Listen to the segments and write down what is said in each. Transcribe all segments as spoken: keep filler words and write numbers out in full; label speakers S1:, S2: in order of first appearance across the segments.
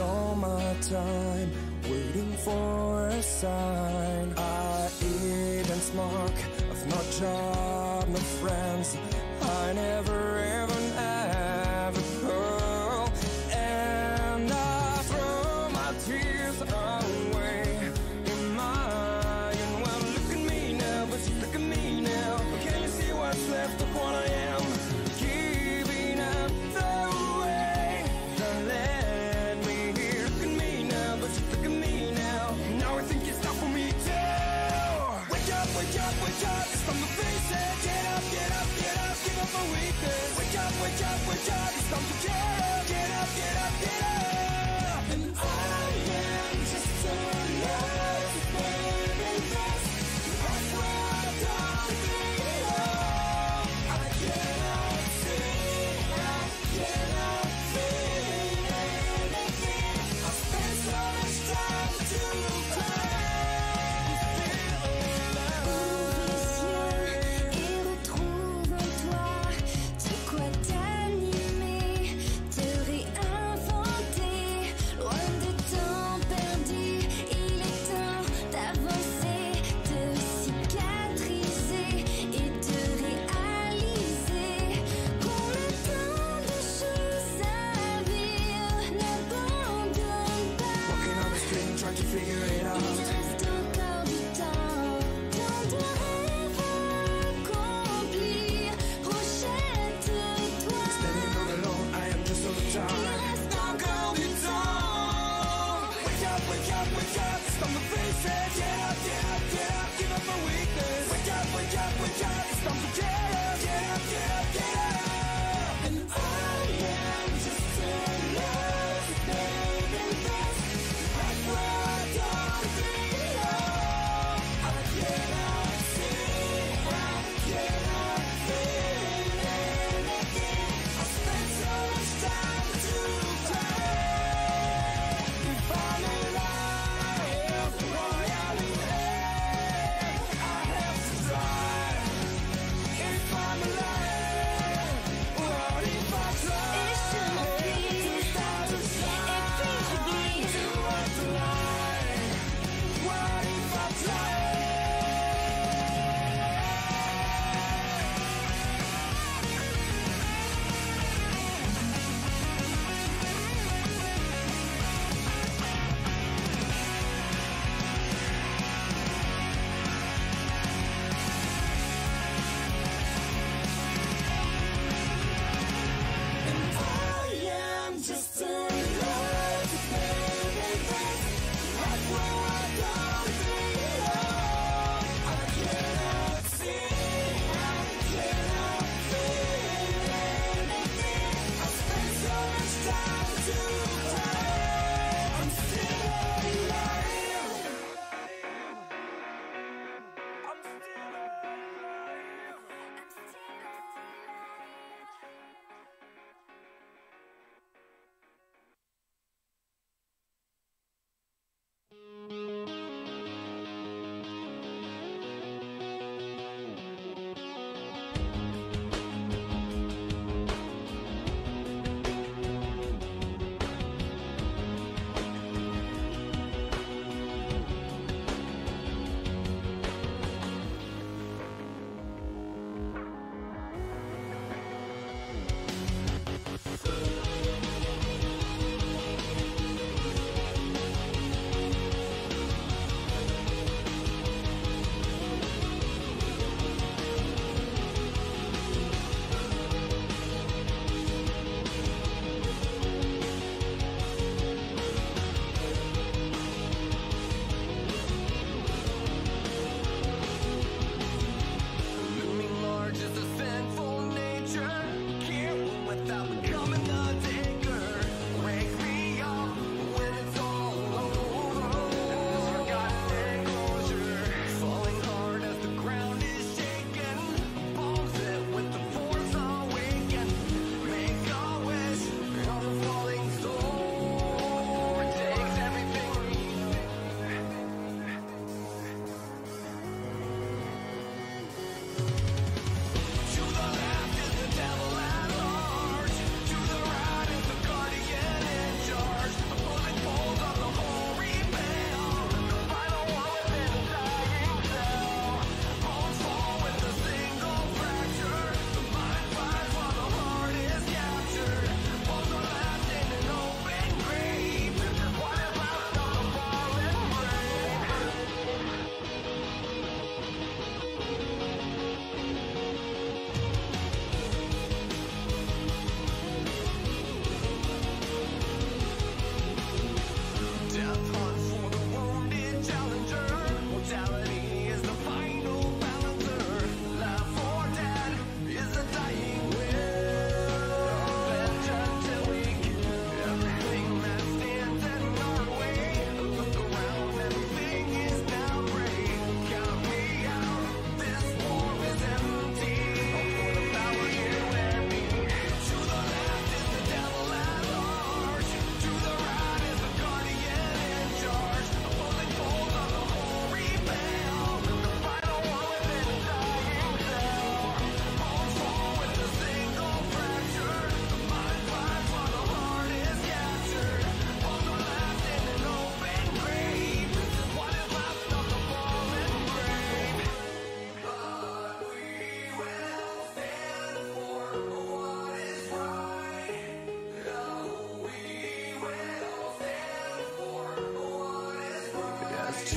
S1: all my time waiting for a sign. I eat and smoke, I've no job, no friends. I never even have a pearl, and I throw my tears away in mine. Well, look at me now, but you look at me now. Can you see what's left of what I am? Giving up the way that led me here. Look at me now, but you look at me now. Now I think it's time for me to wake up, wake up, wake up. It's from the face, get up, get up, get up. Give up my weakness. Wake up.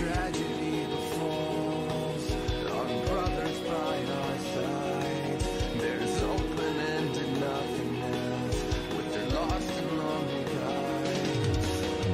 S1: tragedy befalls our brothers by our side. There's open-ended nothingness with their lost and lonely guides.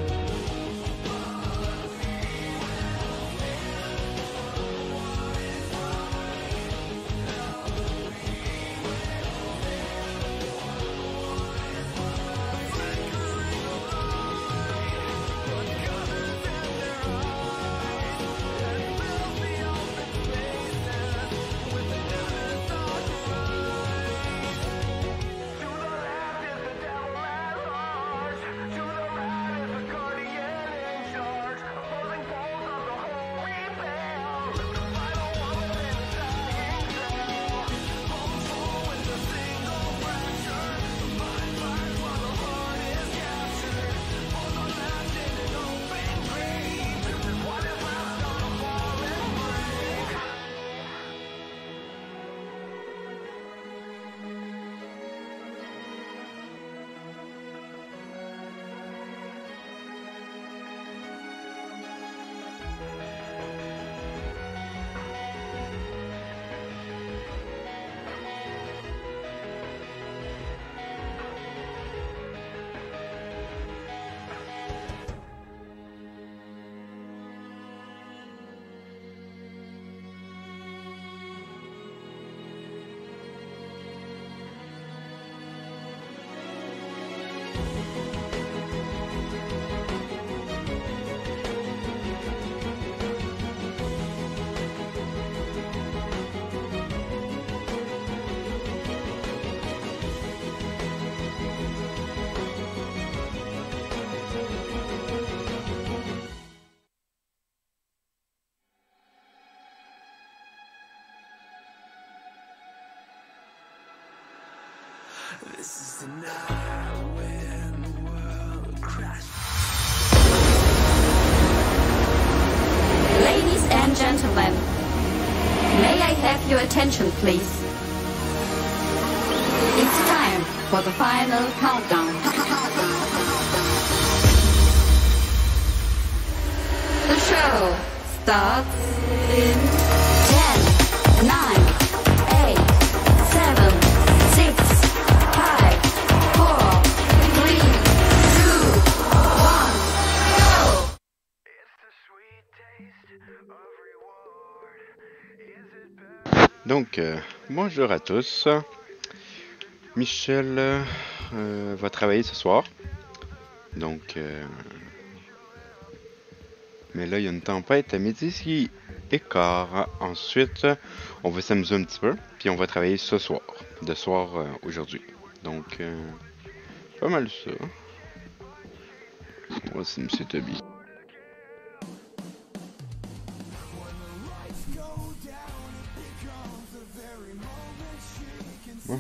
S1: This is the night when the world crashes.
S2: Ladies and gentlemen, may I have your attention, please? It's time for the final countdown. The show starts in ten, nine, eight, seven, six, five, four, three, two, one, go!
S1: It's the sweet taste of reward. Is it better?
S3: Donc, euh, bonjour à tous. Michel euh, va travailler ce soir. Donc, euh, mais là, il y a une tempête à midi et quart. Ensuite, on va s'amuser un petit peu. Puis, on va travailler ce soir. De soir euh, aujourd'hui. Donc, euh, pas mal ça. Moi, c'est M. Toby. Bon.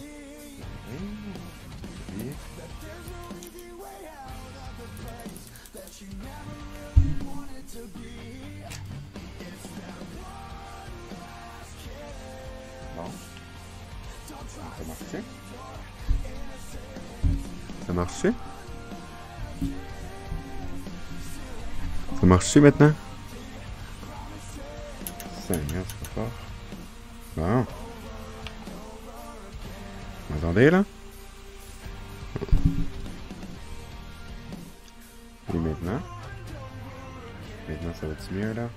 S3: Bon. Ça a marché? Ça a marché? Ça a marché maintenant? Seigneur, c'est pas fort. Bon. Vous m'entendez là? Et maintenant? Maintenant ça va-tu mieux là?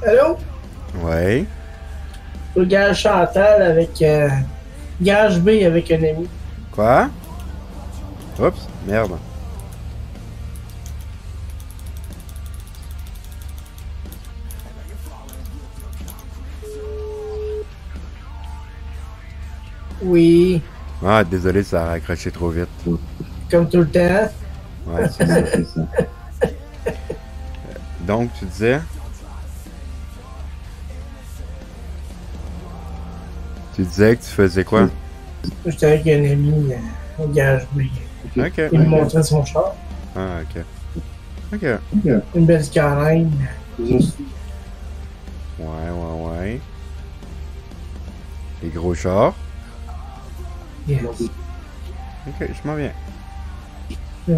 S4: Allô?
S3: Ouais.
S4: Le garage Chantal avec... Euh, garage B avec un ami.
S3: Quoi? Oups, merde.
S4: Oui.
S3: Ah, désolé, ça a raccroché trop vite.
S4: Comme tout le temps.
S3: Ouais, c'est ça, c'est ça. Donc, tu disais? Tu disais que tu faisais quoi?
S4: J'étais avec un ami euh, au garage B.
S3: Ok.
S4: Il me
S3: ok.
S4: montrait son char.
S3: Ah, ok. Ok.
S4: Une belle skyline.
S3: Ouais, ouais, ouais. Les gros chars.
S4: Yes.
S3: Ok, je m'en viens.
S4: Yeah.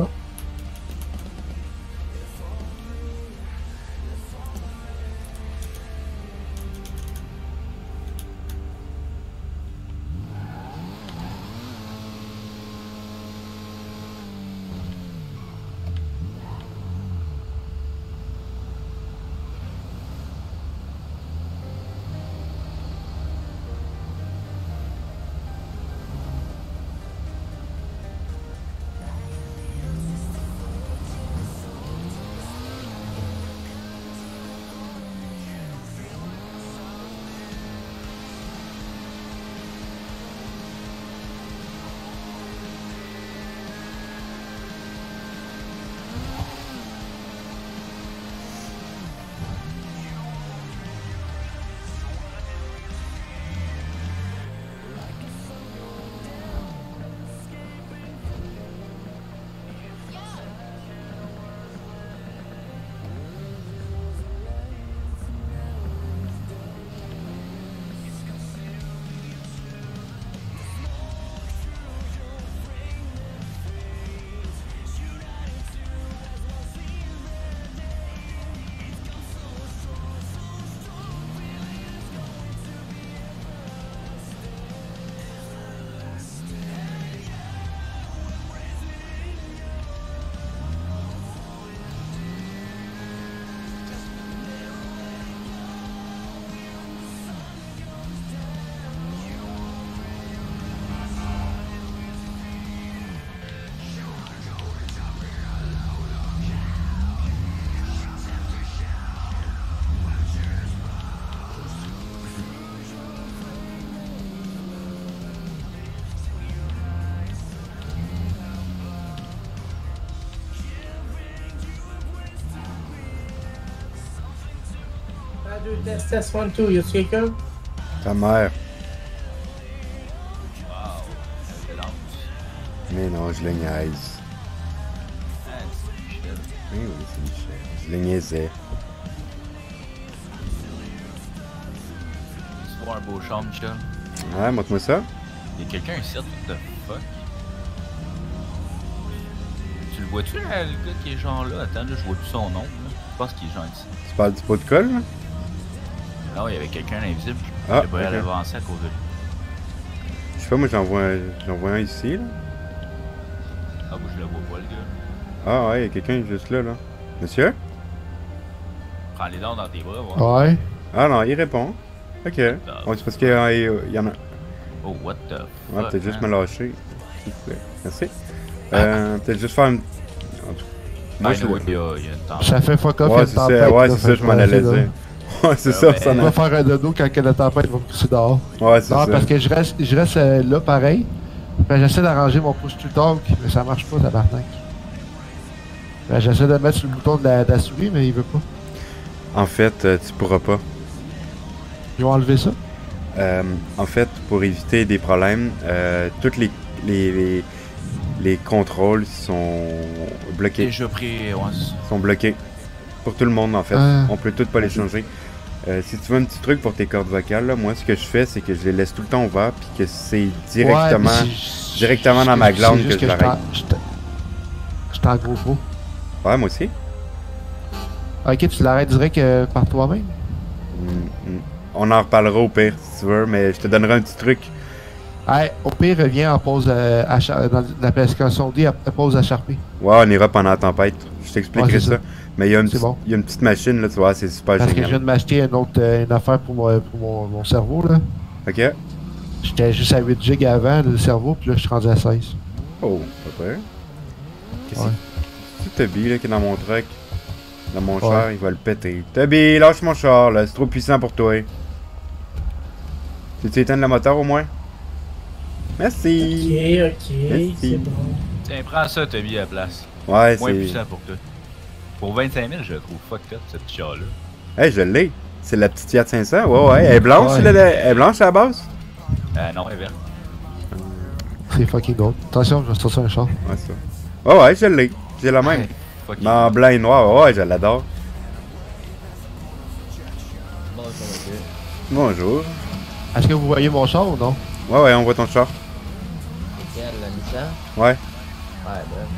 S4: un, deux, test, test, one, two. Y a-tu quelqu'un?
S3: Ta mère. Mais non, je le niaise. Oui, oui, c'est Michel. Je le niaisais.
S5: Tu vois un beau champ, Michel?
S3: Ouais, montre-moi ça.
S5: Il y a quelqu'un ici, what the fuck? Tu le vois-tu, là, le gars qui est genre là? Attends, là, je vois plus son nom. Là. Je pense qu'il est genre ici.
S3: Tu parles du pot de colle, là?
S5: Non, il y avait quelqu'un invisible.
S3: Ah,
S5: Je pourrais
S3: ok.
S5: l'avancer à cause de lui.
S3: Je sais pas, moi j'en vois un, j'en vois un ici, là.
S5: Ah, moi, je le vois pas, le gars.
S3: Ah ouais, il y a quelqu'un juste là, là. Monsieur?
S5: Prends les dents dans tes bras, voir.
S6: Ouais.
S3: Ah non, il répond. Ok. Ouais, c'est parce qu'il y, a- il y en a...
S5: Oh, what the fuck?
S3: Ouais, peut-être juste
S5: man?
S3: me lâcher. S'il vous plaît. Merci. Euh, peut-être juste faire une... En tout... Moi,
S5: Ah,
S3: je...
S5: oui, il y a, il y a une tempête.
S6: Ça fait fuck off, il y a
S3: Ouais,
S6: une
S3: c'est ça,
S6: tempête,
S3: ouais,
S6: là,
S3: c'est
S6: fait
S3: ça, je m'en
S6: que,
S3: allais
S6: là.
S3: dire. Ouais, c'est
S5: Ah,
S3: ça,
S5: ben,
S3: ça
S6: On
S3: en
S6: va
S3: a...
S6: faire un dodo quand que la tempête va me pousser dehors.
S3: Ouais, c'est
S6: Non,
S3: ça.
S6: parce que je reste, je reste euh, là pareil. Ben, j'essaie d'arranger mon push-to-talk, mais ça marche pas, tabarnak. Ben, j'essaie de mettre sur le bouton de la, de la souris, mais il veut pas.
S3: En fait, euh, tu pourras pas.
S6: Ils ont enlevé ça.
S3: Euh, en fait, pour éviter des problèmes, euh, tous les, les, les, les contrôles sont bloqués.
S5: Déjà pris, ouais.
S3: sont bloqués. Pour tout le monde, en fait.
S6: Ah.
S3: On peut tout pas les changer. Euh, si tu veux un petit truc pour tes cordes vocales, là, moi, ce que je fais, c'est que je les laisse tout le temps ouverts, puis que c'est directement,
S6: Ouais, mais c'est-
S3: directement dans
S6: c'est-
S3: ma
S6: c'est
S3: glande
S6: juste
S3: que je
S6: j'étais en-
S3: l'arrête.
S6: j'étais- J'étais en gros faux.
S3: Ouais, moi aussi.
S6: Ok, tu l'arrêtes direct euh, par toi-même.
S3: Mm, mm. On en reparlera au pire, si tu veux, mais je te donnerai un petit truc.
S6: Hey, au pire, reviens en pause euh, à char- dans l'application D, à, à pause à Sharpie.
S3: Ouais, on ira pendant la tempête. Je t'expliquerai
S6: Ouais, c'est
S3: ça.
S6: ça.
S3: Mais il y, a une
S6: C'est bon.
S3: il y a une petite machine, là, tu vois, c'est super
S6: Parce que je
S3: génial.
S6: viens de m'acheter une autre euh, une affaire pour, mon, pour mon, mon cerveau, là.
S3: Ok.
S6: J'étais juste à huit gigs avant, le cerveau, puis là, je suis rendu à seize.
S3: Oh, pas peur. Qu'est-ce
S6: Ouais.
S3: que c'est Toby, là, qui est dans mon truck? Dans mon
S6: Ouais.
S3: char, il va le péter. Toby, lâche mon char, là, c'est trop puissant pour toi. Tu éteindre le moteur, au moins? Merci!
S4: Ok, ok,
S3: Merci.
S4: c'est bon.
S5: Tiens, prends ça, t'as mis à la place.
S3: Ouais,
S5: Moins
S3: c'est...
S5: puissant pour toi. Pour vingt-cinq mille, je le trouve fucked up, cette char-là.
S3: Hey, je l'ai! C'est la petite Fiat cinq cents? Ouais, ouais. Elle est blanche,
S6: Ouais.
S3: là, la- elle est blanche à la base?
S5: Euh, non, elle est verte.
S6: C'est fucking drôle. Attention, je vais sortir un char.
S3: Ouais, ça. Ouais, ouais, je l'ai. J'ai la même.
S5: Fuck
S3: Mais en blanc et noir, ouais, je l'adore. Bonjour.
S6: Est-ce que vous voyez mon char ou non?
S3: Ouais, ouais, on voit ton char.
S7: Quelle, la Nissan?
S3: Ouais.
S7: Ouais, ben.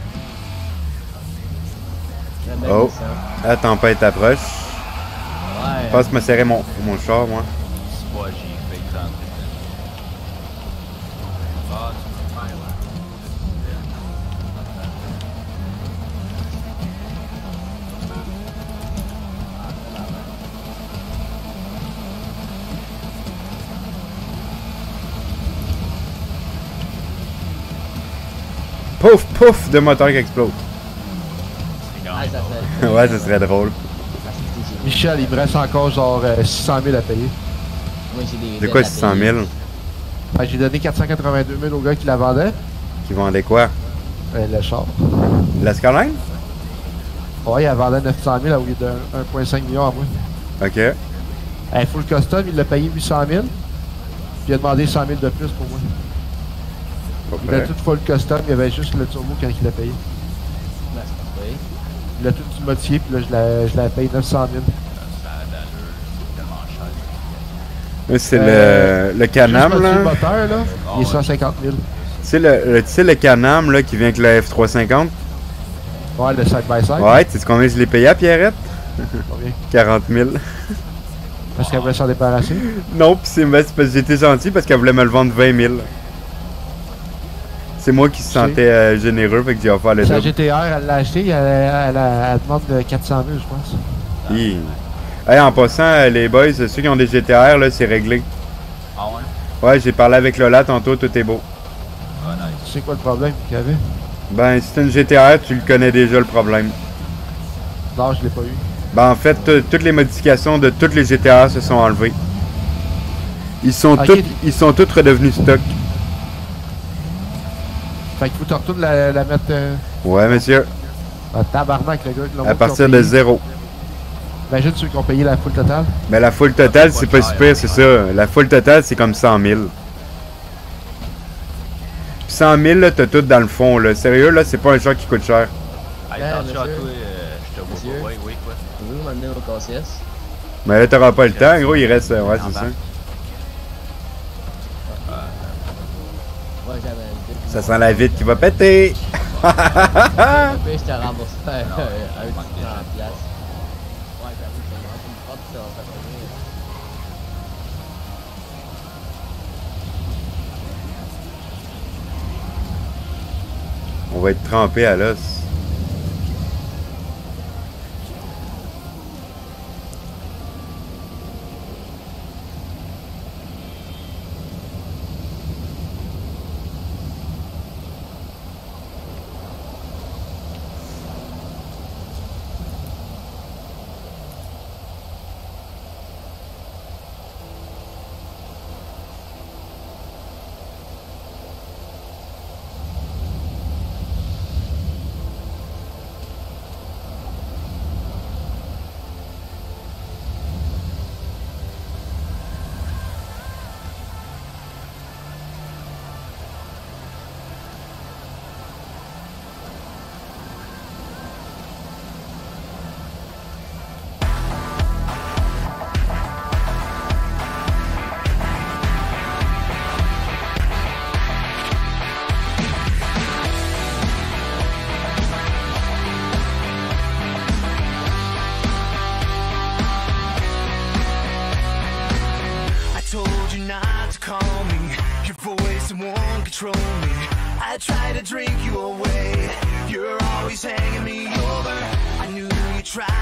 S7: La belle
S3: Oh.
S7: Nissan.
S3: La tempête approche.
S7: Ouais.
S3: Je passe me serrer mon, mon char, moi.
S5: C'est pas j'ai fait trente. Ah, tu peux faire, ouais.
S3: Pouf, pouf, de moteur qui explose.
S5: C'est
S7: Ah,
S5: quand
S7: ça
S5: même
S7: serait.
S3: Ouais, ça serait drôle.
S7: Parce que j'ai-
S6: Michel, il me reste encore genre euh, six cent mille à payer.
S7: Moi, j'ai des.
S3: De
S7: dettes
S3: quoi
S7: à
S3: six cent
S7: payer.
S3: mille?
S6: Fait que j'ai donné quatre cent quatre-vingt-deux mille au gars qui la vendait.
S3: Qui vendait quoi?
S6: Euh, le char.
S3: La Skyline?
S6: Ouais, il la vendait neuf cent mille au lieu de un virgule cinq million à moi.
S3: Ok.
S6: Elle full custom, il l'a payé huit cent mille. Puis il a demandé cent mille de plus pour moi.
S3: Pas
S6: Il a
S3: prêt.
S6: tout full custom, il y avait juste le turbo quand il l'a payé.
S7: Ben, c'est pas vrai.
S6: Il a tout modifié, puis là je la, je la paye neuf cent mille.
S5: ça a d'allure, c'est tellement cher.
S3: Là, c'est
S6: Euh,
S3: le, le Can-Am,
S6: Juste modifié
S3: là.
S6: le moteur, là, il est
S5: ouais.
S6: cent cinquante mille.
S3: Tu sais, le, le, tu sais, le Can-Am, là, qui vient avec le F trois cent cinquante?
S6: Ouais, le side by side.
S3: Ouais, tu sais combien je l'ai payé à Pierrette?
S6: Combien?
S3: quarante mille.
S6: Parce qu'elle voulait s'en débarrasser.
S3: Non, pis c'est ben, c'est parce que j'étais gentil parce qu'elle voulait me le vendre vingt mille. C'est moi qui se
S6: C'est-
S3: sentais euh, généreux, fait que j'ai offert le
S6: Sa
S3: double.
S6: G T R, elle l'a acheté, elle, elle, elle, elle demande de quatre cent mille, je pense.
S3: Hi. Hey, en passant, euh, les boys, ceux qui ont des G T R, là, c'est réglé.
S5: Ah ouais?
S3: Ouais, j'ai parlé avec Lola tantôt, tout est beau.
S5: Ah, nice.
S6: C'est quoi le problème qu'il y avait?
S3: Ben, si t'as une G T R, tu le connais déjà le problème.
S6: Non, je l'ai pas eu.
S3: Ben, en fait, t- toutes les modifications de toutes les G T R se sont enlevées. Ils sont
S6: Ok.
S3: toutes, ils sont toutes redevenus stock.
S6: Fait qu'il faut que tu retournes la, la mettre euh,
S3: Ouais, monsieur.
S6: en tabarnak, le gars. le monde
S3: À
S6: qui
S3: partir
S6: ont
S3: de
S6: payé.
S3: zéro.
S6: Imagine ceux qui ont payé la full totale.
S3: Mais la full totale, c'est pas
S5: cher,
S3: super, c'est ça. La full totale, c'est comme cent mille. Puis cent mille, là, t'as tout dans le fond, là. Sérieux, là, c'est pas un char qui coûte cher.
S5: Hey,
S7: Ben,
S5: attention à
S7: monsieur.
S5: toi, euh, je te vois
S7: Monsieur.
S5: pas. Oui, oui, quoi.
S7: Vous m'amenez au K C S?
S3: Mais là, t'auras pas le temps, gros, il reste. euh, Ouais, c'est ça.
S7: Ouais, j'avais un
S3: Ça sent la vitre qui va péter.
S7: Après, je te rembourse un un petit trente piastres. Ouais, j'avoue, c'est vraiment une porte, ça va faire rien.
S3: On va être trempé à l'os.
S1: I told you not to call me. Your voice won't control me. I try to drink you away. You're always hanging me over. I knew you tried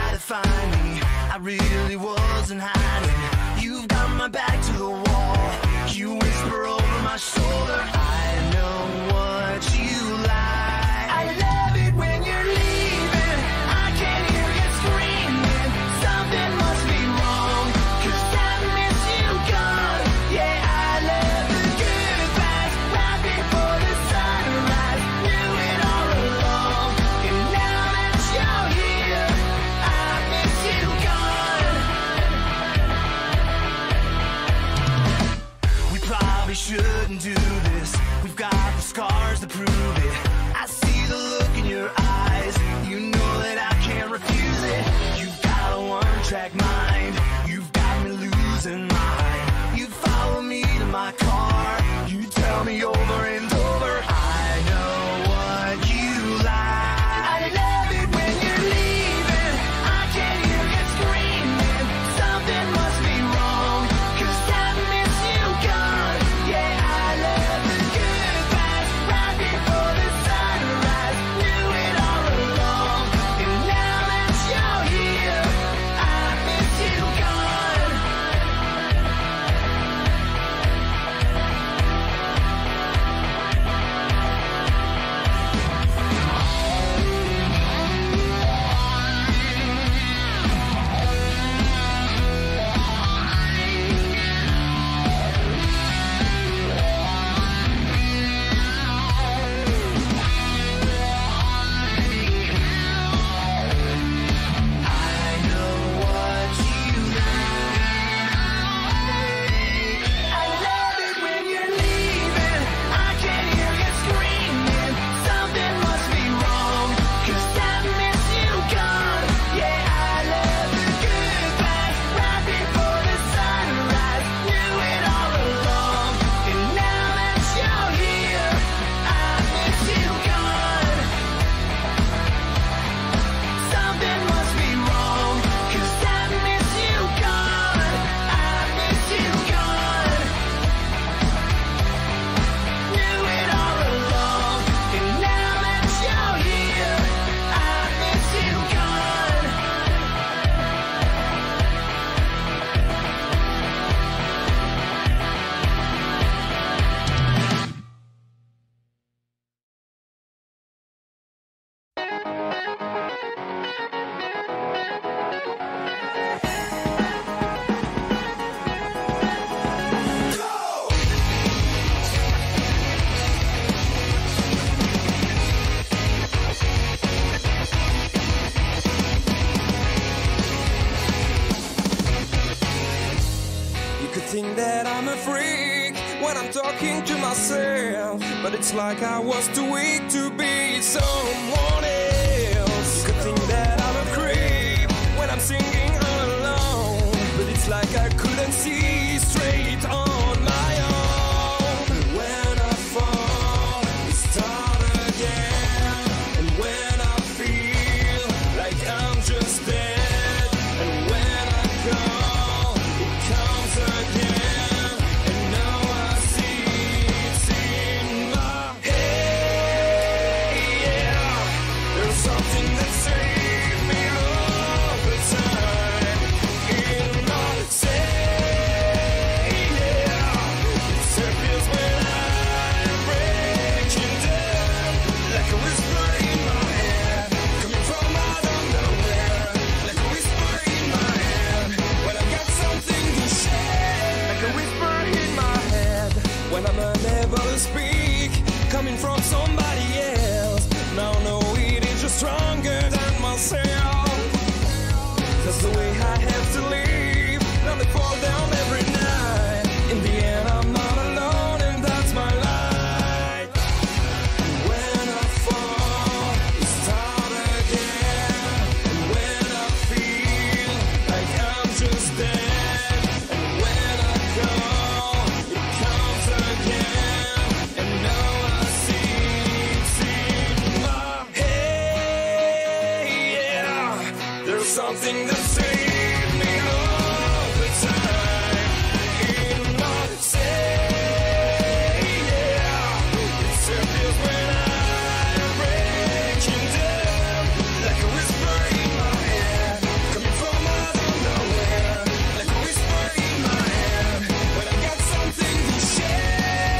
S1: talking to myself, but it's like I was too weak to be someone else. Could think that I'm a creep when I'm singing all alone, but it's like I couldn't see straight on my own. When I fall, I start again, and when I feel like I'm just dead, and when I go, it comes again, and now I see it's in my head. Yeah, there's something that saves me all the time in my say. Yeah, it disappears when I'm breaking down, like a whisper in my head, coming from out of nowhere, like a whisper in my head, when I got something to share, like a whisper in my head, when I'm unable to speak, coming from somebody else. Now no, it is just stronger than myself. That's the way I have to live. Now they fall down every night. In the end, I'm not alone, and that's my life. When I fall, I start again. And when I feel like I'm just dead, and when I go, it comes again. And now I see it's in my head. Yeah, there's something that saves me all the time in my say. Yeah, it disappears when I'm breaking down, like a whisper in my head, coming from out of nowhere, like a whisper in my head, when I got something to share.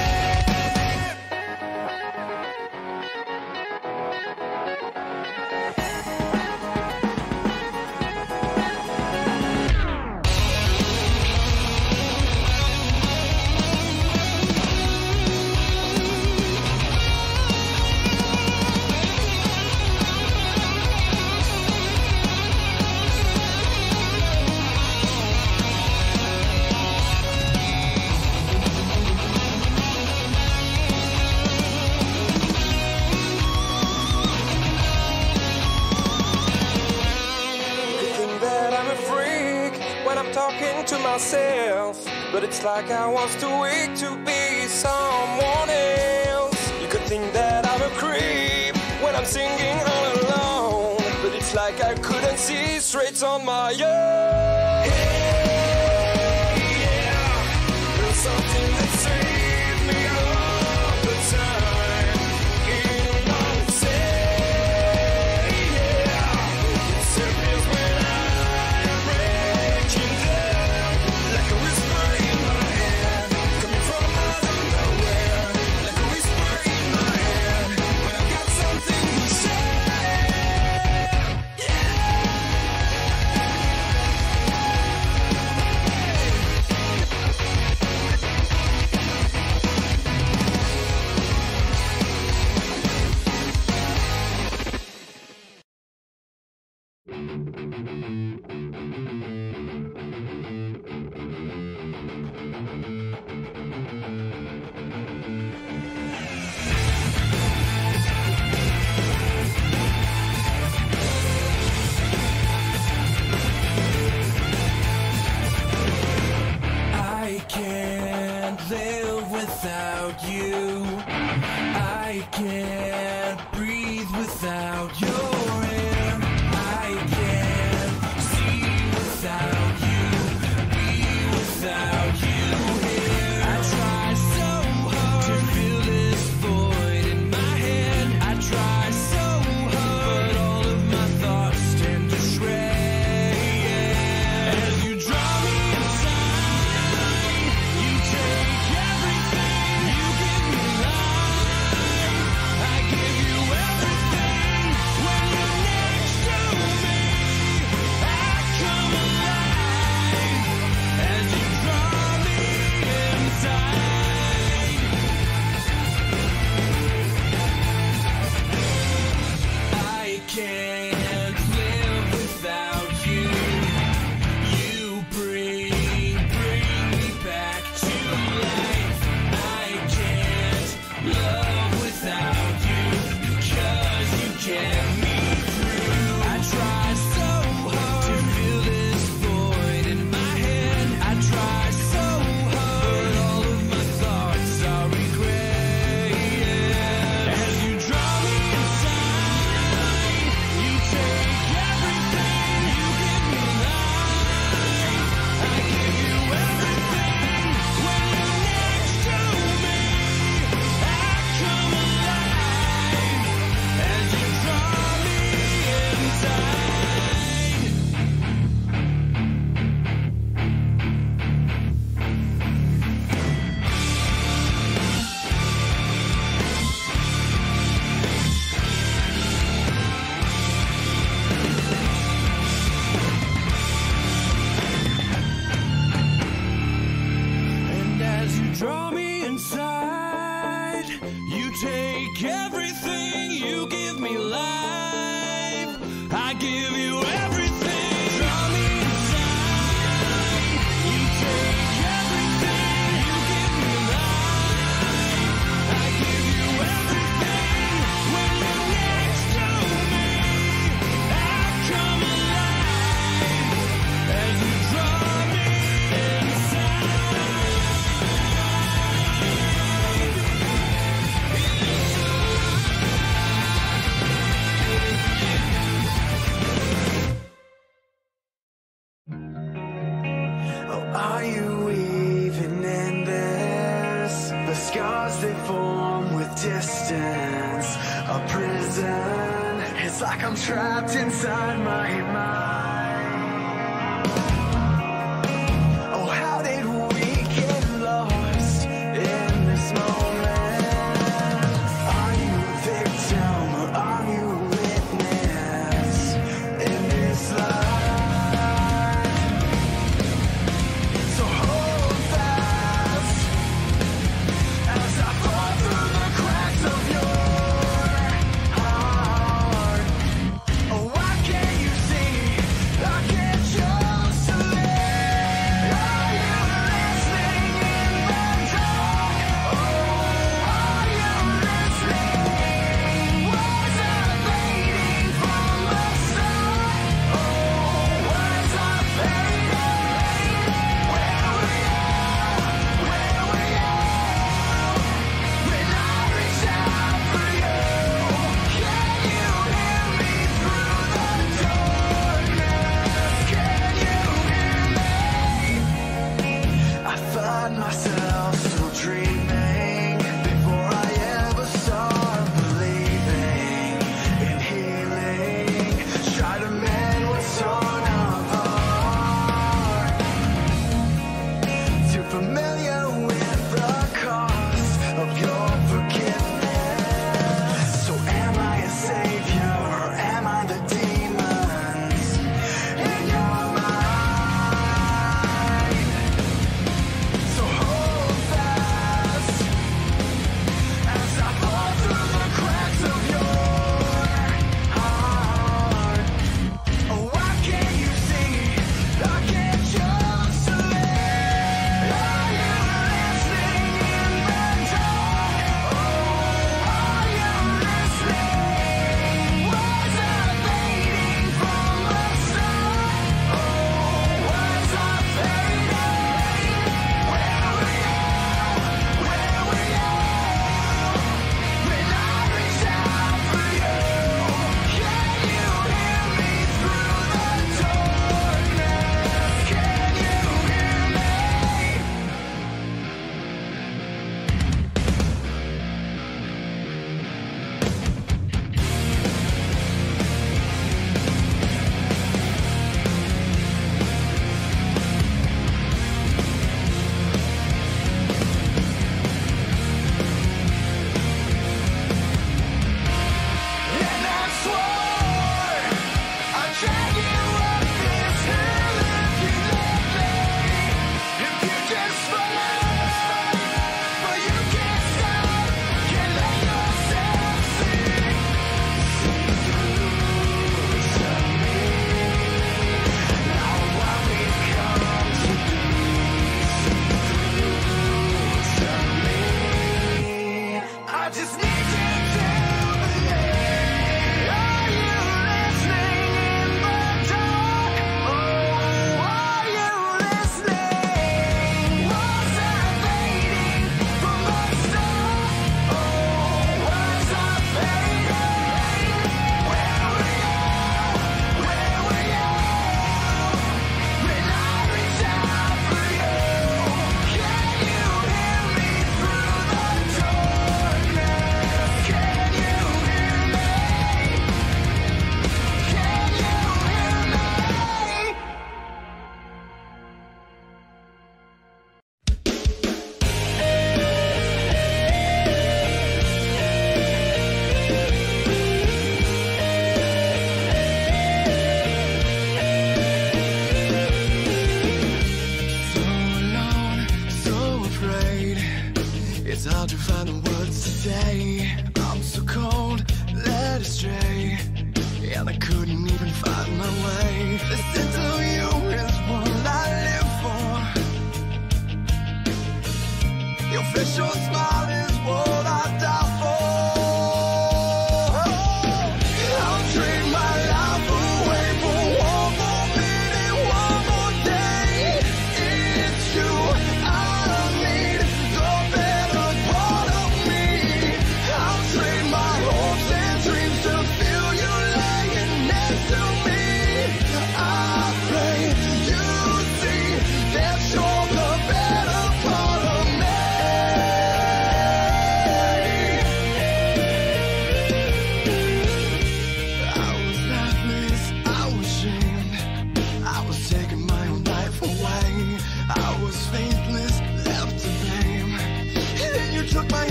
S1: Think that I'm a freak when I'm talking to myself, but it's like I was too weak to be someone else. You could think that I'm a creep when I'm singing all alone, but it's like I couldn't see straight on my own. Hey, yeah, there's something that saves me all the time in my say. Yeah, it disappears when I'm breaking down, like a whisper in my head, coming from out of nowhere, like a whisper in my head, when I got something to share. Yeah. I can't live without you. I can't breathe without your air. I can't see without you, be without you here. I try so hard to fill this void in my head. I try so hard, but all of my thoughts tend to shred. As you draw me inside, you take everything, you give me life. I give you everything when I give you everything. Draw me inside. You take everything. You give me life. I give you everything. When you're next to me, I come alive as you draw me inside. Oh, are you even in this? The scars they form with distance, a prison. It's like I'm trapped inside my mind. Oh, how did we get lost in this moment? Are you a victim or are you a witness in this life? So hold fast as I fall through the cracks of your heart. Oh, why can't you see? I can't choose to live. Are you listening in the dark? Oh, are you listening? Was I fading from the start? Oh, was I fading? Where we are, where we are. When I reach out for you, can you hear me through the darkness? Can you hear me? I find myself still dreaming before I ever start believing in healing. Try to mend what's torn apart. Too familiar with the cost of your forgiveness. So am I a savior or am I the demons in your mind? So hold fast as I fall through the cracks of your heart.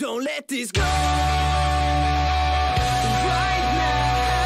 S1: Don't let this go right now.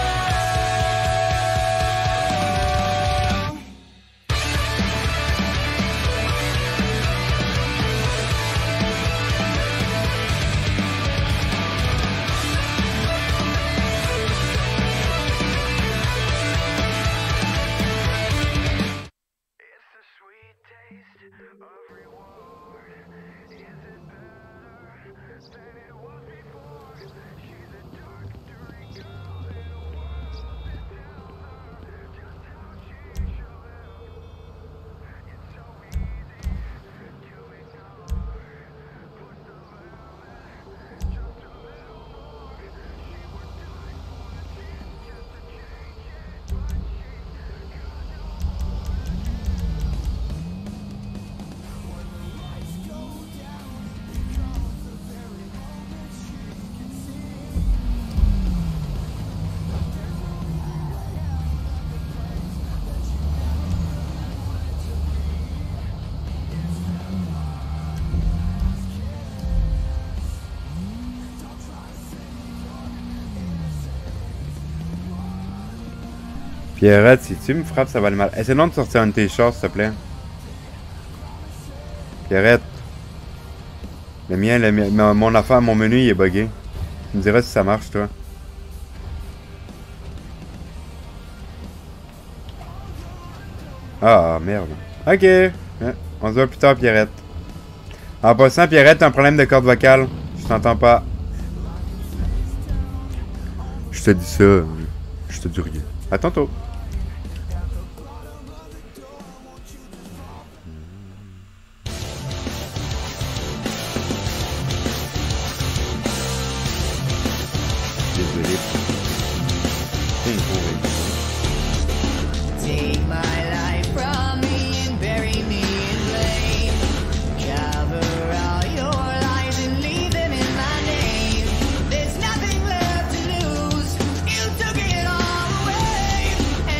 S3: Pierrette, si tu me frappes, ça va aller mal. Essaie donc de sortir un de tes chars, s'il te plaît. Pierrette. Le mien, le mien, mon affaire, mon menu, il est buggé. Tu me diras si ça marche, toi. Ah, merde. Ok. On se voit plus tard, Pierrette. En passant, Pierrette, t'as un problème de corde vocale. Je t'entends pas. Je te dis ça. Je te dis rien. À tantôt. Désolé.
S8: Take my life from me and bury me in blame. Cover all your lies and leave them in my name. There's nothing left to lose. You took it all away.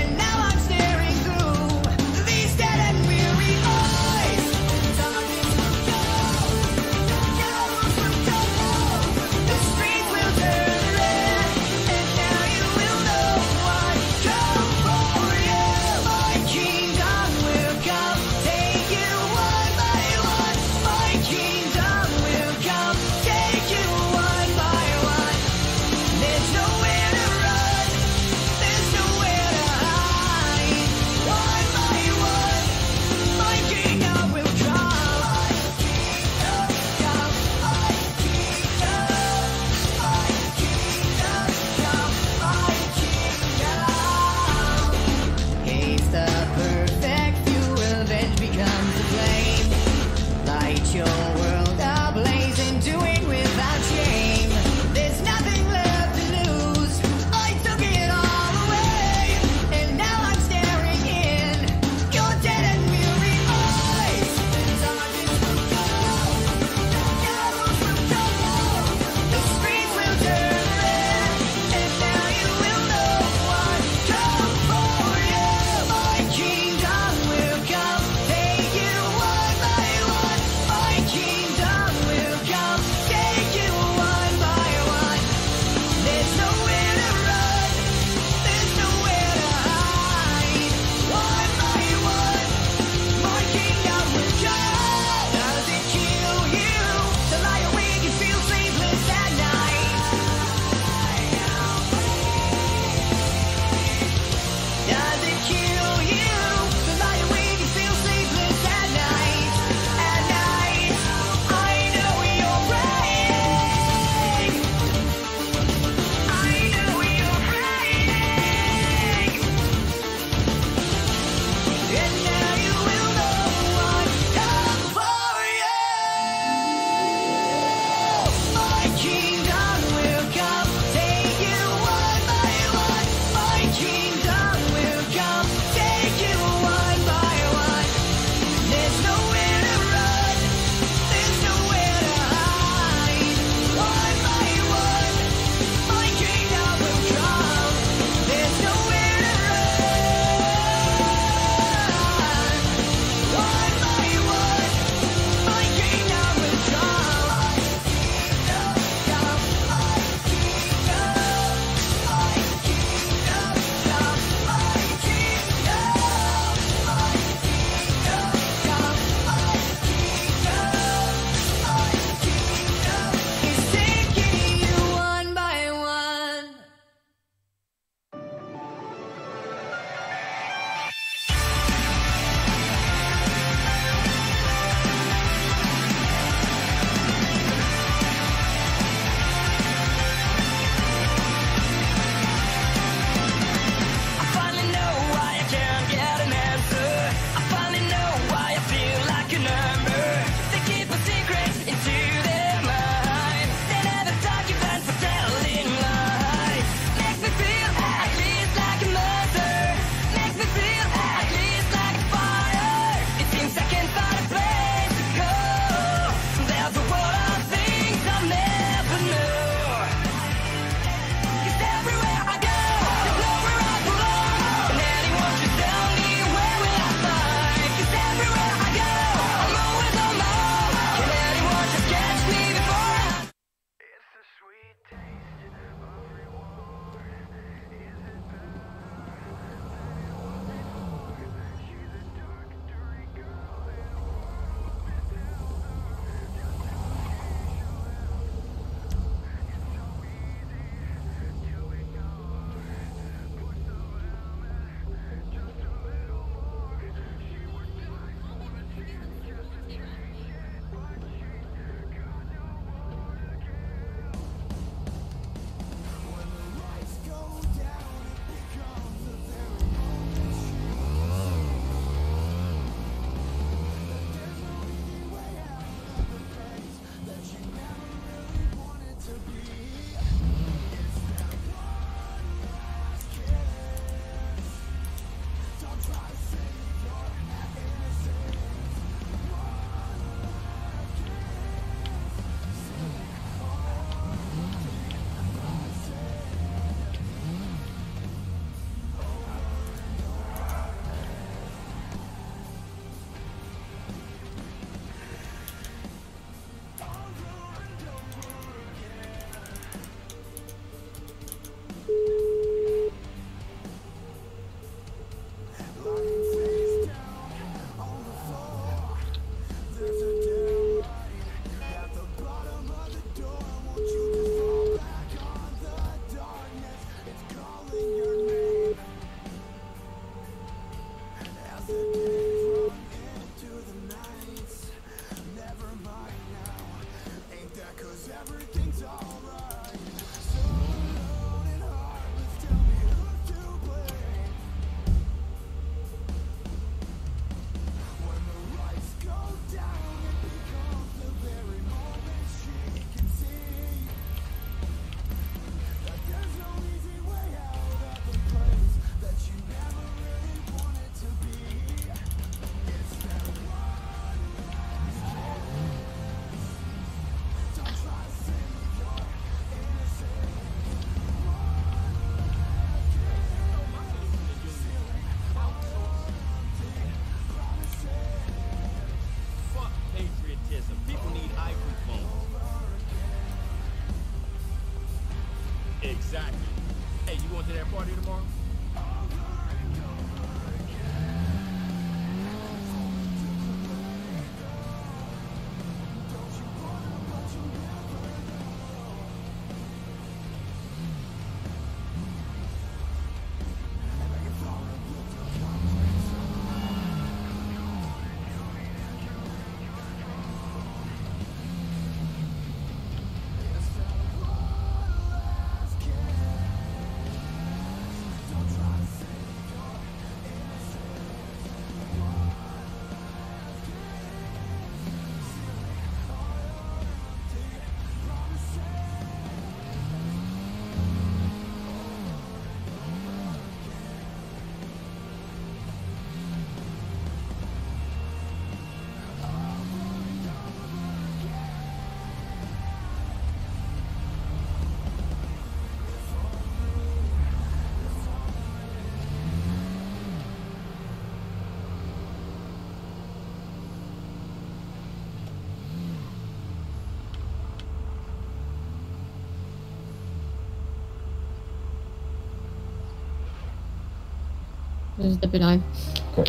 S9: J'ai tapé le rêve.
S10: Quoi?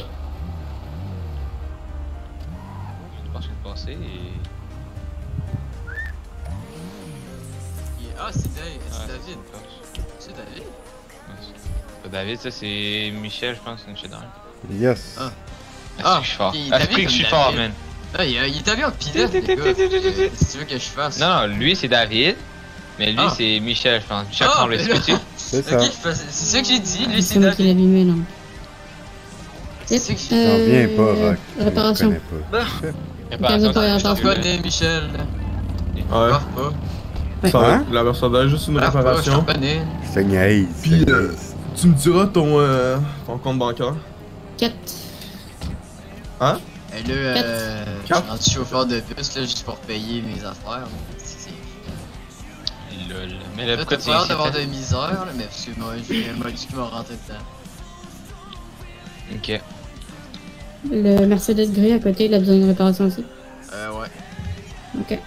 S11: Je pense que c'est passé et...
S7: Ah, c'est David.
S11: Ah,
S7: C'est David. C'est David.
S11: Pas David, ça c'est Michel, je pense, une chez derrière.
S10: Yes.
S7: Ah.
S11: Ah, je suis fort.
S7: il
S11: Ah,
S7: t'a
S11: c'est
S7: vu
S11: que je suis
S7: comme
S11: fort,
S7: David.
S11: man.
S7: Ah, il, il t'a vu en pilote, les gars. Euh, Si tu veux que je fasse.
S11: Non, non, lui c'est David, mais lui
S7: Ah.
S11: c'est Michel, je pense. Michel
S7: Ah,
S11: Tremblay,
S7: mais
S11: c'est
S7: là-
S11: que tu
S10: C'est ça.
S7: Ok, je fais- c'est ça que j'ai dit, lui c'est
S9: C'est moi qui l'ai
S7: David.
S9: abîmé là.
S7: C'est ça que j'ai dit.
S10: J'en
S9: Euh,
S10: viens pas, Rock. Je
S9: réparation.
S10: connais pas.
S11: Réparation,
S9: Calme-toi,
S11: c'est-
S7: Je t'en
S9: réparation.
S7: connais, Michel.
S12: Ouais.
S7: Pars pas.
S9: Ouais.
S12: Ça va
S10: Hein?
S12: être la Mercedes, juste une
S7: Pars pas, je
S12: réparation.
S7: t'en connais.
S10: Je te niaise. je te
S12: Puis, euh,
S10: niaise.
S12: tu me diras ton, euh, ton compte bancaire.
S9: quatre.
S12: Hein?
S7: Et là, euh, je suis
S12: Quatre.
S7: rendu chauffeur de bus, là, juste pour payer mes affaires. là. C'est- c'est-
S11: Lol. Mais là,
S7: Là,
S11: pourquoi
S7: t'as
S11: tu
S7: peur
S11: es
S7: d'avoir
S11: ici?
S7: de misère, là, mais parce que moi, j'ai m'a dit qu'il m'a rentré dedans.
S11: Ok.
S9: Le Mercedes gris à côté, il a besoin d'une réparation aussi.
S7: Euh, ouais.
S9: Ok.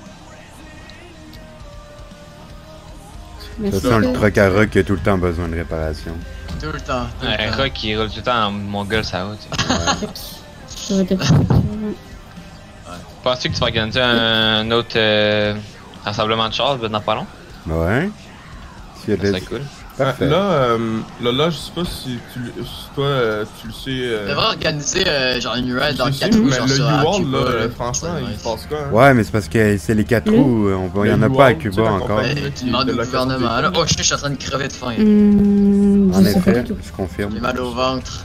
S10: Ça
S9: Merci.
S10: sent le truck à Rock qui a tout le temps besoin de réparation.
S7: Tout le temps. Tout
S11: Ouais,
S7: le temps.
S11: Rock il roule tout le temps en mon gueule, ça va, tu sais.
S9: J'aurais peut-être-
S11: Penses-tu que tu vas organiser un autre euh, rassemblement de chars dans pas long?
S10: Ouais. S'il y a
S11: Ça
S10: des...
S11: serait cool.
S10: Parfait.
S12: Là, euh, là, là, je sais pas si, tu, le- si toi, euh, tu le sais.
S7: On
S12: Euh,
S7: devrait organiser euh, genre une ride
S12: je
S7: dans
S12: le sais,
S7: quatre roues,
S12: mais
S7: genre
S12: le
S7: ça, à
S12: U-Haul,
S7: Cuba,
S12: là,
S7: là.
S12: franchement,
S7: Ça,
S12: il
S7: ouais.
S12: se passe quoi, hein?
S10: Ouais, mais c'est parce que c'est les quatre
S9: Le-
S10: roues. On va... Il y en
S12: Le
S10: a pas à
S12: U-Haul, tu sais,
S10: Cuba
S12: la
S10: encore.
S12: compagnie.
S7: Ouais, tu demandes au
S12: de la
S7: gouvernement, là.
S12: Catholique.
S7: Oh, je suis en train de crever de faim.
S9: Hum,
S10: En
S9: je sais pas
S10: effet,
S9: du tout.
S10: je confirme.
S7: J'ai mal au ventre.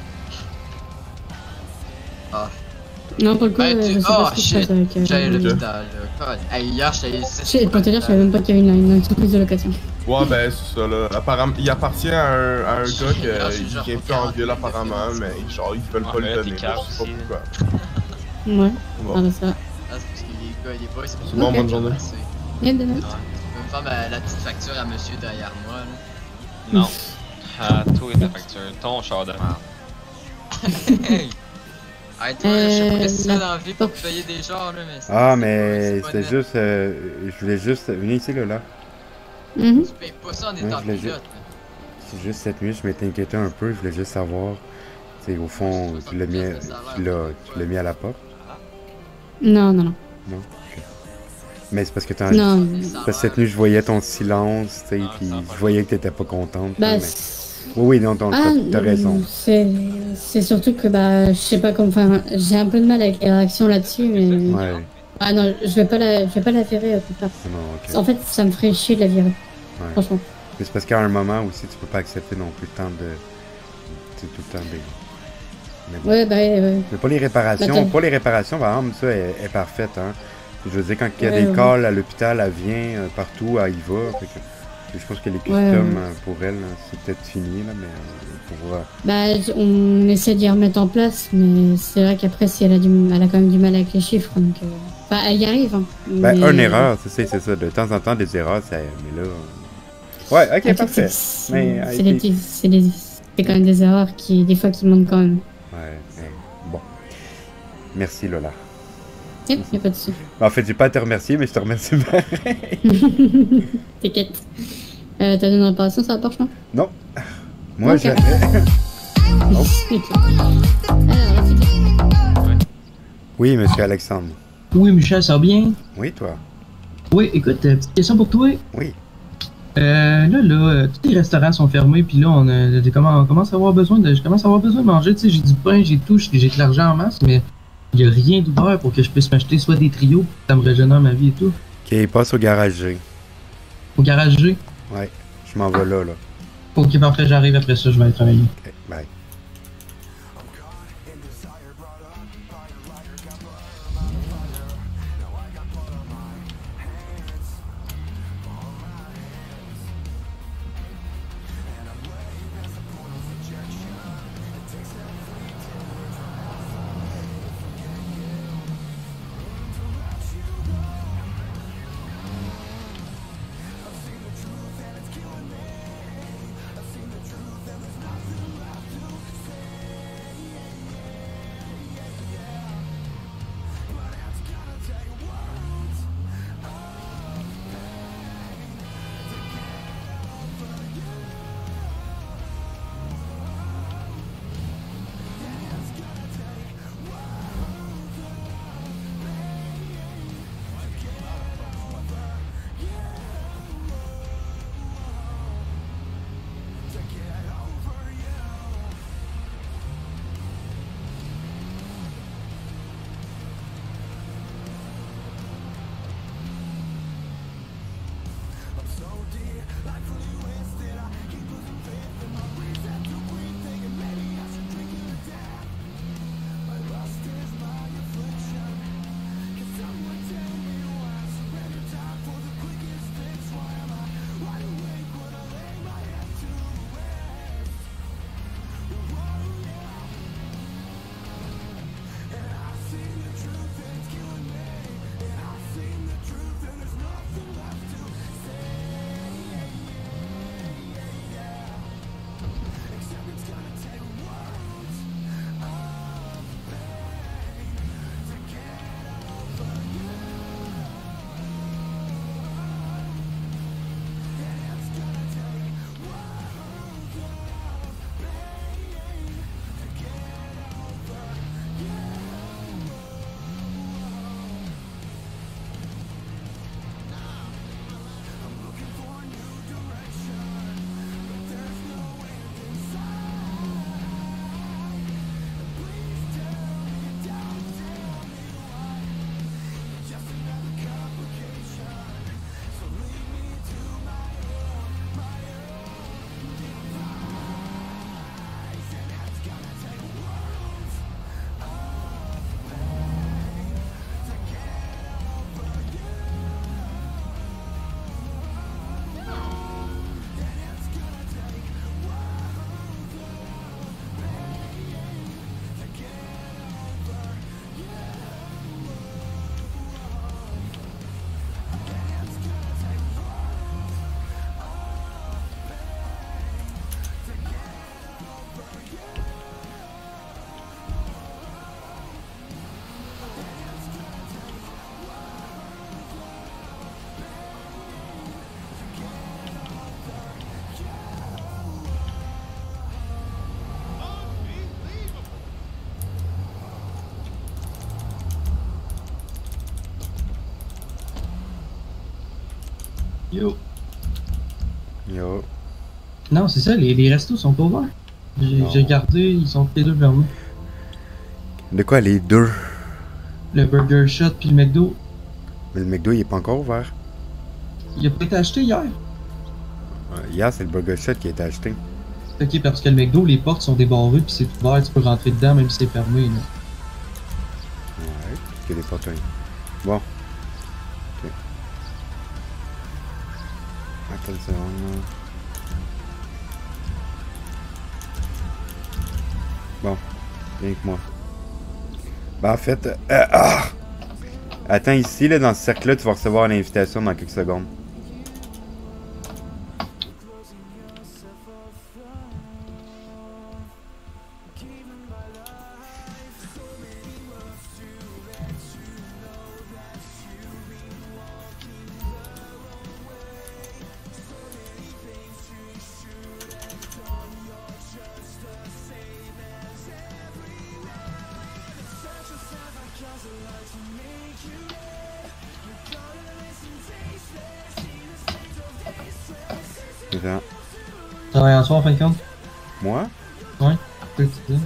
S7: Ah.
S9: Non, pour le coup,
S7: Ben,
S9: euh,
S7: tu-
S9: je sais
S7: oh,
S9: pas ce qui se
S7: shit.
S9: passe avec. euh,
S7: J'allais à
S9: le-
S7: l'hôpital, là. God. Hey, hier, j'étais ici.
S9: Shit, pour te dire, je savais même pas qu'il y avait une, une entreprise de location.
S12: Ouais, ben, c'est ça, là. Apparemment, il appartient à un, à un
S7: Shit,
S12: gars qui
S7: là, je suis
S12: il
S7: genre
S12: vient plus en ville, apparemment, mais genre, ils veulent pas
S11: Ouais,
S12: le
S11: là,
S12: donner.
S11: t'es
S12: Je sais
S11: cave
S12: pas
S11: aussi,
S12: pourquoi.
S9: Ouais,
S12: Bon.
S9: ah bah ça.
S7: Ah, c'est parce que les gars, les boys, c'est
S12: C'est bon, bonne journée.
S9: Bien de
S7: Ouais.
S9: même.
S7: Tu peux me faire ma- la petite facture à monsieur derrière moi, là.
S11: Non. Ah, toi et ta facture. Ton char de merde.
S7: Hey! Arrête, toi, je sais
S9: Euh,
S7: pas que c'est ça
S9: la
S7: dans la vie pour
S9: porte.
S7: payer des genres, là, mais c'est-
S10: Ah,
S7: c'est
S10: mais
S7: pas- c'est pas
S10: c'était
S7: net.
S10: juste... euh, je voulais juste... Venez ici, là, là.
S9: Mhm.
S7: Tu payes pas ça en
S10: Ouais,
S7: étant
S10: je l'ai
S7: pilote.
S10: C'est juste cette nuit, je m'étais inquiété un peu. Je voulais juste savoir... Tu sais, au fond, tu l'as mis, à- tu l'as tu l'as mis à la porte.
S9: Non, non, non.
S10: Non? Ok. Mais c'est parce que t'en...
S9: Non,
S10: Parce que cette nuit, je voyais ton silence, tu sais,
S11: Ah,
S10: puis
S11: ça va
S10: je
S11: pas.
S10: voyais que t'étais pas contente.
S9: bah.
S10: mais...
S9: c'est-
S10: Oui, oui, non, t'as
S9: Ah,
S10: t'as raison.
S9: c'est c'est surtout que bah je sais pas comment. Enfin, j'ai un peu de mal avec les réactions là-dessus, mais.
S10: Ouais,
S9: Ah non, je vais pas la, je vais pas la virer au plus tard.
S10: non, ok.
S9: En fait, ça me ferait chier de la virer.
S10: Ouais.
S9: Franchement.
S10: Mais c'est parce qu'à un moment aussi, tu peux pas accepter non plus tant de... Tu sais, tout le temps des... Mais, bon.
S9: Ouais, bah ouais, ouais.
S10: Mais pour les réparations,
S9: Attends.
S10: pour les réparations, par exemple, ça est, est parfaite, hein. Je veux dire, quand il y a
S9: Ouais,
S10: des
S9: ouais.
S10: calls à l'hôpital, elle vient euh, partout, elle y va. Fait que, je pense que les customs,
S9: Ouais, ouais.
S10: euh, pour elle, hein, c'est peut-être fini, là, mais euh, pour... euh,
S9: Bah, j- on essaie d'y remettre en place, mais c'est vrai qu'après, si elle a, du, elle a quand même du mal avec les chiffres, donc. euh, Enfin, elle y arrive, hein.
S10: Ben,
S9: mais-
S10: une erreur, c'est ça, c'est ça. De temps en temps, des erreurs, ça... Mais là... euh, Ouais, ok,
S9: En fait,
S10: parfait.
S9: c'est-
S10: Mais,
S9: C'est
S10: euh,
S9: des,
S10: puis-
S9: petits- c'est des- c'est quand même des erreurs qui, des fois, qui montent quand même.
S10: Ouais, ouais, bon. Merci, Lola.
S9: Yep, y'a pas de soucis.
S10: En fait, j'ai pas à te remercier, mais je te remercie pareil.
S9: T'inquiète. Euh, T'as donné une réparation sur la Porsche, non?
S10: Non. Moi,
S9: Ok.
S10: j'avais... Oh.
S9: Alors,
S10: Oui, monsieur Alexandre.
S13: Oui, Michel, ça va bien?
S10: Oui, toi?
S13: Oui, écoute, euh, petite question pour toi.
S10: Oui.
S13: Euh, là, là, euh, tous les restaurants sont fermés, puis là, on, a, on, comment, on commence à avoir besoin de, je commence à avoir besoin de manger. Tu sais, j'ai du pain, j'ai tout, j'ai j'ai de l'argent en masse, mais il n'y a rien d'ouvert pour que je puisse m'acheter soit des trios, pour que ça me régénère ma vie et tout.
S10: Ok, passe au garage G.
S13: Au garage G?
S10: Ouais, je m'en vais là, là.
S13: Ok, parfait, j'arrive après ça, je vais aller travailler.
S10: Ok, bye.
S13: Yo.
S10: Yo.
S13: Non, c'est ça, les, les restos sont ouverts. J'ai
S10: Non.
S13: j'ai regardé, ils sont tous les deux fermés.
S10: De quoi, les deux?
S13: Le Burger Shot puis le McDo.
S10: Mais le McDo, il est pas encore ouvert.
S13: Il a pas été acheté hier.
S10: Euh, Hier, c'est le Burger Shot qui a été acheté.
S13: Ok, parce que le McDo, les portes sont débarrées puis c'est ouvert, tu peux rentrer dedans même si c'est fermé. Là.
S10: Ouais, il y a des portes. Bon. Ok. Attends une seconde, là. Bon, viens avec moi. Ben, en fait, euh, ah! Attends ici, là, dans ce cercle-là, tu vas recevoir l'invitation dans quelques secondes. C'est ça.
S13: Tu travailles en soir en fin de compte?
S10: Moi?
S13: Ouais, c'est ce que tu dis.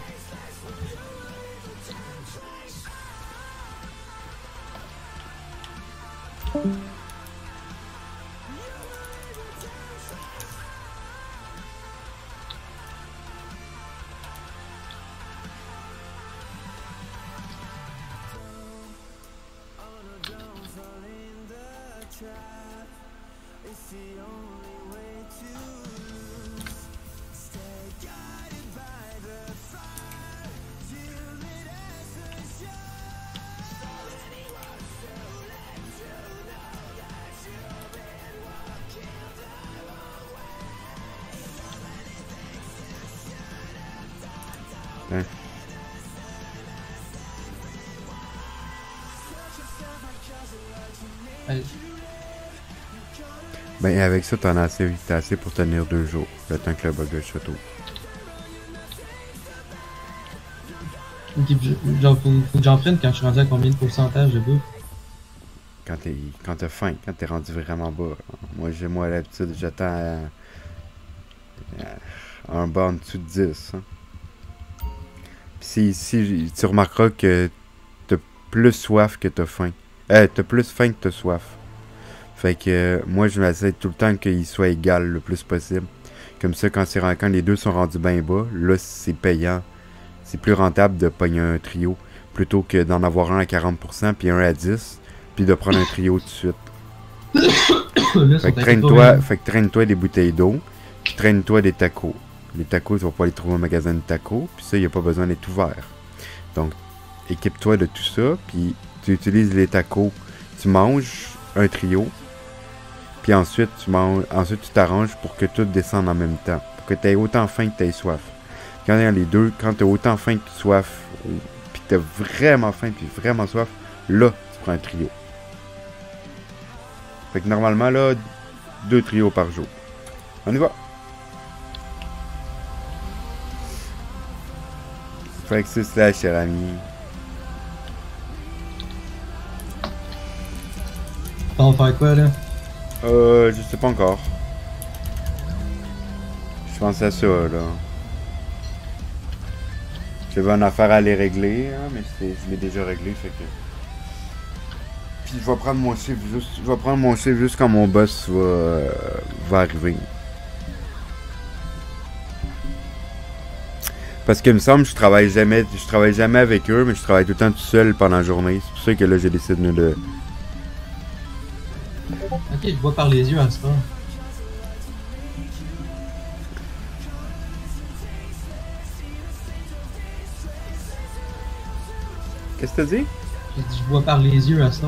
S10: Hein?
S13: Allez.
S10: Ben, avec ça, t'en as assez, t'as assez pour tenir deux jours, le temps que le burger se ouvre.
S13: Ok, puis je- genre, faut, faut que j'en prenne quand je suis rendu à combien de pourcentage de bouffe?
S10: Quand t'es, quand t'as faim, quand t'es rendu vraiment bas. Moi, j'ai, moi, l'habitude, j'attends à, à un bas en dessous de dix. Hein. Puis c'est ici, tu remarqueras que t'as plus soif que t'as faim. Euh, t'as plus faim que t'as soif. Fait que euh, moi, je m'essaie tout le temps qu'il soit égal le plus possible. Comme ça, quand, c'est, quand les deux sont rendus bien bas, là, c'est payant. C'est plus rentable de pogner un trio plutôt que d'en avoir un à quarante pour cent puis un à dix puis de prendre un trio tout de suite.
S13: Là,
S10: Fait
S13: sont
S10: que
S13: un
S10: traîne-toi,
S13: peu
S10: fait que traîne-toi des bouteilles d'eau, puis traîne-toi des tacos. Les tacos, tu vas pas les trouver au magasin de tacos, puis ça, il n'y a pas besoin d'être ouvert. Donc, équipe-toi de tout ça, puis tu utilises les tacos, tu manges un trio, puis ensuite, tu manges, ensuite tu t'arranges pour que tout descende en même temps, pour que tu aies autant faim que tu aies soif. Quand tu as les deux, quand tu as autant faim que soif, puis tu as vraiment faim, puis vraiment soif, là, tu prends un trio. Fait que normalement, là, deux trios par jour. On y va! Fait que c'est ça, cher ami.
S13: On va faire quoi, là?
S10: Euh, je sais pas encore. Je pense à ça, là. J'avais une affaire à aller régler, hein, mais c'est, je l'ai déjà réglé, fait que... Puis je vais prendre mon chiffre juste, je vais prendre mon chiffre juste quand mon boss va, euh, va arriver. Parce qu'il me semble que je travaille jamais, je travaille jamais avec eux, mais je travaille tout le temps tout seul pendant la journée. C'est pour ça que là j'ai décidé de...
S13: Ok, je vois par les yeux à ce moment.
S10: Qu'est-ce que t'as dit?
S13: J'ai dit, je vois par les yeux à ça.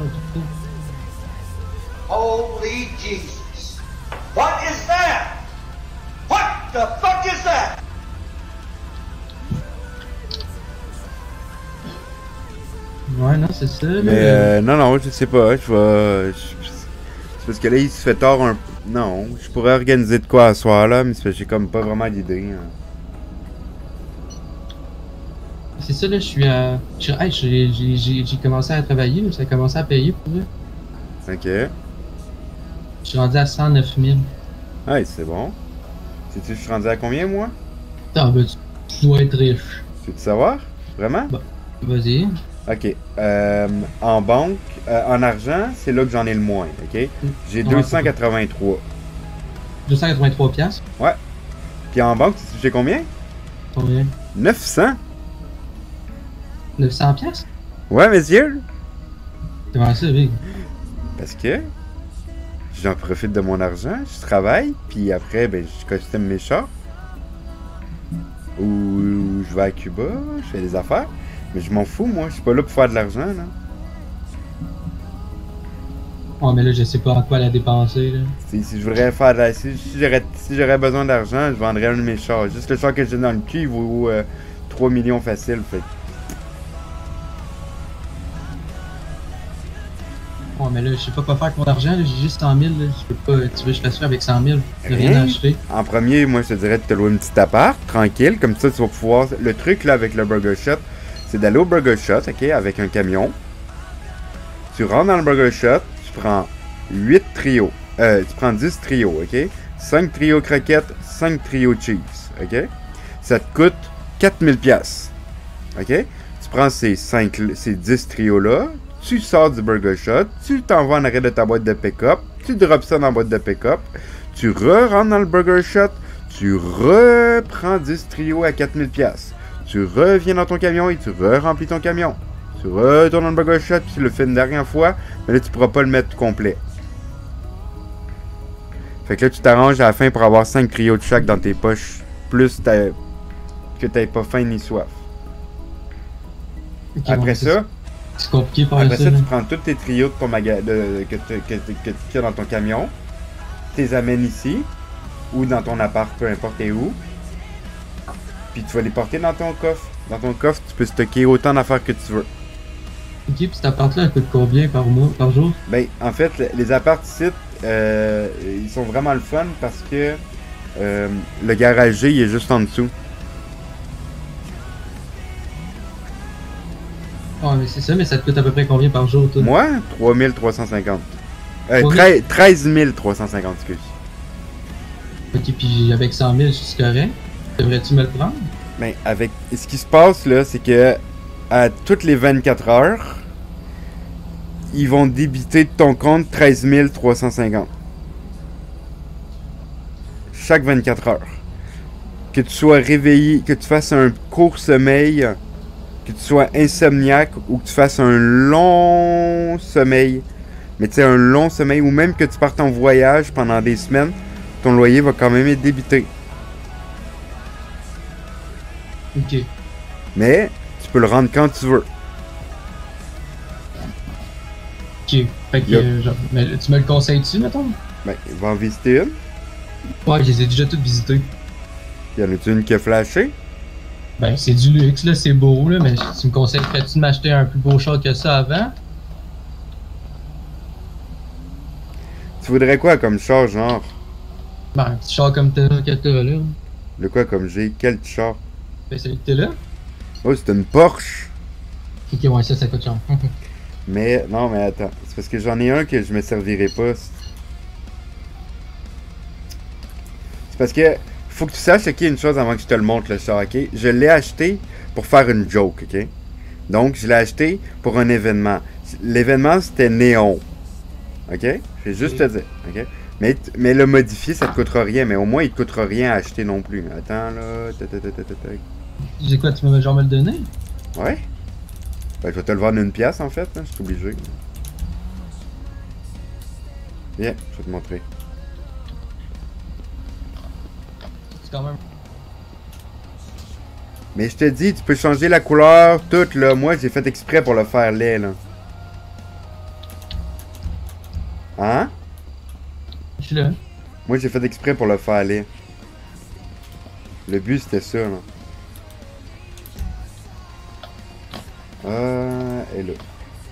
S14: Holy Jesus! What is that? What the fuck is that?
S13: Ouais, non, c'est ça.
S10: Mais euh, non, non, je sais pas. Je vais. je- C'est parce que là, il se fait tard un. Non, je pourrais organiser de quoi à ce soir là, mais c'est parce que j'ai comme pas vraiment d'idée. Hein.
S13: C'est ça, là, je suis à. je suis- hey, j'ai- j'ai j'ai- j'ai commencé à travailler, là, ça a commencé à payer pour vrai.
S10: Ok.
S13: Je suis rendu à cent neuf mille.
S10: Ouais, c'est bon. Sais-tu, je suis rendu à combien, moi?
S13: Ah, ben, tu, tu dois être riche.
S10: Tu veux savoir? Vraiment?
S13: Bah, vas-y.
S10: Ok. Euh, en banque, euh, en argent, c'est là que j'en ai le moins, ok? J'ai
S13: Ouais,
S10: deux cent quatre-vingt-trois.
S13: deux cent quatre-vingt-trois piastres.
S10: Ouais. Puis en banque, tu sais j'ai combien?
S13: Combien?
S10: neuf cents.
S13: neuf cents piastres?
S10: Ouais, monsieur?
S13: Comment ça, Big?
S10: Parce que j'en profite de mon argent, je travaille, puis après, ben, je costume mes chars. Ou je vais à Cuba, je fais des affaires. Mais je m'en fous, moi, je suis pas là pour faire de l'argent, là.
S13: Ouais, mais là, je sais pas en quoi la dépenser, là.
S10: Si, si je voudrais faire de la... Si, si j'aurais si j'aurais besoin d'argent, je vendrais un de mes chars. Juste le char que j'ai dans le cul, il vaut euh, trois millions facile, fait que-
S13: Ouais, mais là, je sais pas quoi faire avec mon argent, là. J'ai juste cent mille, là. Je peux pas. Tu veux que je fasse ça avec cent mille? J'ai rien à acheter.
S10: En premier, moi, je te dirais de te louer une petite appart, tranquille, comme ça, tu vas pouvoir... Le truc, là, avec le Burger Shot, c'est d'aller au Burger Shot, ok, avec un camion. Tu rentres dans le Burger Shot, tu prends huit trios. Euh, tu prends dix trios, ok? Tu cinq trios croquettes, cinq trios cheese. OK? Ça te coûte quatre mille piastres. OK? Tu prends ces, cinq, ces dix trios-là, tu sors du Burger Shot, tu t'envoies en arrière de ta boîte de pick-up, tu drops ça dans la boîte de pick-up, tu re-rentres dans le Burger Shot, tu reprends dix trios à quatre mille piastres. Tu reviens dans ton camion et tu re-remplis ton camion. Tu retournes dans le Burger Shot, puis tu le fais une dernière fois, mais là, tu pourras pas le mettre complet. Fait que là, tu t'arranges à la fin pour avoir cinq trios de chaque dans tes poches, plus que t'aies pas faim ni soif. Okay, après bon, ça,
S13: c'est compliqué par
S10: après ça,
S13: ça,
S10: tu prends tous tes trios de ton maga de, que tu as dans ton camion, tu les amènes ici, ou dans ton appart, peu importe où, puis tu vas les porter dans ton coffre. Dans ton coffre, tu peux stocker autant d'affaires que tu veux.
S13: Ok, puis cet appart-là, elle coûte combien par mois, par jour?
S10: Ben, en fait, les apparts ici, euh, ils sont vraiment le fun parce que euh, le garagé, il est juste en dessous.
S13: Ah, mais c'est ça, mais ça te coûte à peu près combien par jour, toi?
S10: Moi, trois mille trois cent cinquante. Euh, treize mille trois cent cinquante, excuse.
S13: Ok, puis avec cent mille, c'est correct? Devrais-tu me le prendre?
S10: Ben, avec... Ce qui se passe, là, c'est que à toutes les vingt-quatre heures, ils vont débiter de ton compte treize mille trois cent cinquante. Chaque vingt-quatre heures. Que tu sois réveillé, que tu fasses un court sommeil, que tu sois insomniaque ou que tu fasses un long sommeil. Mais tu sais, un long sommeil ou même que tu partes en voyage pendant des semaines, ton loyer va quand même être débité.
S13: Ok.
S10: Mais tu peux le rendre quand tu veux.
S13: Ok. Fait que, yep. euh, genre, mais tu me le conseilles-tu, mettons?
S10: Ben, va en visiter une.
S13: Ouais, je les ai déjà toutes visitées.
S10: Y en a-tu une qui a flashé?
S13: Ben, c'est du luxe, là, c'est beau, là, mais tu me conseillerais-tu de m'acheter un plus beau char que ça avant?
S10: Tu voudrais quoi comme char, genre?
S13: Ben, un petit char comme t'as, que t'as là.
S10: Le quoi comme j'ai? Quel char?
S13: Ben, celui que t'as là?
S10: Oh, c'est une Porsche!
S13: Ok, ouais, ça, ça coûte cher.
S10: Mais, non, mais attends. C'est parce que j'en ai un que je me servirai pas. C'est parce que faut que tu saches, ok, une chose avant que je te le montre, le char, ok? Je l'ai acheté pour faire une joke, ok? Donc, je l'ai acheté pour un événement. L'événement, c'était néon. Ok? Je vais juste te dire, ok? Mais, mais le modifier, ça te coûtera rien. Mais au moins, il te coûtera rien à acheter non plus. Attends, là.
S13: J'ai quoi, tu m'as genre me le donner?
S10: Ouais. Ben, je vais te le vendre une pièce, en fait. Hein, je suis obligé. Viens, je vais te montrer.
S13: C'est quand même...
S10: Mais je te dis, tu peux changer la couleur, toute, là. Moi, j'ai fait exprès pour le faire laid, là. Hein?
S13: Je suis là.
S10: Moi, j'ai fait exprès pour le faire laid. Le but, c'était ça, là. Euh... Et là.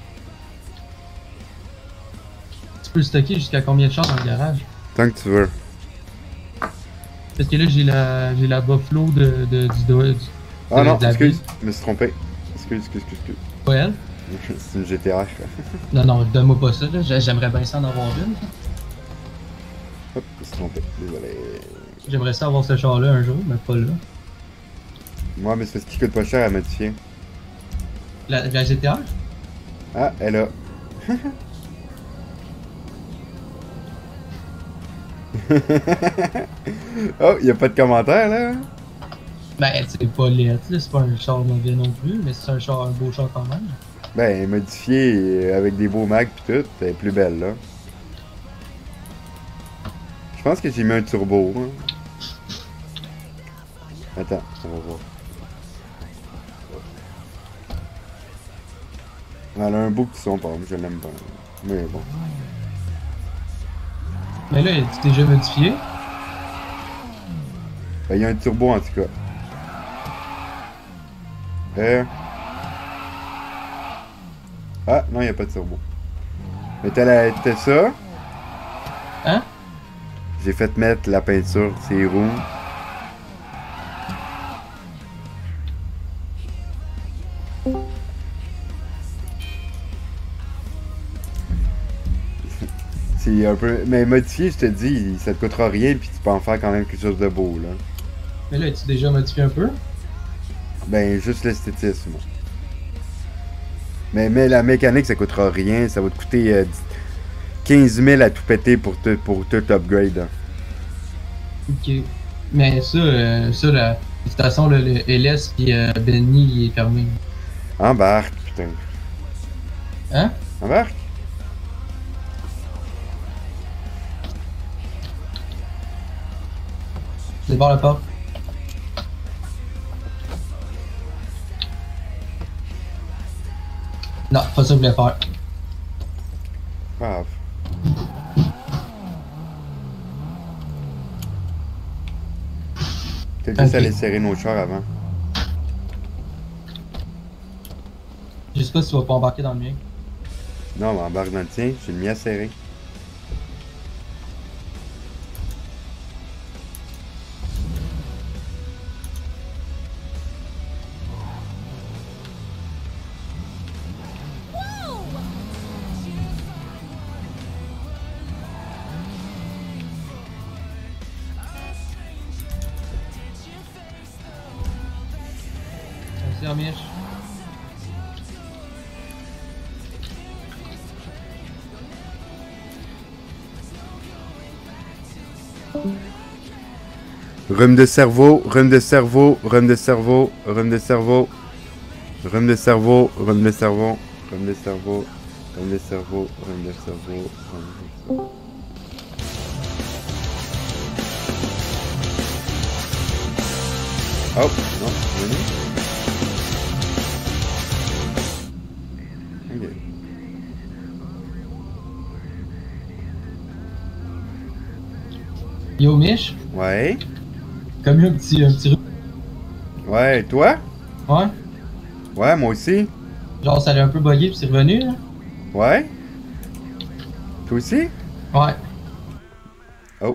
S13: Tu peux le stocker jusqu'à combien de chars dans le garage?
S10: Tant que tu veux.
S13: Parce que là, j'ai la j'ai la Buffalo de, de, du... De,
S10: ah non,
S13: de la
S10: excuse, je me suis trompé. Excuse, excuse, excuse, excuse.
S13: Pas elle?
S10: C'est une G T R.
S13: Non, non, donne-moi pas ça, là. J'aimerais bien ça en avoir une.
S10: Hop, je me suis trompé, désolé.
S13: J'aimerais ça avoir ce char-là un jour, mais pas là.
S10: Moi, mais c'est parce qu'il coûte pas cher à modifier.
S13: La, la G T R?
S10: Ah, elle a. Oh, y'a pas de commentaire là?
S13: Ben, c'est pas laid, c'est pas un char mauvais non plus, mais c'est un char, un beau char quand même.
S10: Ben, modifié avec des beaux mags pis tout, elle est plus belle là. Je pense que j'ai mis un turbo. Hein. Attends, on va voir. Elle a un beau petit son, par exemple, je l'aime pas. Mais bon.
S13: Mais là, tu t'es déjà modifié?
S10: Ben, il y a un turbo en tout cas. Euh... Ah, non, il n'y a pas de turbo. Mais t'as la... t'as ça?
S13: Hein?
S10: J'ai fait mettre la peinture, c'est rouge. c'est un peu... Mais modifier, je te dis, ça te coûtera rien, puis tu peux en faire quand même quelque chose de beau, là.
S13: Mais là, as-tu déjà modifié un peu?
S10: Ben, juste l'esthétisme. Mais, mais la mécanique, ça coûtera rien, ça va te coûter euh, quinze mille à tout péter pour tout, pour tout upgrade. Hein.
S13: Ok. Mais ça, euh, ça, la... de toute façon, le, le L S puis euh, Benny, il est fermé.
S10: Embarque, putain.
S13: Hein?
S10: Embarque.
S13: Je débarre la porte. Non, pas ça que je voulais faire.
S10: Grave. Peut-être
S13: okay.
S10: juste aller serrer nos chars avant.
S13: Je sais pas si tu vas pas embarquer dans le mien.
S10: Non, mais embarque dans le tien, j'ai le mien serré.
S13: Merci, Amish.
S10: Rhume de cerveau, rhume de cerveau, rhume de cerveau, rhume de cerveau, rhume de cerveau, rhume de cerveau, rhume de cerveau, rhume de cerveau, rhume de cerveau, rhume de cerveau. Oh, non, venez. Ok.
S13: Yo, Mich?
S10: Ouais.
S13: Comme un petit, un petit...
S10: Ouais, toi?
S13: Ouais.
S10: Ouais, moi aussi.
S13: Genre, ça allait un peu bugger puis c'est revenu, là?
S10: Ouais. Toi aussi?
S13: Ouais.
S10: Oh.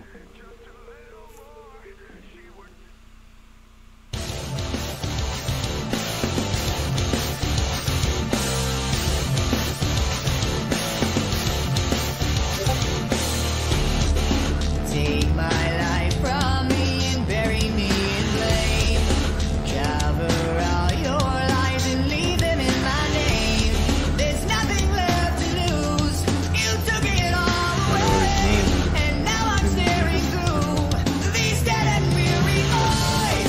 S8: Take my life from me and bury me in blame. Cover all your lies and leave them in my name. There's nothing left to lose. You took it all away, and now I'm staring through these dead and weary eyes.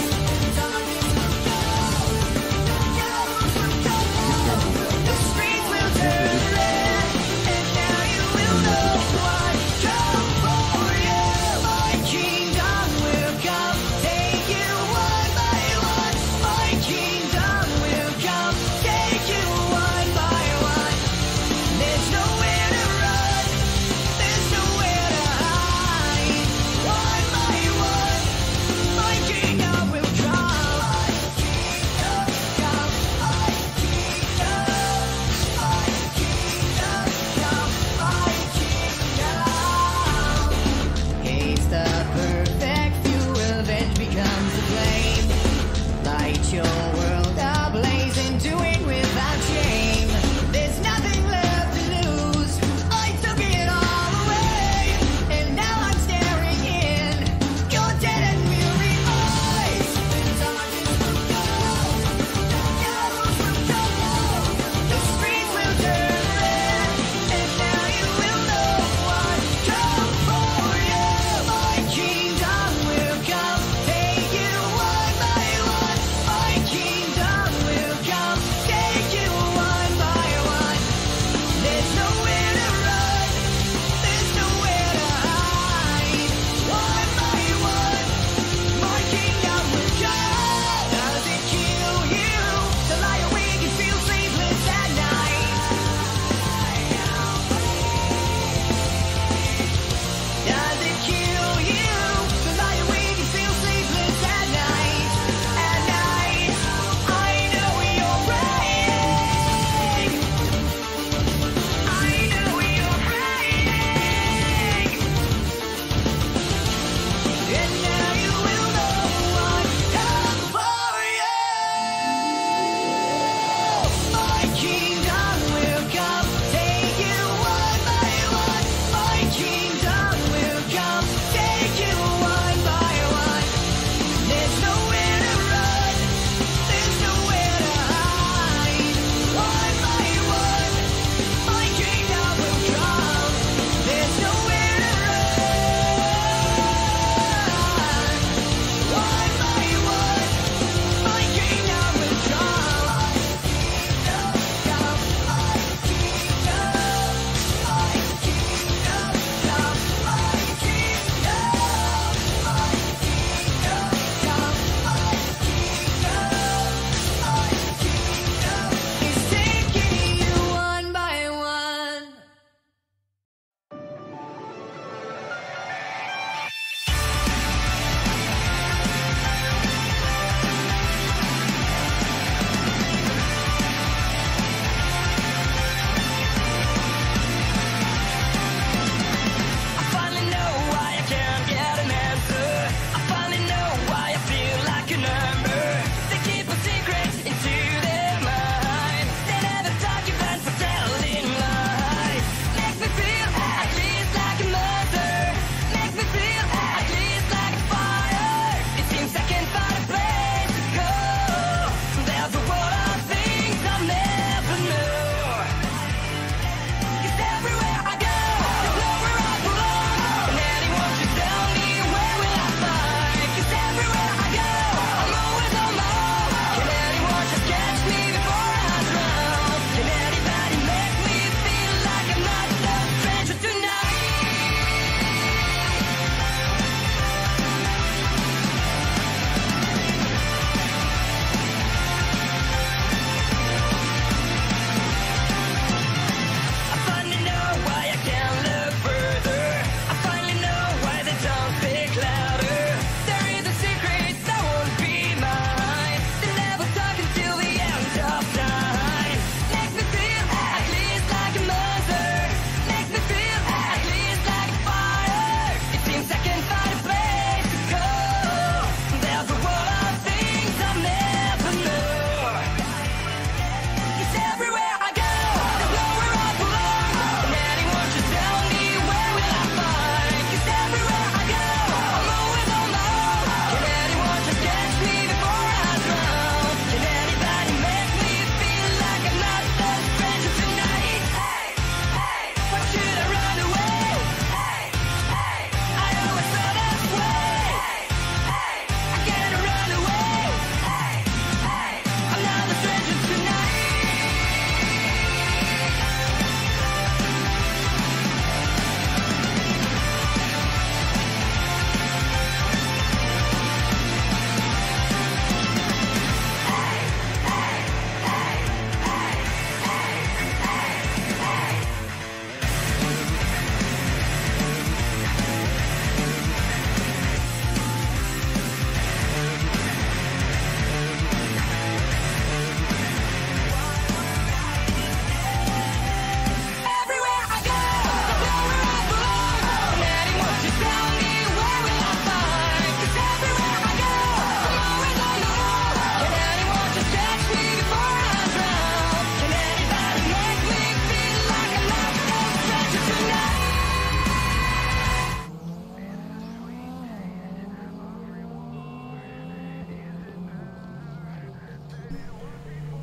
S8: The streets will turn red, and now you will know why. Come for you. My kingdom will come, take you one by one. My kingdom will come, take you one by one. There's nowhere to run, there's nowhere to hide. One by one, my kingdom will come. My kingdom come, my kingdom, my kingdom come, my kingdom. Hate's the perfect fuel, revenge becomes a flame. Light your world ablaze and do it without shame. There's nothing left to lose. I took it all away, and now I'm staring in your dead and weary eyes. The streets will turn red, and now you will know what. Come for you. My kingdom will come, take you one by one. My kingdom.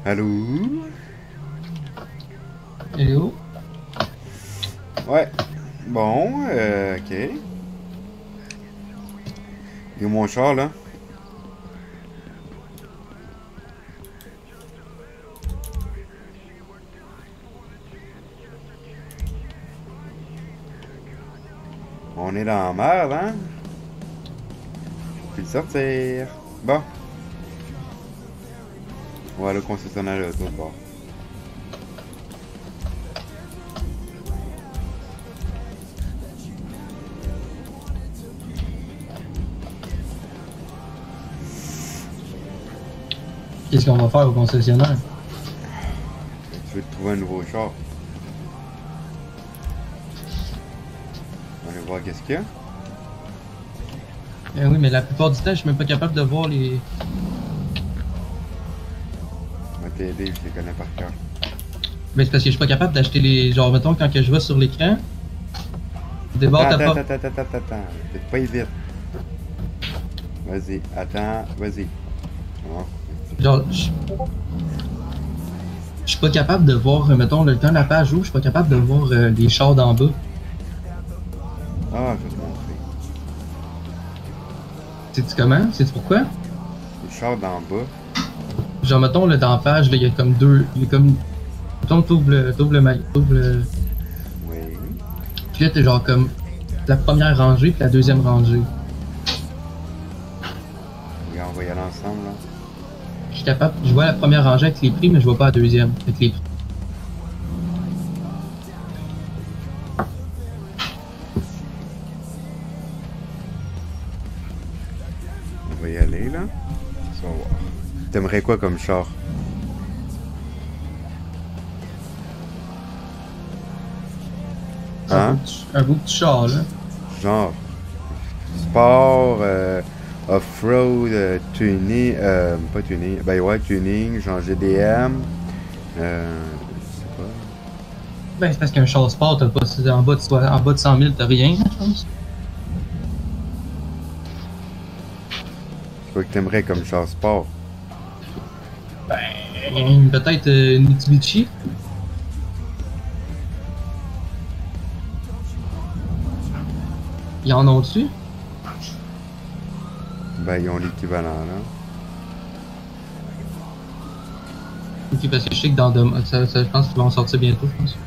S10: Allô?
S13: Hello?
S10: Ouais. Bon, euh, ok. Il est où mon char, là? On est dans la merde, hein? Puis le sortir. Bon. On va aller au concessionnaire de l'auto de bord.
S13: Qu'est-ce qu'on va faire au concessionnaire?
S10: Tu veux te trouver un nouveau char? On va aller voir qu'est-ce qu'il y a.
S13: Eh oui, mais la plupart du temps, je suis même pas capable de voir les...
S10: On va t'aider, je les connais par cœur.
S13: Mais c'est parce que je suis pas capable d'acheter les... Genre, mettons, quand que je vais sur l'écran... Débarre ta
S10: Attends,
S13: porte.
S10: attends, attends, attends, attends, attends. Faites pas vite. Vas-y, attends, vas-y. Oh.
S13: Genre, je... Je suis pas capable de voir, euh, mettons, le temps de la page ouvre, je suis pas capable de voir euh, les chars d'en bas.
S10: Ah, je vais te montrer.
S13: Sais-tu comment? Sais-tu pourquoi?
S10: Les chars d'en bas.
S13: Genre, mettons, là, dans la page, là, il y a comme deux... Il y a comme... Mettons, t'ouvres le... T'ouvres le... ma- T'ouvres le...
S10: Oui.
S13: Puis là, t'es genre comme... La première rangée, puis la deuxième rangée.
S10: Regarde, on va y aller ensemble, là.
S13: Je suis capable... Je vois la première rangée avec les prix, mais je vois pas la deuxième avec les prix.
S10: On va y aller, là. Ça va voir. T'aimerais quoi comme char?
S13: Un
S10: Hein?
S13: beau petit- Un beau petit char, là.
S10: Genre. Sport, euh, off-road, euh, tuning, euh, pas tuning, ben ouais, tuning, genre G D M, euh, je sais pas.
S13: Ben, c'est parce qu'un char sport, t'as pas... c'est En bas de, soi- en bas de cent mille, t'as rien, je pense.
S10: C'est quoi que t'aimerais comme char sport?
S13: Ben, peut-être euh, une Mitsubishi. Ils en ont dessus?
S10: Ben, ils ont l'équivalent, là.
S13: Ok, parce que je sais que dans demain, ça, ça, je pense qu'ils vont en sortir bientôt, je pense.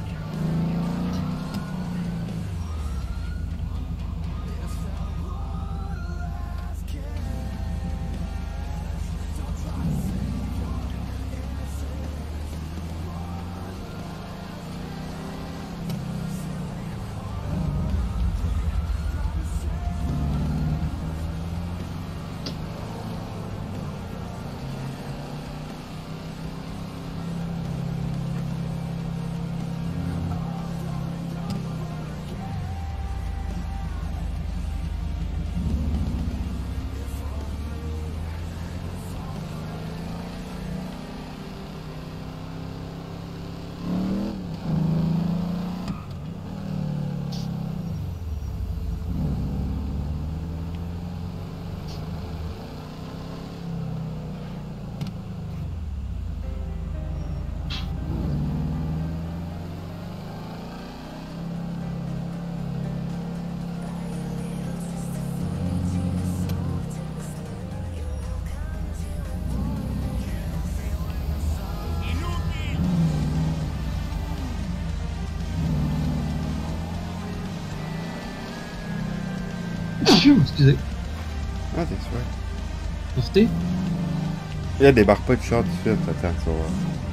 S13: Excusez.
S10: Ah, t'es sûr.
S13: Profitez.
S10: Il débarque pas de char tout de suite, attends, tu vas voir.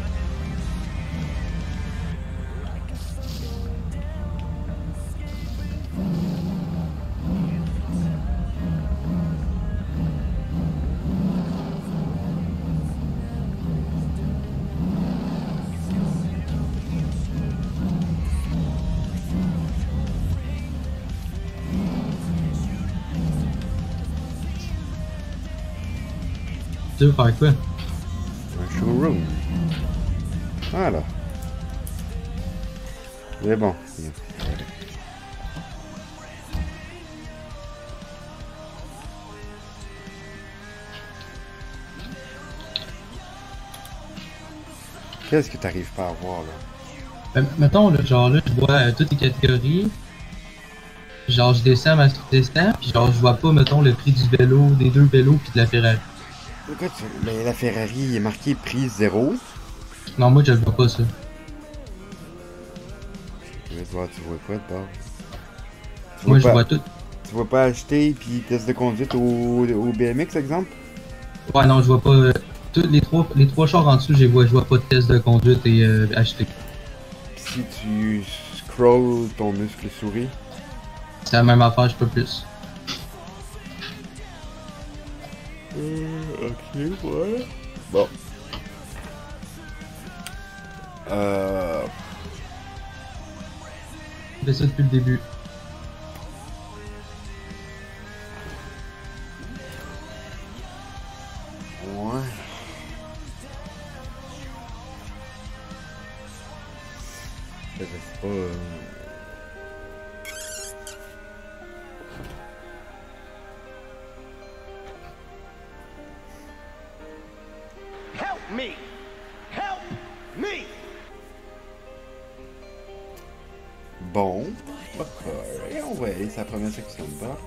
S13: Tu veux faire quoi?
S10: Un showroom. Voilà. C'est bon. Qu'est-ce que t'arrives pas à voir, là?
S13: Ben, mettons, là, genre là, je vois euh, toutes les catégories. Genre, je descends, ma... je descends, puis genre, je vois pas, mettons, le prix du vélo, des deux vélos, puis de la Ferrari.
S10: Pourquoi tu... Mais la Ferrari, il est marqué prix zéro.
S13: Non, moi, je le vois pas, ça.
S10: Je vais te voir, tu vois quoi de bord? Tu
S13: Moi,
S10: vois
S13: je
S10: pas...
S13: vois tout.
S10: Tu vois pas acheter, puis test de conduite au, au B M X, exemple?
S13: Ouais, non, je vois pas... Euh, tous les trois, les trois chars en dessous, je vois, je vois pas de test de conduite et euh, acheter.
S10: Si tu scrolls ton muscle souris...
S13: C'est la même affaire, je peux plus.
S10: Euh, ok, ouais. Bon. Euh...
S13: Je fais ça depuis le début.
S10: Ouais. Je sais pas... Euh...
S14: Help me! Help me!
S10: Bon. Ok, on va aller, c'est la première section de bord.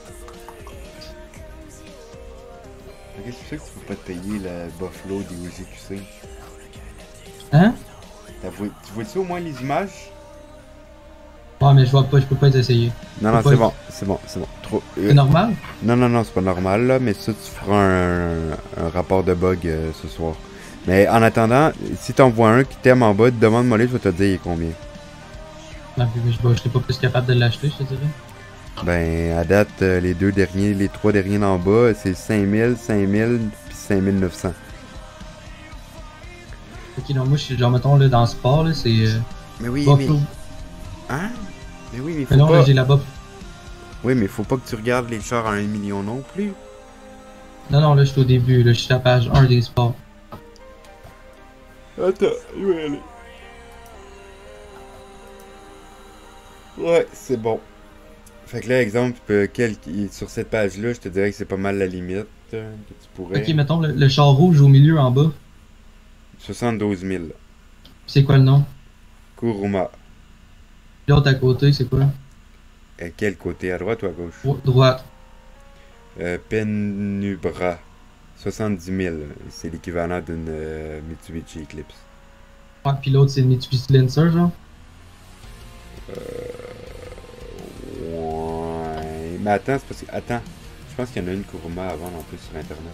S10: Ok, c'est sûr que tu peux pas te payer le Buffalo D O J Q C.
S13: Hein?
S10: T'as vu- Tu vois-tu au moins les images?
S13: Ouais, mais je vois pas, je peux pas les essayer.
S10: Non,
S13: Je
S10: non,
S13: peux
S10: c'est
S13: pas-
S10: bon, c'est bon, c'est bon. Trop...
S13: C'est normal?
S10: Non, non, non, c'est pas normal, là, mais ça, tu feras un, un rapport de bug euh, ce soir. Mais en attendant, si t'en vois un qui t'aime en bas, demande-moi les, je vais te dire il est combien.
S13: Non, mais je, je serais pas plus capable de l'acheter, je te dirais.
S10: Ben, à date, euh, les deux derniers, les trois derniers en bas, c'est cinq mille, cinq mille, puis cinq mille neuf cents.
S13: Ok, donc moi, je suis genre, mettons, là, dans le sport, là, c'est... Euh,
S10: mais oui,
S13: Buffalo.
S10: mais... Hein? Mais oui, mais faut
S13: Mais non,
S10: pas...
S13: là, j'ai la Buff...
S10: Oui, mais faut pas que tu regardes les chars à un million non plus.
S13: Non, non, là, je suis au début, là, je suis à la page un des sports.
S10: Attends, je vais aller. Ouais, c'est bon. Fait que là, exemple, euh, quel, sur cette page-là, je te dirais que c'est pas mal la limite euh, que tu pourrais.
S13: Ok, mettons, le, le char rouge au milieu, en bas.
S10: soixante-douze mille.
S13: C'est quoi le nom?
S10: Kuruma.
S13: L'autre à côté, c'est quoi?
S10: À quel côté? À droite ou à gauche?
S13: Dro- Droite.
S10: Euh, Penubra. soixante-dix mille. C'est l'équivalent d'une euh, Mitsubishi Eclipse.
S13: Ouais, puis l'autre, c'est le Mitsubishi Lancer, genre.
S10: Euh... Ouais. Mais attends, c'est parce que... Attends. Je pense qu'il y en a une Kuruma à vendre en plus sur Internet.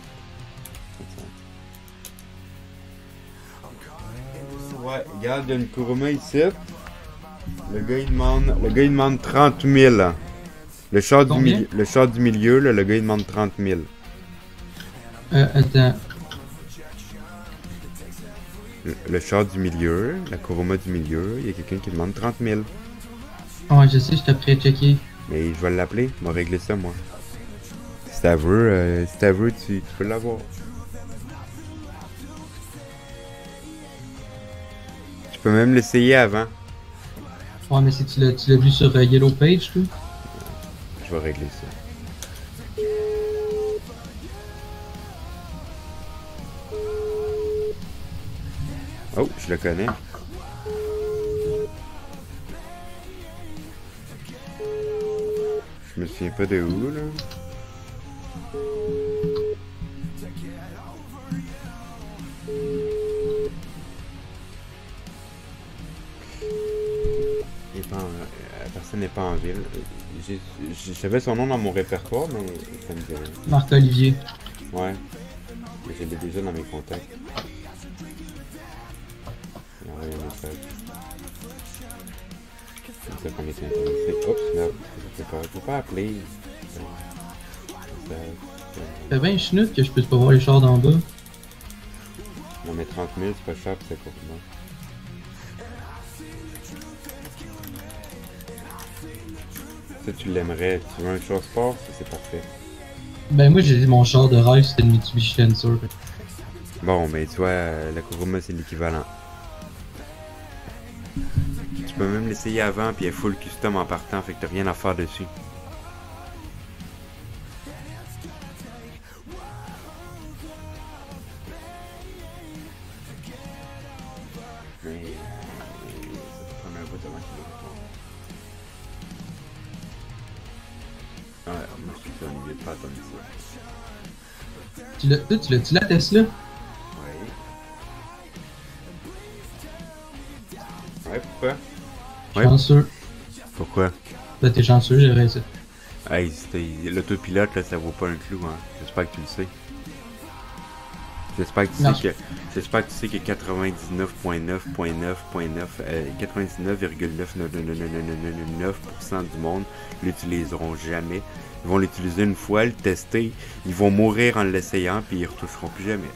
S10: Euh, ouais, regarde, il y a une Kuruma ici. Le gars, il demande... Le gars, il demande trente mille. Le char du, milieu, le char du milieu, là, le gars, il demande trente mille.
S13: Euh, attends.
S10: Le, le char du milieu, la Kuruma du milieu, il y a quelqu'un qui demande trente mille.
S13: Ouais, je sais, je t'ai prêt à checker.
S10: Mais je vais l'appeler, je vais régler ça, moi. Si t'as veux, euh, si t'as veux, tu, tu peux l'avoir. Tu peux même l'essayer avant.
S13: Ouais, mais si tu l'as tu l'as vu sur euh, Yellow Page, toi?
S10: Je vais régler ça. Oh, je le connais. Je me souviens pas de où, là. Il est pas en- La personne n'est pas en ville. J'ai- j'ai- J'avais son nom dans mon répertoire, mais ça me dit rien.
S13: Marc-Olivier.
S10: Ouais. Mais je l'ai déjà dans mes contacts. Il a envoyé un message. Comme ça qu'on est intéressé. Oups, merde. Je peux pas, je peux pas appeler. Ça,
S13: C'est bien chenoute que je puisse pas voir les chars d'en bas.
S10: non, mais trente mille, c'est pas cher, puis c'est court. Ça, tu l'aimerais. Tu veux un char sport? Ça, c'est parfait.
S13: Ben moi j'ai dit mon char de rêve c'était le Mitsubishi Lancer.
S10: Bon, mais tu vois, euh, la Kuruma, c'est l'équivalent. Tu peux même l'essayer avant, puis elle est full custom en partant, fait que t'as rien à faire dessus. Mais euh, ça prend un bout avant qu'il le retourne. Ouais, moi je suis ennuyé de pas attendre ça.
S13: Tu l'as, toi, tu l'as, tu l'as Tesla?
S10: Ouais. Ouais, pourquoi? Ouais.
S13: Chanceux.
S10: Pourquoi?
S13: Bah, t'es chanceux, j'aurais ça.
S10: Hey, l'autopilote, là, ça vaut pas un clou, hein. J'espère que tu le sais. J'espère que tu
S13: Non.
S10: sais que j'espère que tu sais que quatre-vingt-dix-neuf virgule neuf virgule neuf virgule neuf euh, quatre-vingt-dix-neuf virgule neuf neuf neuf neuf neuf pour cent du monde l'utiliseront jamais. Ils vont l'utiliser une fois, le tester, ils vont mourir en l'essayant puis ils retoucheront plus jamais.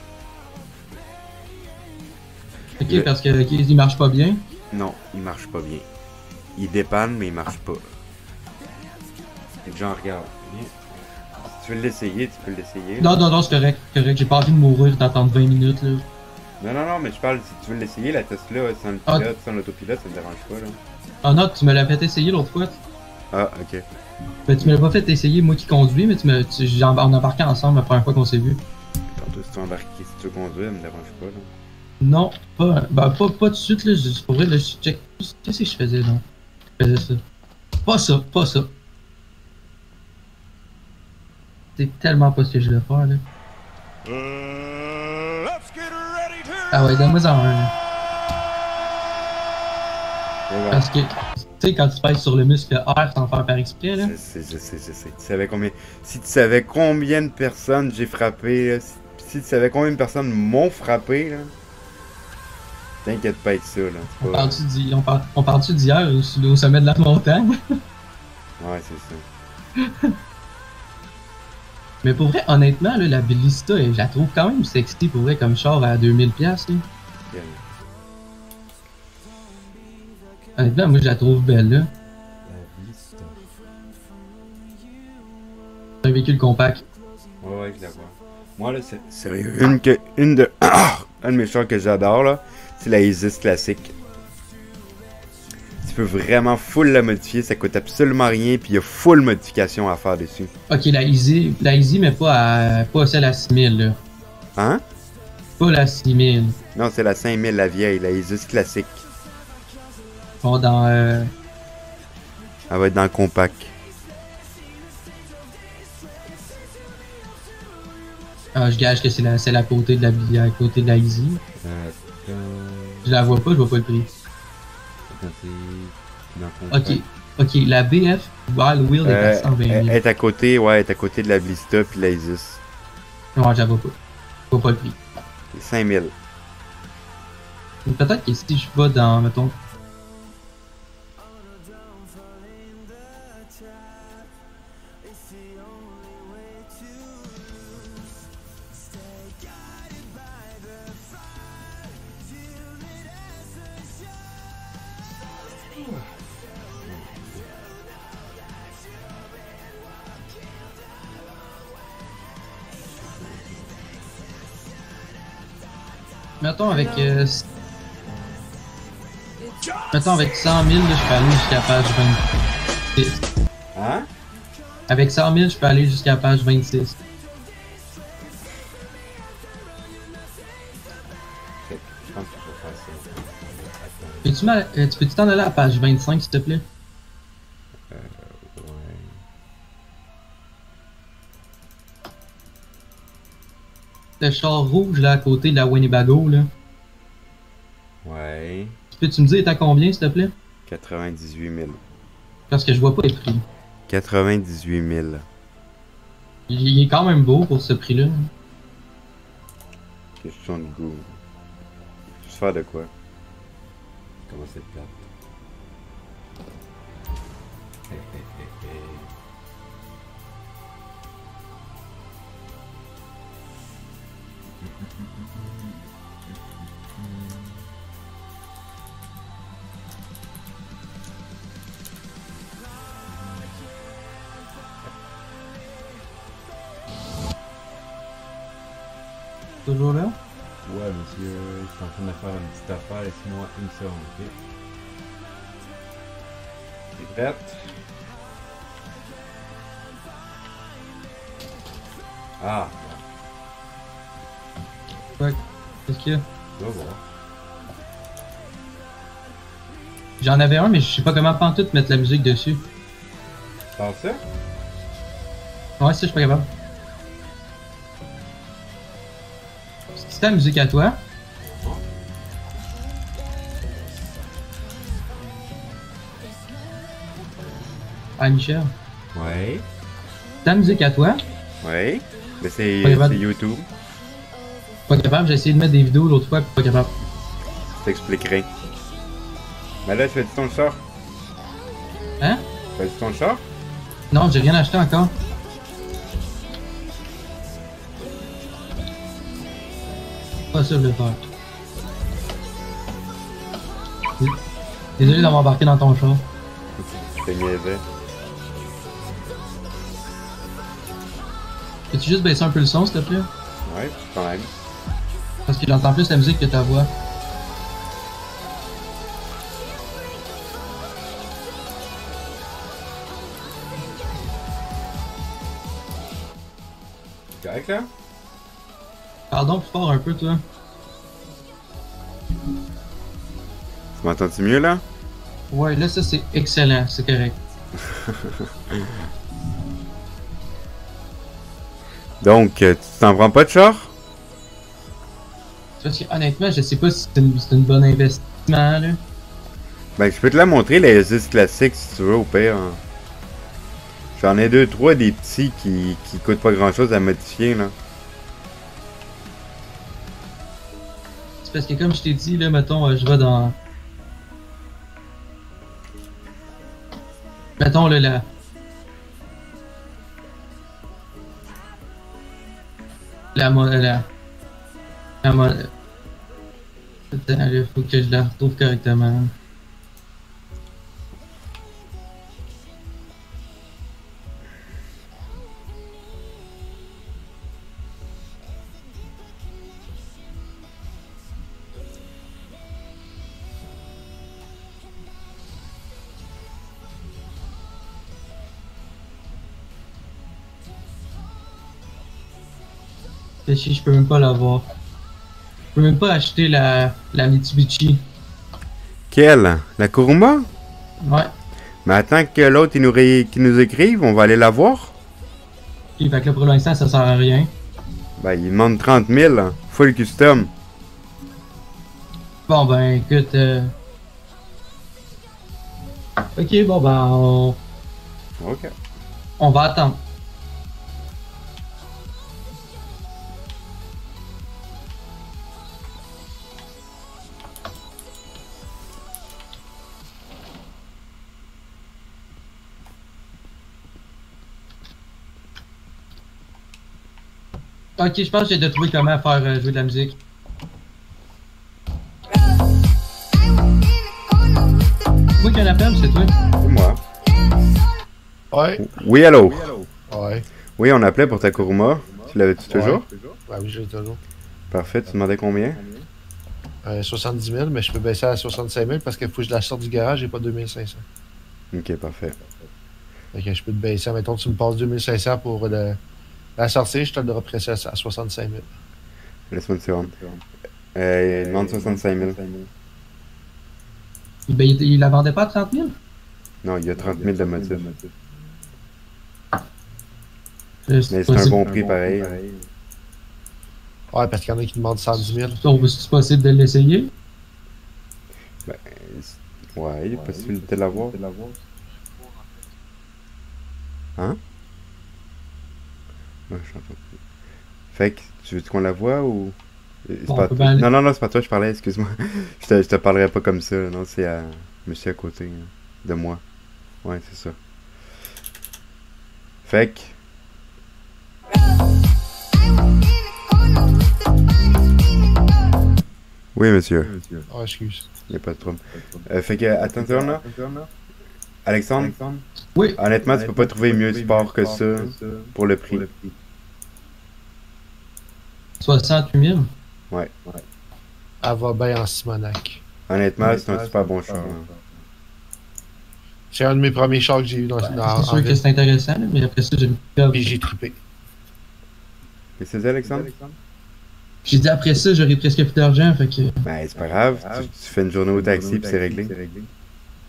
S13: Ok,
S10: Le-
S13: parce que ok, il marche pas bien.
S10: Non, il marche pas bien. Il dépanne mais il marche pas. Genre regarde, viens. Si tu veux l'essayer, tu peux l'essayer.
S13: Non, non, non, c'est correct, c'est correct. J'ai pas envie de mourir d'attendre vingt minutes, là.
S10: Non, non, non, mais je parle, si tu veux l'essayer, la Tesla, sans le
S13: Ah.
S10: pilote, sans l'autopilote, ça me dérange pas, là.
S13: Ah non, tu me l'as fait essayer l'autre fois.
S10: Ah, ok.
S13: Ben, tu me l'as pas fait essayer, moi qui conduis, mais tu me, tu, j'ai en- on a embarqué ensemble la première fois qu'on s'est vu.
S10: Tantôt, si tu embarques, si tu veux conduire, ça me dérange pas, là.
S13: Non, pas, ben, pas, pas tout de suite, là. C'est pour vrai, là, je check. Qu'est-ce que je faisais, là? Je faisais ça. Pas ça, pas ça. C'est tellement pas ce que je veux faire, là. Ah ouais, donne-moi en un, là. Parce que, tu sais, quand tu pèses sur le muscle R sans faire par exprès, là.
S10: Je sais, je sais, je sais. Tu savais combien... Si tu savais combien de personnes j'ai frappé, là, si, si tu savais combien de personnes m'ont frappé, là... T'inquiète pas avec ça, là. C'est
S13: On
S10: pas...
S13: parle-tu d'hi- on parle, on parle-tu d'hier au, au sommet de la montagne?
S10: Ouais, c'est ça.
S13: Mais pour vrai, honnêtement, là, la Bellista, je la trouve quand même sexy pour vrai comme char à deux mille piastres. là.
S10: Bien.
S13: Honnêtement, moi je la trouve belle là. C'est un véhicule compact.
S10: Ouais, ouais, je la vois. Moi, là, c'est sérieux. Une, que, une de... un de mes chars que j'adore, là, c'est la Isis classique. Tu peux vraiment full la modifier, ça coûte absolument rien, puis il y a full modification à faire dessus.
S13: Ok, la Easy, la Easy mais pas, à, pas celle à six mille là.
S10: Hein?
S13: Pas la six mille.
S10: Non, c'est la cinq mille, la vieille, la Isis classique.
S13: Bon, dans... Euh...
S10: Elle va être dans le compact.
S13: Ah, je gage que c'est la, celle à côté de la, à côté de la Easy.
S10: Euh,
S13: Je la vois pas, je vois pas le prix.
S10: Attends, c'est dans le compact.
S13: Ok, ok, la B F Wild Wheel est
S10: Euh,
S13: à cent vingt
S10: elle
S13: mille.
S10: est à côté, ouais, elle est à côté de la Blista puis la Isis.
S13: Non, je la vois pas. Je vois pas le prix.
S10: C'est cinq mille.
S13: Peut-être que si je vais dans, mettons... Mettons avec... Euh, s- mettons avec cent mille, là, je peux aller jusqu'à la page vingt-six.
S10: Hein?
S13: Avec cent mille, je peux aller jusqu'à la page vingt-six.
S10: Je pense que je vais faire ça.
S13: Peux-tu m'a- euh, tu peux-tu t'en aller à la page vingt-cinq, s'il te plaît?
S10: Euh, ouais.
S13: Le char rouge, là, à côté de la Winnebago, là.
S10: Ouais.
S13: Peux-tu me dire, t'as combien, s'il te plaît?
S10: quatre-vingt-dix-huit mille.
S13: Parce que je vois pas les prix.
S10: quatre-vingt-dix-huit mille.
S13: Il, il est quand même beau pour ce prix-là.
S10: Question de goût. Juste faire de quoi? Comment c'est plate? Hé, hé, hé, hé.
S13: Toujours là?
S10: Ouais, monsieur, je suis en train de faire une petite affaire. Laisse-moi une seconde, ok? T'es prête? Ah,
S13: Ouais. Qu'est-ce qu'il y a?
S10: on va voir.
S13: J'en avais un, mais je sais pas comment pantoute mettre la musique dessus.
S10: T'as ça?
S13: Ouais, ça, je suis pas capable. C'est ta musique à toi? Ah, Michel.
S10: Ouais.
S13: Ta musique à toi?
S10: Ouais. Mais c'est
S13: Pas capable.
S10: c'est YouTube.
S13: Pas capable, j'ai essayé de mettre des vidéos l'autre fois, puis pas capable.
S10: Je t'expliquerai. Mais là, tu fais-tu ton char?
S13: Hein?
S10: Fais-tu ton char?
S13: Non, j'ai rien acheté encore. Pas sûr de le faire. Désolé d'avoir embarqué dans ton char.
S10: Je te niaisais.
S13: Peux-tu juste baisser un peu le son, s'il te plaît?
S10: Ouais, quand même.
S13: Parce que j'entends plus la musique que ta voix.
S10: Correct, là?
S13: Pardon, plus fort un peu, toi.
S10: Tu m'entends-tu mieux, là?
S13: Ouais, là, ça, c'est excellent. C'est correct.
S10: Donc, euh, tu t'en prends pas de char?
S13: Parce que, honnêtement, je sais pas si c'est une, c'est une bonne investissement, là.
S10: Ben, je peux te la montrer, les S dix classiques, si tu veux, au pire. Hein. J'en ai deux, trois des petits qui, qui coûtent pas grand-chose à modifier, là.
S13: C'est parce que, comme je t'ai dit, là, mettons, euh, je vais dans... Mettons, là, la... La... mo- La... La... mo- Attends, là, faut que je la retrouve correctement. Fait chier, je peux même pas l'avoir. Je peux même pas acheter la, la Mitsubishi.
S10: Quelle? La Kuruma?
S13: Ouais.
S10: Mais attends que l'autre il nous, ré... qu'il nous écrive, on va aller la voir.
S13: Puis, fait que là, pour l'instant, ça sert à rien.
S10: Ben, il demande trente mille, hein. Full custom.
S13: Bon, ben, écoute, euh... Ok, bon, ben, on...
S10: Ok.
S13: On va attendre. Ok, je pense que j'ai de trouver comment faire euh, jouer de la musique. Moi qui en appelle, c'est toi?
S10: C'est moi.
S6: Ouais.
S10: Oui, allô?
S6: Ouais.
S10: Oui, on appelait pour ta Kuruma. Tu l'avais-tu toujours?
S6: Ouais, oui, j'ai toujours.
S10: Parfait, tu demandais combien?
S6: Euh, soixante-dix mille, mais je peux baisser à soixante-cinq mille parce qu'il faut que je la sorte du garage et pas deux mille cinq cents.
S10: Ok, parfait.
S6: Fait que je peux te baisser. Mettons, tu me passes deux mille cinq cents pour le, la sortie, je te le represser à, à soixante-cinq mille.
S10: Laisse-moi une seconde. Euh, il demande soixante-cinq mille.
S13: Ben, il, il la vendait pas à trente mille?
S10: Non, il y a trente mille de motifs.
S13: Mais
S10: c'est un bon prix pareil.
S6: Ouais, parce qu'il y en a qui demandent cent dix mille.
S13: Donc, c'est possible de l'essayer?
S10: Ben, ouais, il y a possibilité de l'avoir. Hein? Ouais, je suis en train de... Fait que, tu veux qu'on la voie ou...
S13: Bon,
S10: pas...
S13: ben...
S10: Non, non, non, c'est pas toi, je parlais, excuse-moi. je, te, je te parlerai pas comme ça, non, c'est à monsieur à côté hein, de moi. Ouais, c'est ça. Fait que... Oui, monsieur.
S6: Ah, excuse.
S10: Il n'y a pas de trouble. Euh, fait que, attention là. Alexandre?
S13: Oui.
S10: Honnêtement, tu peux pas trouver mieux sport que ça pour le prix.
S13: soixante-huit mille?
S10: Ouais.
S6: Elle va bien en Simonac.
S10: Honnêtement, c'est un super bon char.
S6: C'est un de mes premiers chars que j'ai eu dans, dans
S13: C'est sûr que c'est intéressant, mais après ça, j'ai
S6: Puis j'ai trippé.
S10: Qu'est-ce que c'est, Alexandre?
S13: J'ai dit après ça, j'aurais presque plus d'argent, fait que...
S10: Ben, c'est pas grave. Tu, tu fais une journée au taxi puis c'est réglé.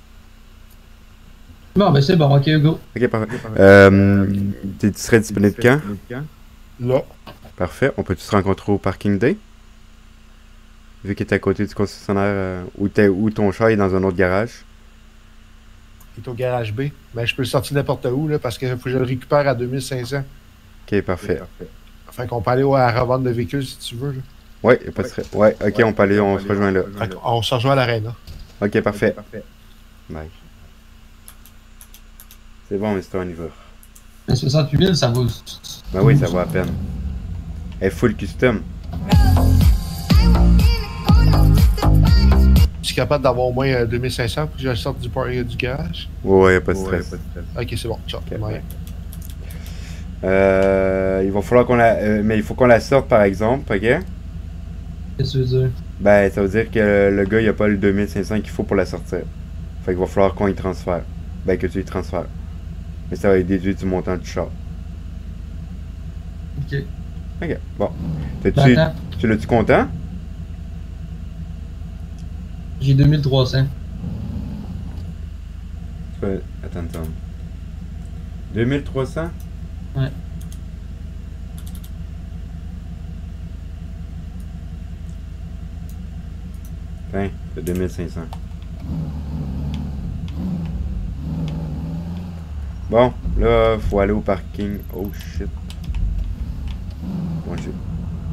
S13: Bon, ben c'est bon, ok, go.
S10: Ok, parfait. Euh, tu serais disponible quand?
S6: Là.
S10: Parfait. On peut-tu se rencontrer au parking day? Vu qu'il est à côté du concessionnaire, euh, ou, t'es- ou ton char est dans un autre garage.
S6: Il est au garage B. Ben, je peux le sortir n'importe où, là, parce qu'il faut que je le récupère à deux mille cinq cents.
S10: Ok, parfait.
S6: Fait qu'on peut aller au- à la revente de véhicules si tu veux. Là.
S10: Ouais, y a pas de stress. Ouais, ok, on peut aller, on se rejoint là.
S6: Fait qu'on- on se rejoint à l'aréna.
S10: Ok, parfait. Bye. C'est bon, Mister, on y va.
S13: Mais soixante-huit mille, ça vaut.
S10: Ben oui, ça va à peine. Elle est full custom.
S6: Tu es capable d'avoir au moins euh, deux mille cinq cents pour que je le sorte du, par- euh, du garage?
S10: Ouais, ouais, y a pas de stress.
S6: Ok, c'est bon. Ciao. Ouais.
S10: Euh, il va falloir qu'on la... euh, mais il faut qu'on la sorte, par exemple, ok?
S13: Qu'est-ce que tu veux dire?
S10: Ben, ça veut dire que le gars, il a pas le deux mille cinq cents qu'il faut pour la sortir. Fait qu'il va falloir qu'on y transfère. Ben, que tu y transfères. Mais ça va être déduit du montant du char.
S13: Ok.
S10: Ok, bon. T'as-tu...
S13: Ben, attends.
S10: Tu l'as-tu content?
S13: J'ai deux mille trois cents.
S10: Euh, Attends, attends. deux mille trois cents?
S13: Ouais.
S10: Hein, c'est deux mille cinq cents. Bon, là, faut aller au parking. Oh shit. Bon, j'ai...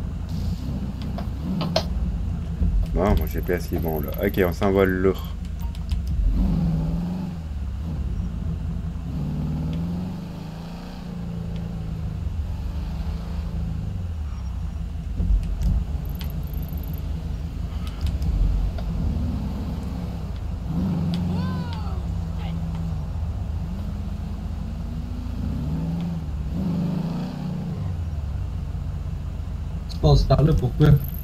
S10: Bon, mon G P S il est bon là. Ok, on s'en va là.
S13: Tu passes par là, pourquoi?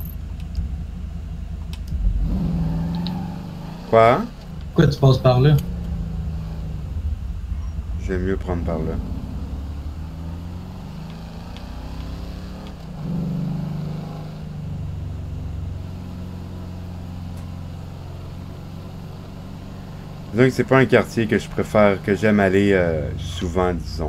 S10: Quoi?
S13: Pourquoi tu passes par là?
S10: J'aime mieux prendre par là. Disons que c'est pas un quartier que je préfère, que j'aime aller euh, souvent, disons.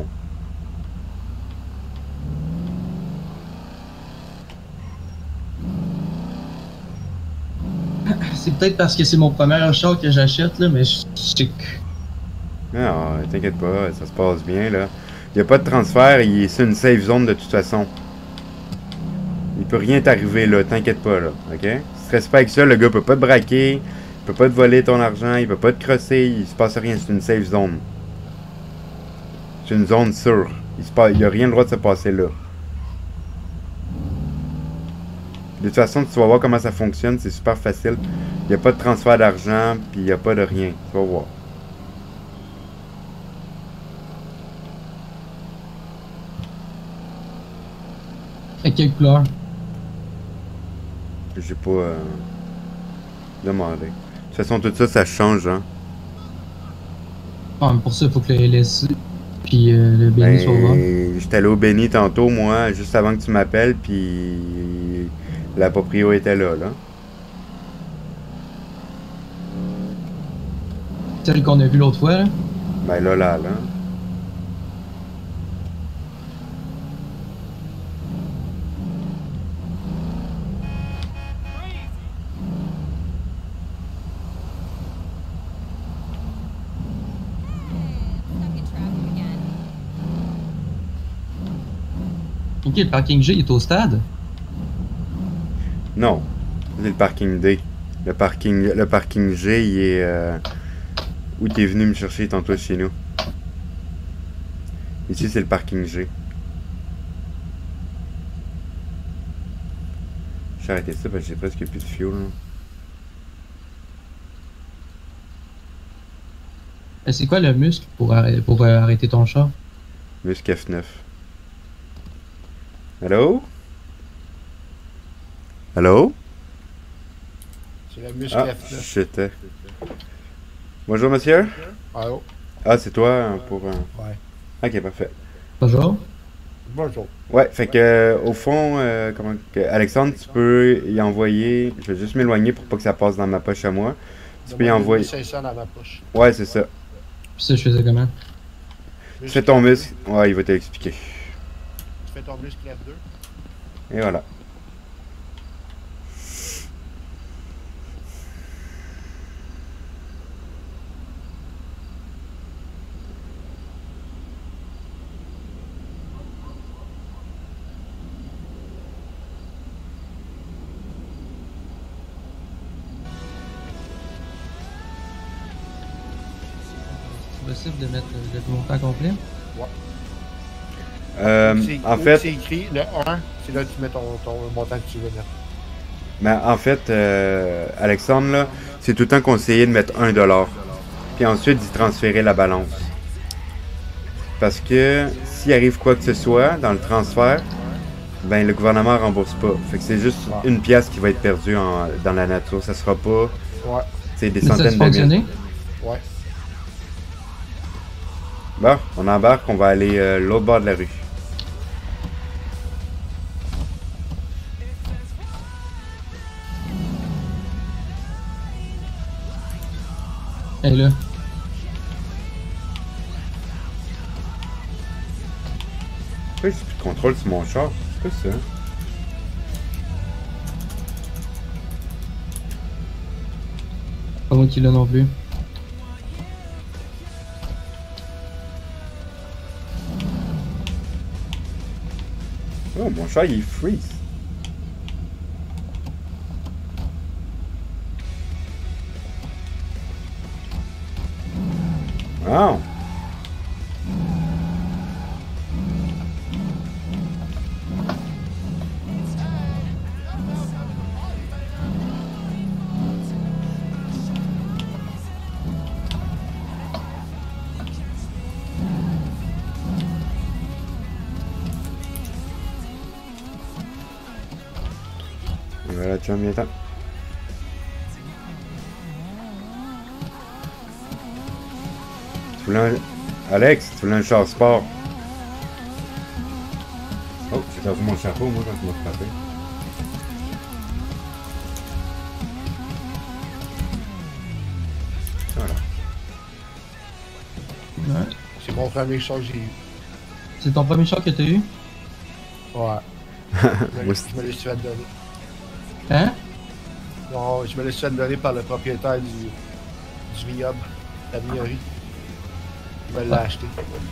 S13: C'est peut-être parce que c'est mon premier char que j'achète, là, mais je sais que.
S10: Non, t'inquiète pas, ça se passe bien là. Il n'y a pas de transfert, il est sur une safe zone de toute façon. Il peut rien t'arriver là, t'inquiète pas là, ok? Stresse pas avec ça, le gars peut pas te braquer, il peut pas te voler ton argent, il peut pas te crosser, il se passe rien, c'est une safe zone. C'est une zone sûre. Il se passe, il y a rien le droit de se passer là. De toute façon, tu vas voir comment ça fonctionne, c'est super facile. Il n'y a pas de transfert d'argent, puis il n'y a pas de rien. Tu vas voir.
S13: À quelle couleur?
S10: J'ai pas euh, demandé. De toute façon, tout ça, ça change, hein.
S13: Ah, mais pour ça, il faut que le L S C puis euh, le Béni soit ouvert.
S10: Ben, j'étais allé au Béni tantôt, moi, juste avant que tu m'appelles, puis la proprio était là, là.
S13: Celle qu'on a vue l'autre fois, là.
S10: Ben là, là, là.
S13: Ok, le parking G il est au stade.
S10: Non, c'est le parking D. Le parking, le parking G, il est euh, où t'es venu me chercher tantôt chez nous. Ici, c'est le parking G. J'ai arrêté ça parce que j'ai presque plus de fuel. Là.
S13: Euh, C'est quoi le muscle pour, arrêter, pour euh, arrêter ton char?
S10: Musc F neuf. Allô? Allô?
S6: C'est la muscle
S10: Ah,
S6: F neuf.
S10: j'étais. Bonjour, monsieur.
S6: Allô?
S10: Ah, c'est toi hein, pour... euh,
S6: Ouais.
S10: Ok, parfait.
S13: Bonjour.
S6: Bonjour.
S10: Ouais, fait que euh, au fond, euh, comment que, Alexandre, tu peux y envoyer. Je vais juste m'éloigner pour pas que ça passe dans ma poche à moi. Tu peux y envoyer.
S6: cinq cents dans ma poche.
S10: Ouais, c'est ça.
S13: Puis ça, je faisais comment?
S10: Fais ton muscle. Ouais, il va t'expliquer.
S6: Tu fais ton muscle F deux.
S10: Et voilà.
S13: C'est possible de mettre le montant complet?
S6: Ouais.
S10: Euh,
S6: C'est-
S10: en
S6: où
S10: fait,
S6: c'est écrit, le un, c'est là que tu mets ton, ton montant que tu veux mettre.
S10: ben, en fait euh, Alexandre, là, c'est tout le temps conseillé de mettre un dollar. Puis ensuite d'y transférer la balance. Parce que s'il arrive quoi que ce soit dans le transfert, ben le gouvernement rembourse pas. Fait que c'est juste
S6: Ouais.
S10: une pièce qui va être perdue en- dans la nature. Ça sera pas
S6: Ouais.
S10: c'est des
S13: Mais ça a
S10: centaines de
S13: fonctionné?
S10: mille.
S6: Ouais.
S10: Bon, on embarque, on va aller euh, l'autre bord de la rue.
S13: Elle est là.
S10: Pourquoi j'ai plus de contrôle sur mon char? C'est quoi ça?
S13: Pas moi qui l'ai non plus.
S10: Oh, mon chat, il freeze. Wow. Voilà, tu vas bien temps. Tu voulais un... Alex, tu voulais un char sport? Oh, j'ai perdu mon chapeau, moi, quand tu m'as frappé. Voilà.
S13: Ouais.
S6: C'est mon premier char que j'ai eu.
S13: C'est ton premier char que t'as eu?
S6: Ouais.
S10: Moi,
S6: je me
S10: c'est-
S6: je me l'ai fait donner.
S13: Hein?
S6: Non, je me l'ai fait donner par le propriétaire du, du vignoble, la vignerie. Il me l'a acheté.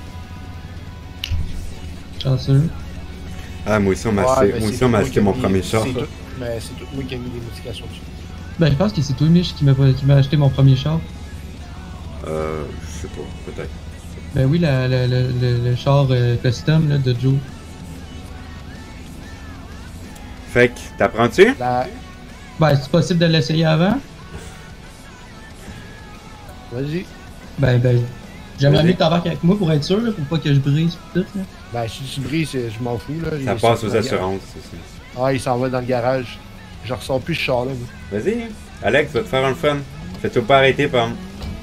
S13: Chanceux.
S10: Ah, moi aussi, on m'a
S6: Ouais,
S10: acheté,
S6: mais
S10: moi
S6: c'est
S10: aussi,
S6: tout
S10: on m'a
S6: moi
S10: acheté
S6: qui
S10: mon
S6: ai mis-
S10: premier char.
S6: c'est tout- Mais c'est tout moi qui ai mis des modifications dessus.
S13: Ben, je pense que c'est toi, Mich, qui m'a qui m'a acheté mon premier char.
S10: Euh, je sais pas, peut-être.
S13: Ben oui, la, la, la- le, le char euh, custom là, de Joe.
S10: Fait que, t'apprends-tu?
S6: La...
S13: Ben, c'est possible de l'essayer avant?
S6: Vas-y.
S13: Ben, ben, j'aimerais
S6: Vas-y.
S13: mieux que t'embarques avec moi pour être sûr, là, pour pas que je brise pis tout, là.
S6: Ben, si tu brises, c'est- je m'en fous, là.
S10: Ça
S6: Il
S10: passe
S6: sort
S10: aux
S6: dans le
S10: assurances,
S6: garage.
S10: c'est ça.
S6: Ah, il s'en va dans le garage. Je ressors plus ce char-là, moi.
S10: Vas-y, Alex, va te faire un fun. Fais-toi pas arrêter, Pomme.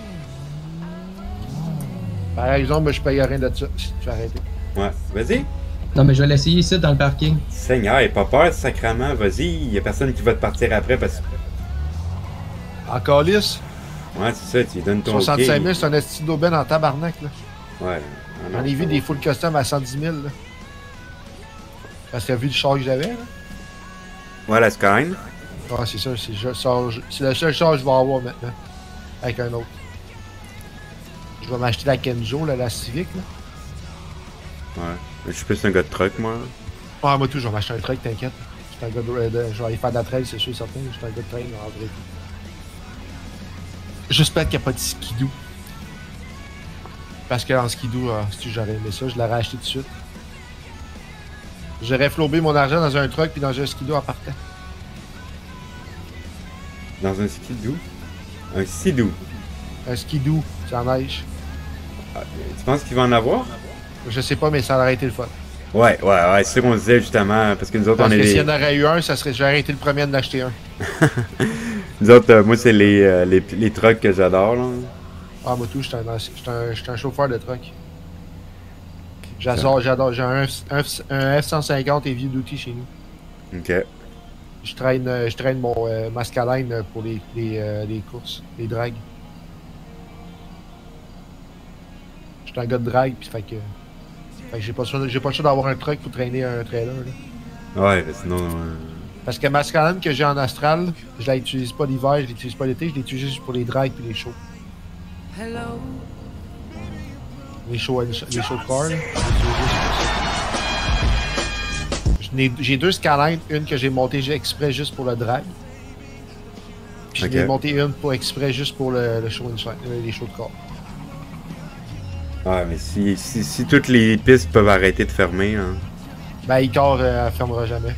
S6: Par exemple, moi, je paye rien de ça, si tu veux arrêter.
S10: Ouais, vas-y.
S13: Non, mais je vais l'essayer ici, dans le parking.
S10: Seigneur, aie pas peur, sacrement, vas-y. Y a personne qui va te partir après parce que.
S6: En calice,
S10: Ouais, c'est ça, tu lui donnes ton
S6: soixante-cinq
S10: OK.
S6: mille, c'est un esti d'aubaine en tabarnak, là.
S10: Ouais. Ah non,
S6: J'en ai vu
S10: ça
S6: des
S10: va.
S6: full custom à cent dix mille, là. Parce qu'il a vu le char que j'avais, là.
S10: Ouais, la Skyline.
S6: Ah, c'est ça, c'est je- ça, je- c'est le seul char que je vais avoir maintenant. Avec un autre. Je vais m'acheter la Kenzo, là, la Civic, là.
S10: Ouais. Mais je suis plus un gars de truck, moi.
S6: Ah, moi tout, je vais m'acheter un truck, t'inquiète. Je suis un gars de, euh, de- je vais aller faire de la trail, c'est sûr et certain. Je suis un gars de trail, en vrai. J'espère qu'il n'y a pas de skidoo. Parce qu'en skidoo, ah, si j'aurais aimé ça, je l'aurais acheté tout de suite. J'aurais flobé mon argent dans un truck puis dans un skidoo en partant.
S10: Dans un skidoo. Un sidou.
S6: Un skidoo, c'est en neige.
S10: Ah, tu penses qu'il va en avoir?
S6: Je sais pas, mais ça aurait été le fun.
S10: Ouais, ouais, ouais, c'est ce qu'on disait justement, parce que nous autres,
S6: Parce
S10: on est
S6: que
S10: des...
S6: s'il y en aurait eu un, ça serait, j'aurais été le premier de l'acheter un.
S10: Nous autres, euh, moi, c'est les, euh, les, les trucks que j'adore, là.
S6: Ah, moi tout, j'étais un, j'étais un, j'étais un chauffeur de truck. J'adore, j'adore. J'ai un, F- un, F- un F cent cinquante heavy duty chez nous.
S10: OK.
S6: Je traîne, euh, je traîne mon euh, Mascaline pour les, les, euh, les courses, les dragues. Je suis un gars de drag, puis fait que. Fait que j'ai pas le choix, j'ai pas le choix d'avoir un truck pour traîner un trailer. Là.
S10: Ouais, mais sinon. Euh...
S6: Parce que ma Skyline que j'ai en astral, je la utilise pas l'hiver, je l'utilise pas l'été, je l'utilise juste pour les drags puis les shows.
S8: Hello.
S6: Les shows, les shows de car, là. J'ai deux Skyline, une que j'ai montée exprès juste pour le drag. Puis
S10: okay.
S6: je l'ai monté une pour exprès juste pour le, le show euh, les shows de corps.
S10: Ouais, mais si, si, si toutes les pistes peuvent arrêter de fermer, hein.
S6: Ben, Icar, euh, elle fermera jamais.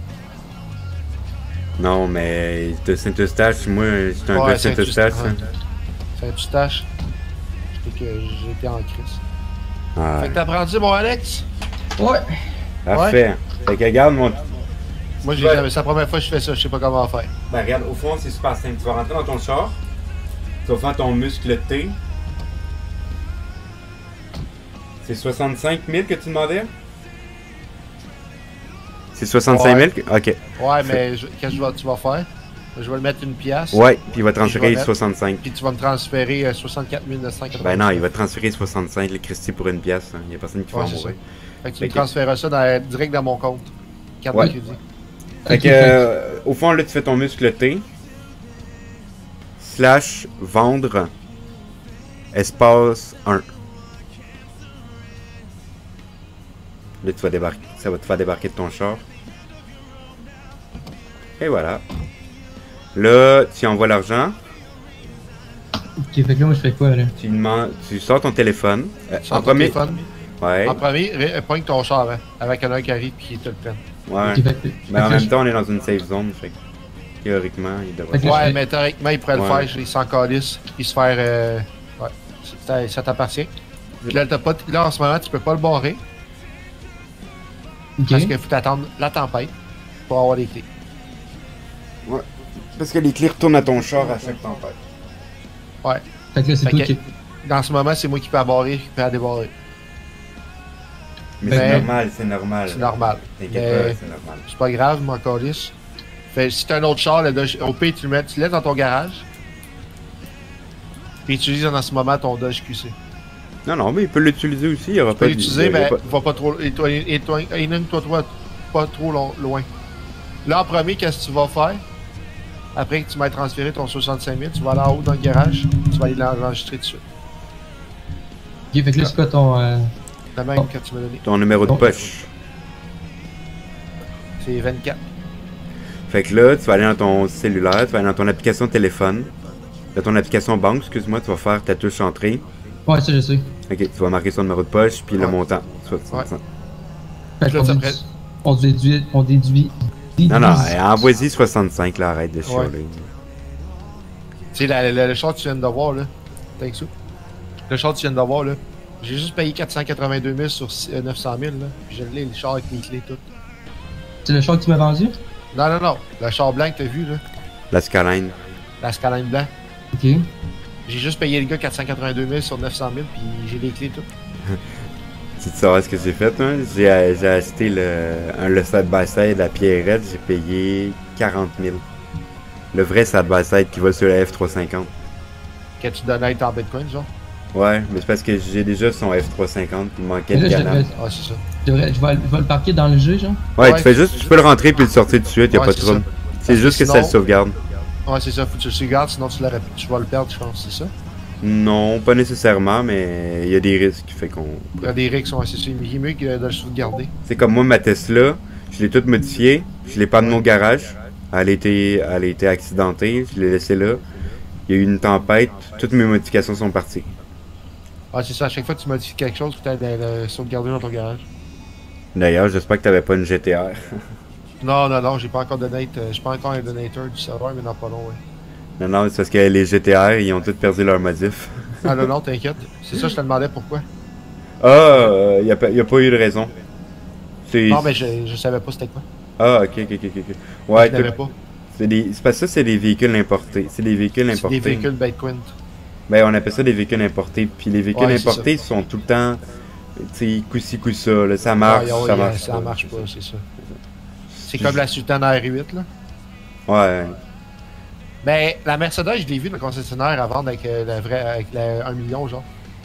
S10: Non, mais de Saint-Eustache, moi, c'est un
S6: ouais,
S10: gars de Saint-Eustache.
S6: Saint Saint-Eustache, j'étais que j'étais en crise.
S10: Ouais.
S6: Fait que t'as apprenti, mon Alex?
S13: Ouais.
S10: Parfait. Ouais. Fait que regarde mon.
S6: Moi, j'ai jamais. C'est la première fois que je fais ça, je sais pas comment faire.
S10: Ben, regarde, au fond, c'est super simple. Tu vas rentrer dans ton char, tu vas faire ton muscle T. C'est soixante-cinq mille que tu demandais? C'est soixante-cinq mille?
S6: Ouais.
S10: Ok.
S6: Ouais, mais je... qu'est-ce que tu vas faire? Je vais le mettre une pièce.
S10: Ouais, puis il va transférer soixante-cinq.
S6: Puis tu vas me transférer soixante-quatre mille neuf cent quatre-vingt-dix.
S10: Ben non, il va transférer soixante-cinq, le Christy, pour une pièce. Il hein. n'y a personne qui va
S6: ouais,
S10: en mourir.
S6: Fait que tu me transféreras ça dans... direct dans mon compte. Carte
S10: ouais.
S6: de crédit.
S10: Fait que, euh, au fond, là, tu fais ton muscle T. Slash vendre. Espace un. Là, tu vas débarquer. Ça va te faire débarquer de ton char. Et voilà. Là, tu envoies l'argent.
S13: Ok, fait que là, moi, je fais quoi, là?
S10: Tu demandes, tu sors ton téléphone. Euh,
S6: Sors
S10: en
S6: ton
S10: premier.
S6: téléphone.
S10: Ouais.
S6: En premier, pogne ton char, hein, avec un œil qui arrive et qui te le prenne.
S10: Ouais.
S13: Okay, fait,
S10: mais en
S13: fait
S10: même
S13: je...
S10: temps, on est dans une safe zone. Fait que, théoriquement, il devrait.
S6: Ouais, fais... mais théoriquement, il pourrait ouais. le faire. Il s'en calisse. Il se faire. Euh... Ouais. Ça, ça t'appartient. Puis là, pas... là, en ce moment, tu peux pas le barrer. Okay. Parce qu'il faut attendre la tempête pour avoir les clés.
S10: Ouais. Parce que les clés retournent à ton char à chaque tempête.
S6: Ouais.
S13: Fait que là, c'est toi qui...
S6: Dans ce moment, c'est moi qui peux abarrer, qui peux la débarrer.
S10: Mais, mais c'est normal, c'est normal.
S6: C'est normal.
S10: T'inquiète pas, c'est normal.
S6: C'est pas grave, mon calisse. Fait si t'as un autre char, le Dodge, au pire, tu le mets, tu le laisses dans ton garage. Puis tu utilises en ce moment ton D O J Q C.
S10: Non, non, mais il peut l'utiliser aussi. Il y aura
S6: tu
S10: pas
S6: peux l'utiliser, mais
S10: pas...
S6: va pas trop. Éloigne-toi pas trop long, loin. Là, en premier, qu'est-ce que tu vas faire? Après que tu m'aies transféré ton soixante-cinq mille, tu vas aller en haut dans le garage, tu vas aller l'enregistrer dessus.
S13: Ok, fait que là, c'est quoi ton. Euh...
S6: La même oh. que tu m'as donné.
S10: Ton numéro de oh. poche.
S6: C'est vingt-quatre.
S10: Fait que là, tu vas aller dans ton cellulaire, tu vas aller dans ton application téléphone, dans ton application banque, excuse-moi, tu vas faire ta touche entrée.
S13: Ouais, ça je sais.
S10: Ok, tu vas marquer son numéro de poche, puis ouais. le montant.
S6: Ouais.
S13: Fait que on, déduit, on déduit. On déduit.
S10: Non, non, envoie-y soixante-cinq, là, arrête de chialer.
S6: Ouais. Tu sais, le, le char que tu viens de voir, là. Thanks you. Le char que tu viens de voir, là. J'ai juste payé quatre cent quatre-vingt-deux mille sur neuf cent mille, là. Puis je l'ai, le char avec mes clés, tout.
S13: C'est le char que tu m'as vendu?
S6: Non, non, non. Le char blanc que t'as vu, là.
S10: La Skyline.
S6: La Skyline blanc.
S13: Ok.
S6: J'ai juste payé le gars quatre cent quatre-vingt-deux mille sur neuf cent mille, puis j'ai les clés, tout.
S10: Tu sais savoir ce que j'ai fait, hein? J'ai acheté le, un, le side-by-side à Pierrette, j'ai payé quarante mille. Le vrai side-by-side qui va sur la F trois cent cinquante.
S6: Que tu donnais en Bitcoin, genre?
S10: Ouais, mais c'est parce que j'ai déjà son F trois cent cinquante, puis il manquait de galant.
S6: Ah, c'est ça.
S13: Je vais, je vais le parquer dans le jeu, genre?
S10: Ouais, ouais tu fais juste, tu peux le rentrer puis le sortir tout de suite, y'a ouais, pas de trouble. C'est juste que, sinon, que ça le sauvegarde.
S6: Ouais, c'est ça, faut que tu le sauvegardes, sinon tu, tu vas le perdre, je pense, c'est ça?
S10: Non, pas nécessairement, mais il y a des risques, fait qu'on...
S6: Il y a des risques, ouais, c'est ça, il est mieux que de le sauvegarder.
S10: C'est comme moi, ma Tesla, je l'ai toute modifiée, je l'ai pas amenée au garage, elle a été, elle a été accidentée, je l'ai laissée là, il y a eu une tempête, toutes mes modifications sont parties.
S6: Ah, c'est ça, à chaque fois que tu modifies quelque chose, tu as le sauvegarder dans ton garage.
S10: D'ailleurs, j'espère que t'avais pas une G T R.
S6: Non, non, non, j'ai pas encore donate, euh, j'ai pas encore un donateur du serveur, mais non, pas long, ouais.
S10: Non, non, c'est parce que les G T R, ils ont tous perdu leur modif.
S6: Ah non, non, t'inquiète. C'est ça, je te demandais pourquoi.
S10: Ah, euh, y, a pas, y a pas eu de raison.
S6: Non, mais je, je savais pas c'était quoi.
S10: Ah, ok, ok, ok, ok. Ouais,
S6: je savais pas.
S10: C'est des... parce que ça, c'est des véhicules importés. C'est des véhicules importés.
S6: C'est des véhicules Bitcoin.
S10: Ben, on appelle ça des véhicules importés. Puis les véhicules
S6: ouais,
S10: importés sont tout le temps, tu sais, coup-ci, coup-ça, là. Ça marche,
S6: ouais, ouais,
S10: ça
S6: ouais,
S10: marche
S6: ça
S10: pas.
S6: marche pas, c'est ça. C'est comme la Sultane R huit, là.
S10: Ouais.
S6: Ben, la Mercedes, je l'ai vu dans le concessionnaire à vendre avec euh, la vraie, avec la un million, genre.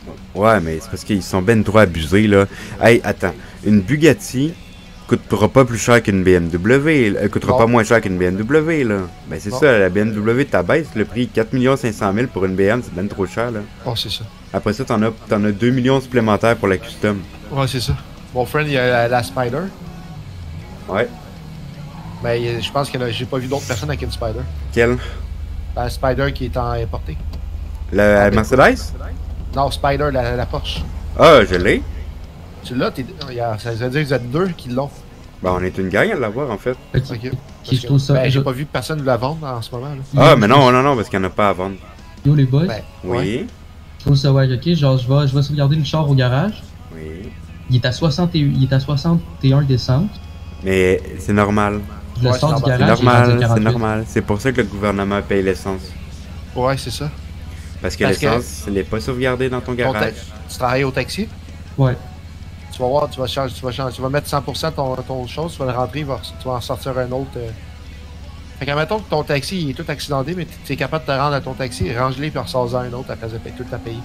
S10: Ouais, mais c'est parce qu'ils sont ben trop abusés, là. Hey, attends. Une Bugatti coûtera pas plus cher qu'une B M W. Elle coûtera
S6: Non.
S10: pas moins cher qu'une B M W, là. Ben, c'est
S6: Non.
S10: ça, la B M W t'abaisse le prix. quatre millions cinq cent mille pour une B M, c'est ben trop cher, là.
S6: Oh, c'est ça.
S10: Après ça, t'en as, t'en as deux millions supplémentaires pour la custom.
S6: Ouais, c'est ça. Mon friend, il y a la, la Spider.
S10: Ouais.
S6: Mais il- je pense que là, j'ai pas vu d'autres personnes avec une Spider.
S10: Quelle?
S6: La Spider qui est en importée.
S10: La
S6: Ah,
S10: Mercedes?
S6: Non, Spider, la, la Porsche.
S10: Ah, je l'ai.
S6: Tu l'as, t'es- il y a- ça veut dire que vous êtes deux qui l'ont.
S10: Ben, on est une gang à l'avoir, en fait.
S6: Ok. Parce
S13: je trouve
S6: que-
S13: ça-
S6: ben, j'ai
S13: je-
S6: pas vu personne la vendre en ce moment. Là.
S10: Ah, mais non, non, non, parce qu'il n'y en a pas à vendre.
S13: Yo les boys,
S6: Ben,
S10: Oui.
S13: je trouve ça ouais, ok, genre je vais, je vais sauvegarder le char au garage.
S10: Oui.
S13: Il est à soixante et un, il est à soixante et un descente.
S10: Mais c'est normal.
S13: Je le
S6: Ouais,
S13: sors
S6: c'est
S13: du
S6: normal.
S13: garage,
S10: C'est
S13: il est rendu à
S10: normal, c'est
S13: quarante-huit.
S10: normal. C'est pour ça que le gouvernement paye l'essence.
S6: Ouais, c'est ça.
S10: Parce que
S6: Parce que-
S10: l'essence, elle n'est pas sauvegardée dans ton
S6: Ton ta-
S10: garage.
S6: Tu travailles au taxi?
S13: Ouais.
S6: Tu vas voir, tu vas, changer, tu vas, changer, tu vas mettre cent pour cent ton, ton chose, tu vas le rentrer, il va- tu vas en sortir un autre. euh. Fait que, mettons que ton taxi il est tout accidenté, mais tu es capable de te rendre à ton taxi, range-les puis ressors-en un autre à place de payer tout à payer.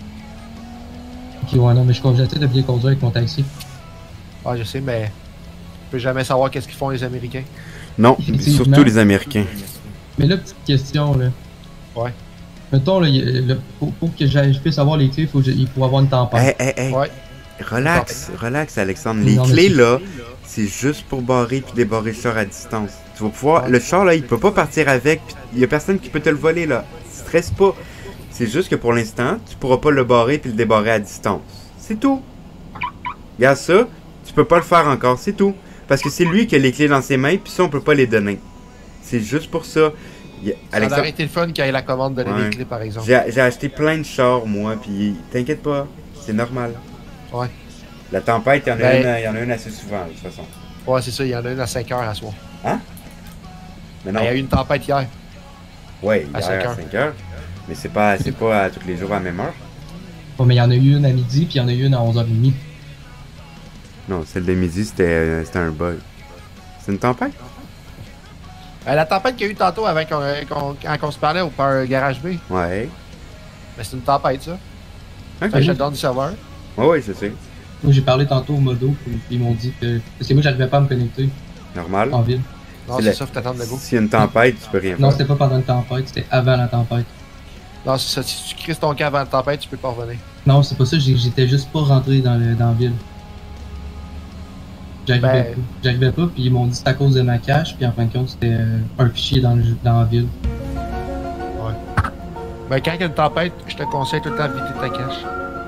S13: Ok, ouais, non, mais je j'essaie de bien conduire avec mon taxi.
S6: Ouais, je sais, mais tu peux jamais savoir qu'est-ce qu'ils font les Américains.
S10: Non,
S13: Effectivement.
S10: surtout les Américains.
S13: Mais là, petite question, là.
S6: Ouais.
S13: Mettons, là, il- le- pour, pour que j'aille- je puisse avoir les clés, il faut, que j'ai- il faut avoir une tempête.
S10: Hey, hey, hey.
S6: Ouais.
S10: Relax, relax, Alexandre. Les
S13: Non, mais
S10: clés,
S13: c'est-
S10: là, c'est juste pour barrer puis débarrer le char à distance. Tu vas pouvoir. Le char, là, il peut pas partir avec, puis il y a personne qui peut te le voler, là. Stresse pas. C'est juste que pour l'instant, tu pourras pas le barrer puis le débarrer à distance. C'est tout. Regarde ça, tu peux pas le faire encore, c'est tout. Parce que c'est lui qui a les clés dans ses mains, puis ça, on peut pas les donner. C'est juste pour ça. Il y a-
S6: Ça aurait
S10: Alexandre,
S6: été le fun qu'il y ait la commande de donner
S10: Ouais.
S6: les clés, par exemple.
S10: j'ai j'ai acheté plein de chars, moi, puis t'inquiète pas, c'est normal.
S6: Ouais.
S10: La tempête, il y en a,
S6: Ben-
S10: une, il y en a une assez souvent, de toute façon.
S6: Ouais, c'est ça, il y en a une à cinq heures à soir.
S10: Hein? Mais
S6: Il
S10: non.
S6: y a eu une tempête hier.
S10: Ouais,
S6: à
S10: hier
S6: cinq
S10: à
S6: heures.
S10: cinq heures. Mais c'est pas, c'est pas à tous les jours à la même heure.
S13: Bon, mais il y en a eu une à midi, puis il y en a eu une à onze heures trente.
S10: Non, celle de midi, c'était euh, c'était un bug. C'est une tempête?
S6: Euh, la tempête qu'il y a eu tantôt avant qu'on, qu'on- quand on se parlait au par Garage B,
S10: Ouais.
S6: mais c'est une tempête, ça.
S10: Ok.
S6: Fait que je te donne du serveur.
S10: Ouais, ouais, je sais.
S13: Moi, j'ai parlé tantôt au modo, puis ils m'ont dit que. Parce que moi, j'arrivais pas à me connecter
S10: Normal.
S13: en ville.
S6: Non,
S10: C'est
S6: c'est
S10: la-
S6: ça, faut t'attendre le go.
S10: S'il y a une tempête, tu peux rien
S13: Non,
S10: faire.
S13: c'était pas pendant une tempête, c'était avant la tempête.
S6: Non, c'est ça. Si tu crises ton camp avant la tempête, tu peux pas revenir.
S13: Non, c'est pas ça, j'ai- j'étais juste pas rentré dans, le, dans la ville. J'arrivais
S6: Ben-
S13: pas. J'arrivais pas, puis ils m'ont dit que c'était à cause de ma cache, puis en fin de compte, c'était euh, un fichier dans, le, dans la ville.
S6: Ben, quand il y a une tempête, je te conseille tout le temps de vider ta cache.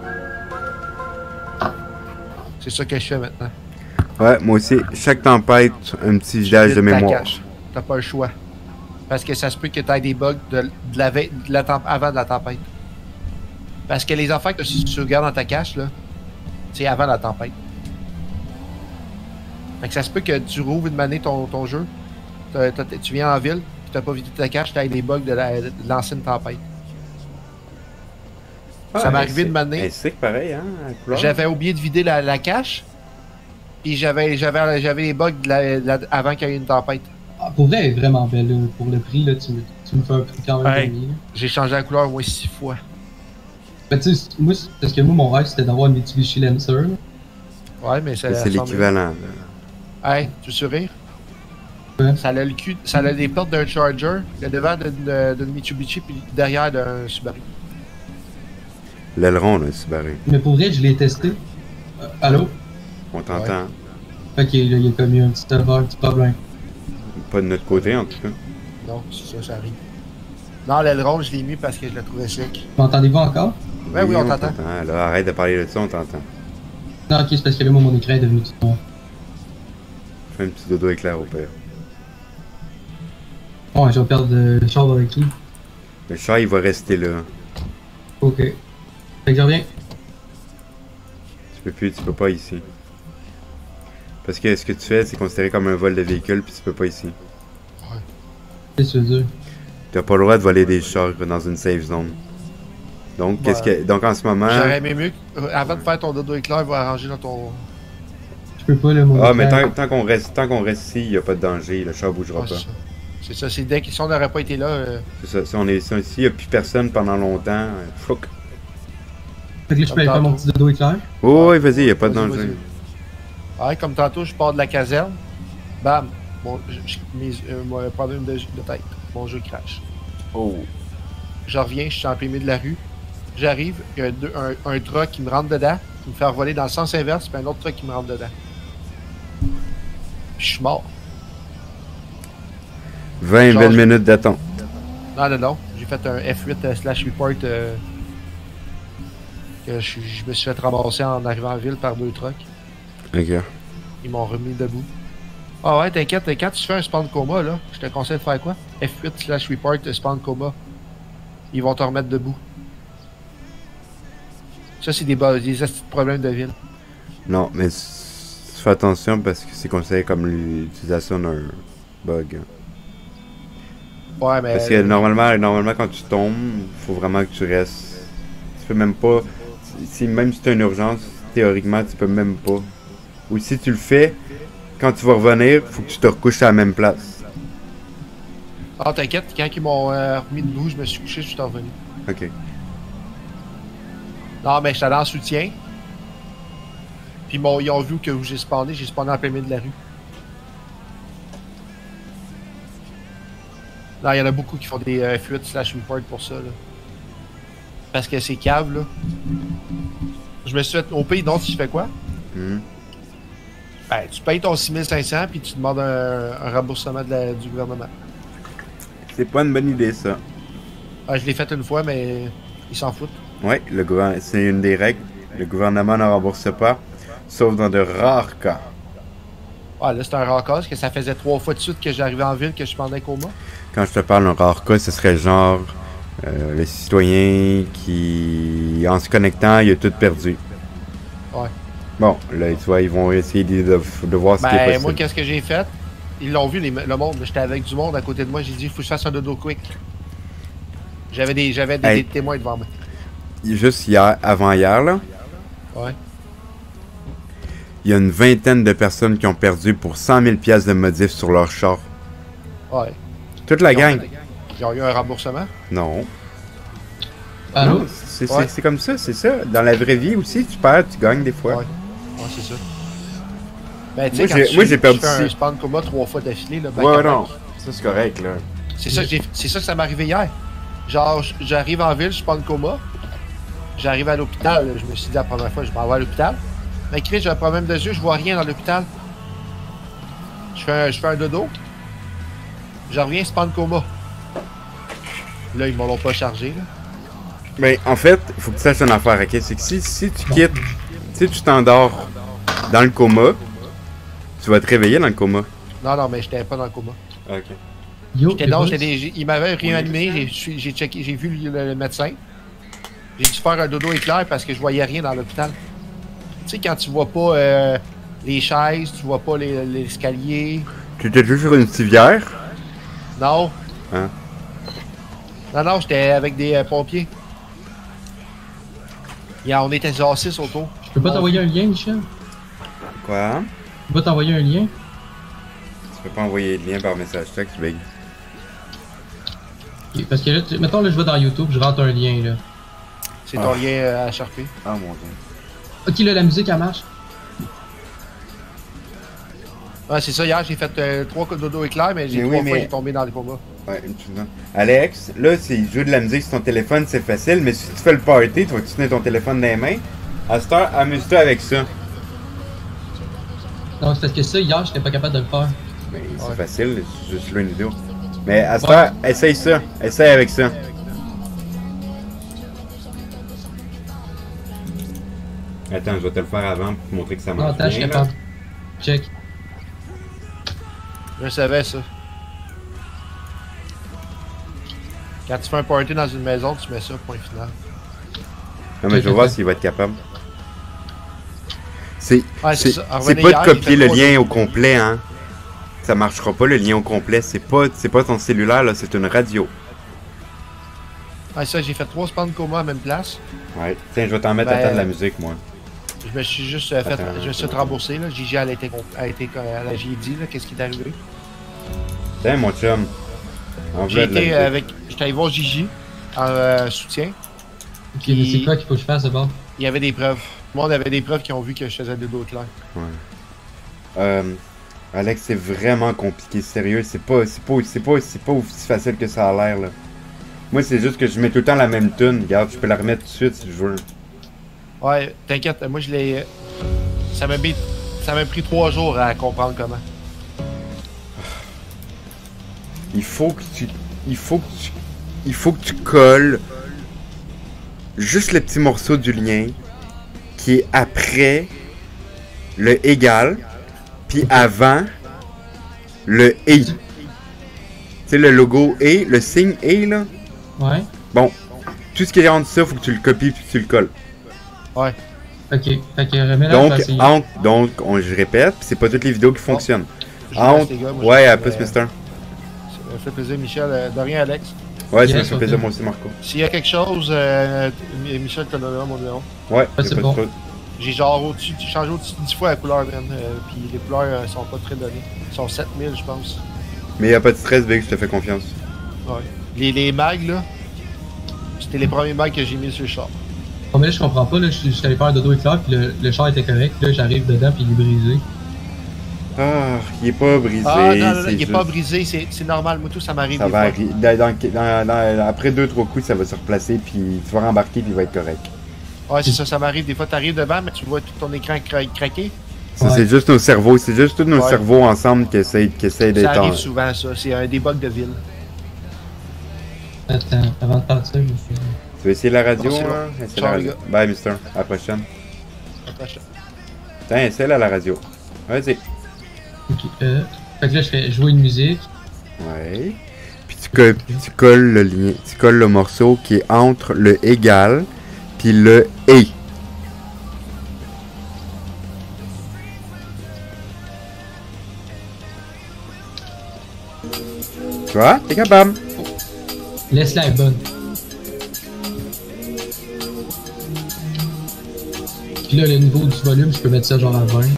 S6: C'est ça que je fais maintenant.
S10: Ouais, moi aussi, chaque tempête, un petit vidage de
S6: Vide ta
S10: mémoire.
S6: cache. T'as pas le choix. Parce que ça se peut que tu aies des bugs de, de la veille- de la temp- avant de la tempête. Parce que les affaires que tu, tu regardes dans ta cache, là, c'est avant la tempête. Fait que ça se peut que tu rouvres une manée ton, ton jeu, t'as- t'as- tu viens en ville, puis t'as pas vidé ta cache, t'as des bugs de la- de l'ancienne tempête.
S10: Ah,
S6: ça m'est
S10: elle
S6: arrivé de
S10: sait-
S6: m'amener.
S10: elle sait que pareil, hein, la couleur.
S6: J'avais oublié de vider la, la cache, puis j'avais j'avais j'avais les bugs de la- de la- avant qu'il y ait une tempête.
S13: Ah, pour vrai, elle est vraiment belle, là. Pour le prix, là, tu, me- tu me fais un prix quand même
S6: Hey,
S13: gagné, là.
S6: j'ai changé la couleur au moins six fois.
S13: Mais tu sais, moi, c'est- parce que moi, mon rêve, c'était d'avoir une Mitsubishi Lancer, là.
S6: Ouais, mais ça-
S10: C'est
S6: ça ressemble-
S10: l'équivalent. là.
S6: Hey, tu veux sourire? Ça a le cul, ça a les portes d'un Charger, le devant d'une d'une Mitsubishi, puis derrière d'un Subaru.
S10: L'aileron, là, Subaru.
S13: Mais pour vrai, je l'ai testé. Euh, allô?
S10: On t'entend.
S13: Ok, là, il y a comme eu un petit, euh, un petit problème.
S10: Pas de notre côté, en tout cas.
S6: Non, c'est ça, ça arrive. Non, l'aileron, je l'ai mis parce que je le trouvais sec.
S13: M'entendez-vous encore?
S6: Ouais, oui, on t'entend.
S10: Là, arrête de parler de ça, on t'entend.
S13: Non, ok, c'est parce que là, moi, mon écran est devenu tout noir.
S10: Fais un petit dodo éclair au père.
S13: Ouais, je vais perdre le char avec tout.
S10: Le chat, il va rester là.
S13: Ok. Fait que je reviens.
S10: Tu peux plus, tu peux pas ici. Parce que ce que tu fais, c'est considéré comme un vol de véhicule, puis tu peux pas ici.
S13: Qu'est-ce que tu veux dire?
S10: T'as pas le droit de voler des chars dans une safe zone. Donc, qu'est-ce que. Donc, en ce moment.
S6: J'aurais aimé mieux, que, euh, avant de faire ton dodo éclair, va arranger dans ton.
S13: Je peux pas, le mon
S10: Ah, mais
S13: écran.
S10: tant, tant qu'on reste, tant qu'on reste ici, il a pas de danger, le chat bougera
S6: Ah,
S10: pas.
S6: c'est ça. C'est ça, c'est dès que si on n'aurait pas été là. euh,
S10: C'est ça, si on est ici, il n'y a plus personne pendant longtemps, euh, flouc.
S13: Fait que là, je peux aller faire mon petit dodo éclair.
S10: Oh, oui, vas-y, y'a pas de
S6: Vas-y,
S10: danger.
S6: vas-y. Ouais, comme tantôt, je pars de la caserne. Bam! Mon, je, je- mes, euh, mon problème de, de tête. Mon jeu crash.
S10: Oh.
S6: Je reviens, je suis en plein milieu de la rue. J'arrive, il y a un, deux- un, un truck qui me rentre dedans, qui me fait voler dans le sens inverse, puis un autre truck qui me rentre dedans. Puis je suis mort.
S10: vingt
S6: Genre,
S10: belles
S6: je-
S10: minutes d'attente.
S6: Non, non, non. J'ai fait un F huit euh, slash report euh, que je, je me suis fait ramasser en arrivant en ville par deux trucks.
S10: Ok.
S6: Ils m'ont remis debout. Ah ouais, t'inquiète, quand tu fais un spawn coma, là, je te conseille de faire quoi? F huit slash report euh, spawn coma. Ils vont te remettre debout. Ça, c'est des, bas- des astuces de problèmes de ville.
S10: Non, mais s- fais attention parce que c'est conseillé comme l'utilisation d'un bug.
S6: Ouais, mais...
S10: Parce que normalement, normalement quand tu tombes, faut vraiment que tu restes. Tu peux même pas. Si, même si t'as une urgence, théoriquement, tu peux même pas. Ou si tu le fais, quand tu vas revenir, faut que tu te recouches à la même place.
S6: Ah, t'inquiète, quand ils m'ont euh, remis debout, je me suis couché, je suis revenu.
S10: Ok.
S6: Non, mais j'étais allé en soutien. Puis ils m'ont- ils ont vu que où j'ai spawné, j'ai spawné en plein milieu de la rue. Non, il y en a beaucoup qui font des euh, F huit slash report pour ça, là. Parce que c'est cave, là. Je me suis fait... Au pays, non, tu fais quoi?
S10: Hmm.
S6: Ben, tu payes ton six mille cinq cents puis tu demandes un, un remboursement de la- du gouvernement.
S10: C'est pas une bonne idée, ça.
S6: Ah, je l'ai fait une fois, mais ils s'en foutent.
S10: Ouais, le gouvernement, c'est une des règles. Le gouvernement ne rembourse pas, sauf dans de rares cas.
S6: Ah, là, c'est un rare cas, parce que ça faisait trois fois de suite que j'arrivais en ville que je pendais coma.
S10: Quand je te parle d'un rare cas, ce serait genre euh, le citoyen qui, en se connectant, il a tout perdu.
S6: Ouais.
S10: Bon, là, tu vois, ils vont essayer de, de, de voir ce qui est
S6: Ben,
S10: possible.
S6: moi, qu'est-ce que j'ai fait? Ils l'ont vu, les- le monde. J'étais avec du monde à côté de moi. J'ai dit, il faut que je fasse un dodo quick. J'avais des, j'avais des,
S10: Hey.
S6: des témoins devant moi.
S10: Juste hier, avant-hier, là,
S6: Ouais.
S10: il y a une vingtaine de personnes qui ont perdu pour cent mille piastres de modifs sur leur char.
S6: Ouais.
S10: Toute la
S6: Ils ont
S10: gang.
S6: fait- Ils ont eu un remboursement?
S10: Non.
S6: Allô?
S10: Non, c'est c'est-
S6: Ouais.
S10: c'est comme ça, c'est ça. Dans la vraie vie aussi, tu perds, tu gagnes des fois.
S6: Ouais. Ouais, c'est ça. Ben, tu sais,
S10: Moi,
S6: quand
S10: j'ai-
S6: tu-
S10: moi, j'ai
S6: tu
S10: perdu
S6: fais un
S10: six.
S6: spawn coma trois fois d'affilée, là. back
S10: Ouais,
S6: à
S10: non.
S6: back.
S10: Ça, c'est correct, là.
S6: C'est ça que j'ai- c'est ça que ça m'est arrivé hier. Genre, j- j'arrive en ville, je spawn coma. J'arrive à l'hôpital, je me suis dit la première fois, je m'en vais à l'hôpital. Mais Chris, j'ai un problème de yeux, je vois rien dans l'hôpital. Je fais un, je fais un dodo. Je reviens, spawn coma. Là, ils m'en l'ont pas chargé, là.
S10: Mais en fait, il faut que tu saches une affaire, ok? C'est que si, si tu quittes, si tu t'endors dans le coma, tu vas te réveiller dans le coma.
S6: Non, non, mais j'étais pas dans le coma.
S10: Ok.
S13: Yo,
S6: J'étais
S13: les
S6: non,
S13: boys.
S6: j'étais des- il m'avait réanimé, j'ai- je suis- j'ai checké, j'ai vu le, le médecin. J'ai dû faire un dodo éclair parce que je voyais rien dans l'hôpital. Tu sais, quand tu vois pas euh, les chaises, tu vois pas les- l'escalier.
S10: Tu étais juste sur une civière?
S6: Non.
S10: Hein?
S6: Non, non, j'étais avec des euh, pompiers. Yeah, on était genre six autour.
S13: Je peux pas t'envoyer un lien, Michel?
S10: Quoi?
S13: Je peux pas t'envoyer un lien?
S10: Tu peux pas envoyer de lien par message texte, Big.
S13: Ok, parce que là, tu- mettons, là, je vais dans YouTube, je rentre un lien, là.
S6: C'est ton
S10: Ah.
S6: lien euh, à Sharpie.
S10: Ah mon dieu.
S13: Ok, là, la musique, elle marche.
S6: Ouais, c'est ça, hier j'ai fait euh, trois coups de dodo éclair, mais j'ai
S10: Mais
S6: trois
S10: oui,
S6: fois
S10: mais-
S6: j'ai tombé dans le coma.
S10: Ouais, une seconde. Alex, là, c'est jouer de la musique sur ton téléphone, c'est facile, mais si tu fais le party, tu vas te tenir ton téléphone dans les mains. À cette heure, amuse-toi avec ça.
S13: Non, c'est parce que ça, hier, j'étais pas capable de le faire.
S10: Mais c'est
S6: Ouais.
S10: facile, c'est juste là une vidéo. Mais à cette
S13: Ouais.
S10: heure, essaye ça. Essaye avec ça. Attends, je vais te le faire avant pour te montrer que ça
S13: Non,
S10: marche
S13: attends, je suis
S10: bien, là.
S13: capable. Check.
S6: Je savais ça. Quand tu fais un party dans une maison, tu mets ça, point final.
S10: Non, mais je vais voir s'il va être capable. C'est
S6: Ouais, c'est
S10: c'est-
S6: ça.
S10: c'est
S6: Revenez
S10: pas
S6: hier,
S10: de
S6: j'ai
S10: copier
S6: fait
S10: le
S6: trois
S10: lien
S6: dodos.
S10: au complet, hein. Ça marchera pas le lien au complet. C'est pas, c'est pas ton cellulaire, là, c'est une radio.
S6: Ouais, ça, j'ai fait trois spawns coma à la même place.
S10: Ouais. Tiens, je vais t'en mettre
S6: Ben,
S10: à temps de la musique, moi.
S6: Je me suis juste euh, fait,
S10: Attends,
S6: je me suis fait
S10: attends.
S6: rembourser, là. Gigi, elle a été, comp- elle a été, elle a j'ai dit, là, qu'est-ce qui est arrivé.
S10: Tiens, mon chum. En
S6: J'ai
S10: vrai, de la
S6: été
S10: musique.
S6: avec, j'étais allé voir Gigi, en euh, soutien.
S13: Ok, mais c'est quoi qu'il faut que je fasse d'abord?
S6: Il y avait des preuves. Moi, on avait des preuves qui ont vu que je faisais de l'eau claire.
S10: Ouais. Euh, Alex, c'est vraiment compliqué, sérieux. C'est pas, c'est pas, c'est pas, c'est pas aussi facile que ça a l'air, là. Moi, c'est juste que je mets tout le temps la même tune. Regarde, je peux la remettre tout de suite si je veux.
S6: Ouais, t'inquiète, moi je l'ai. Ça m'a mis... ça m'a pris trois jours à comprendre comment.
S10: Il faut que tu. Il faut que tu. Il faut que tu colles juste le petit morceau du lien qui est après le égal, puis avant le et. Tu sais, le logo et, le signe et là.
S13: Ouais.
S10: Bon, tout ce qui est en dessous, faut que tu le copies puis tu le colles.
S6: Ouais.
S13: Ok, fait que remets
S10: Donc, entre, donc on, je répète, c'est pas toutes les vidéos qui fonctionnent.
S6: Je
S10: Entre,
S6: reste, les gars, moi,
S10: ouais,
S6: je
S10: à
S6: reste,
S10: plus,
S6: euh,
S10: mister.
S6: Ça m'a fait plaisir, Michel. Euh, de rien, Alex.
S10: Ouais, ça m'a fait plaisir, moi aussi, Marco.
S6: S'il y a quelque chose, euh, Michel te donnera mon numéro.
S10: Ouais,
S13: c'est bon.
S6: J'ai genre au-dessus, j'ai changé au-dessus de dix fois la couleur, man. Euh, puis les couleurs euh, sont pas très données. Ils sont sept mille, je pense.
S10: Mais y a pas de stress, Big, je te fais confiance.
S6: Ouais. Les, les mags, là, c'était les premiers mags que j'ai mis sur le char.
S13: Oh, mais là, je comprends pas, là, je suis allé faire dodo éclair, puis le, le char était correct, là, j'arrive dedans, puis il est brisé.
S10: Ah, il est pas brisé.
S6: Ah, non, non, non, il est
S10: juste...
S6: pas brisé, c'est normal, moi tout, ça m'arrive.
S10: Ça va arriver. Dans, dans, dans, après deux, trois coups, ça va se replacer, puis tu vas rembarquer, puis il va être correct.
S6: Ouais, c'est ça, ça m'arrive. Des fois, t'arrives devant, mais tu vois tout ton écran cra craquer.
S10: Ça,
S6: ouais.
S10: c'est juste nos cerveaux, c'est juste tous nos
S6: ouais.
S10: cerveaux ensemble qui essayent, qui essayent d'être.
S6: Ça arrive
S10: en...
S6: souvent, ça, c'est un des bugs de ville.
S13: Attends, avant de partir, je vais faire...
S10: Tu veux essayer la radio,
S6: bon,
S10: hein?
S6: bon.
S10: Essaye la radio. Bye, mister. À la prochaine.
S6: À la prochaine.
S10: Tiens, essaye à la radio. Vas-y.
S13: Ok, euh... Fait que là, je fais jouer une musique.
S10: Ouais. Puis tu colles, tu colles le lien, tu colles le morceau qui est entre le égal puis le et. Tu vois? T'es capable.
S13: Laisse-la être bonne. Puis là, le niveau du volume, je peux mettre ça genre à vingt.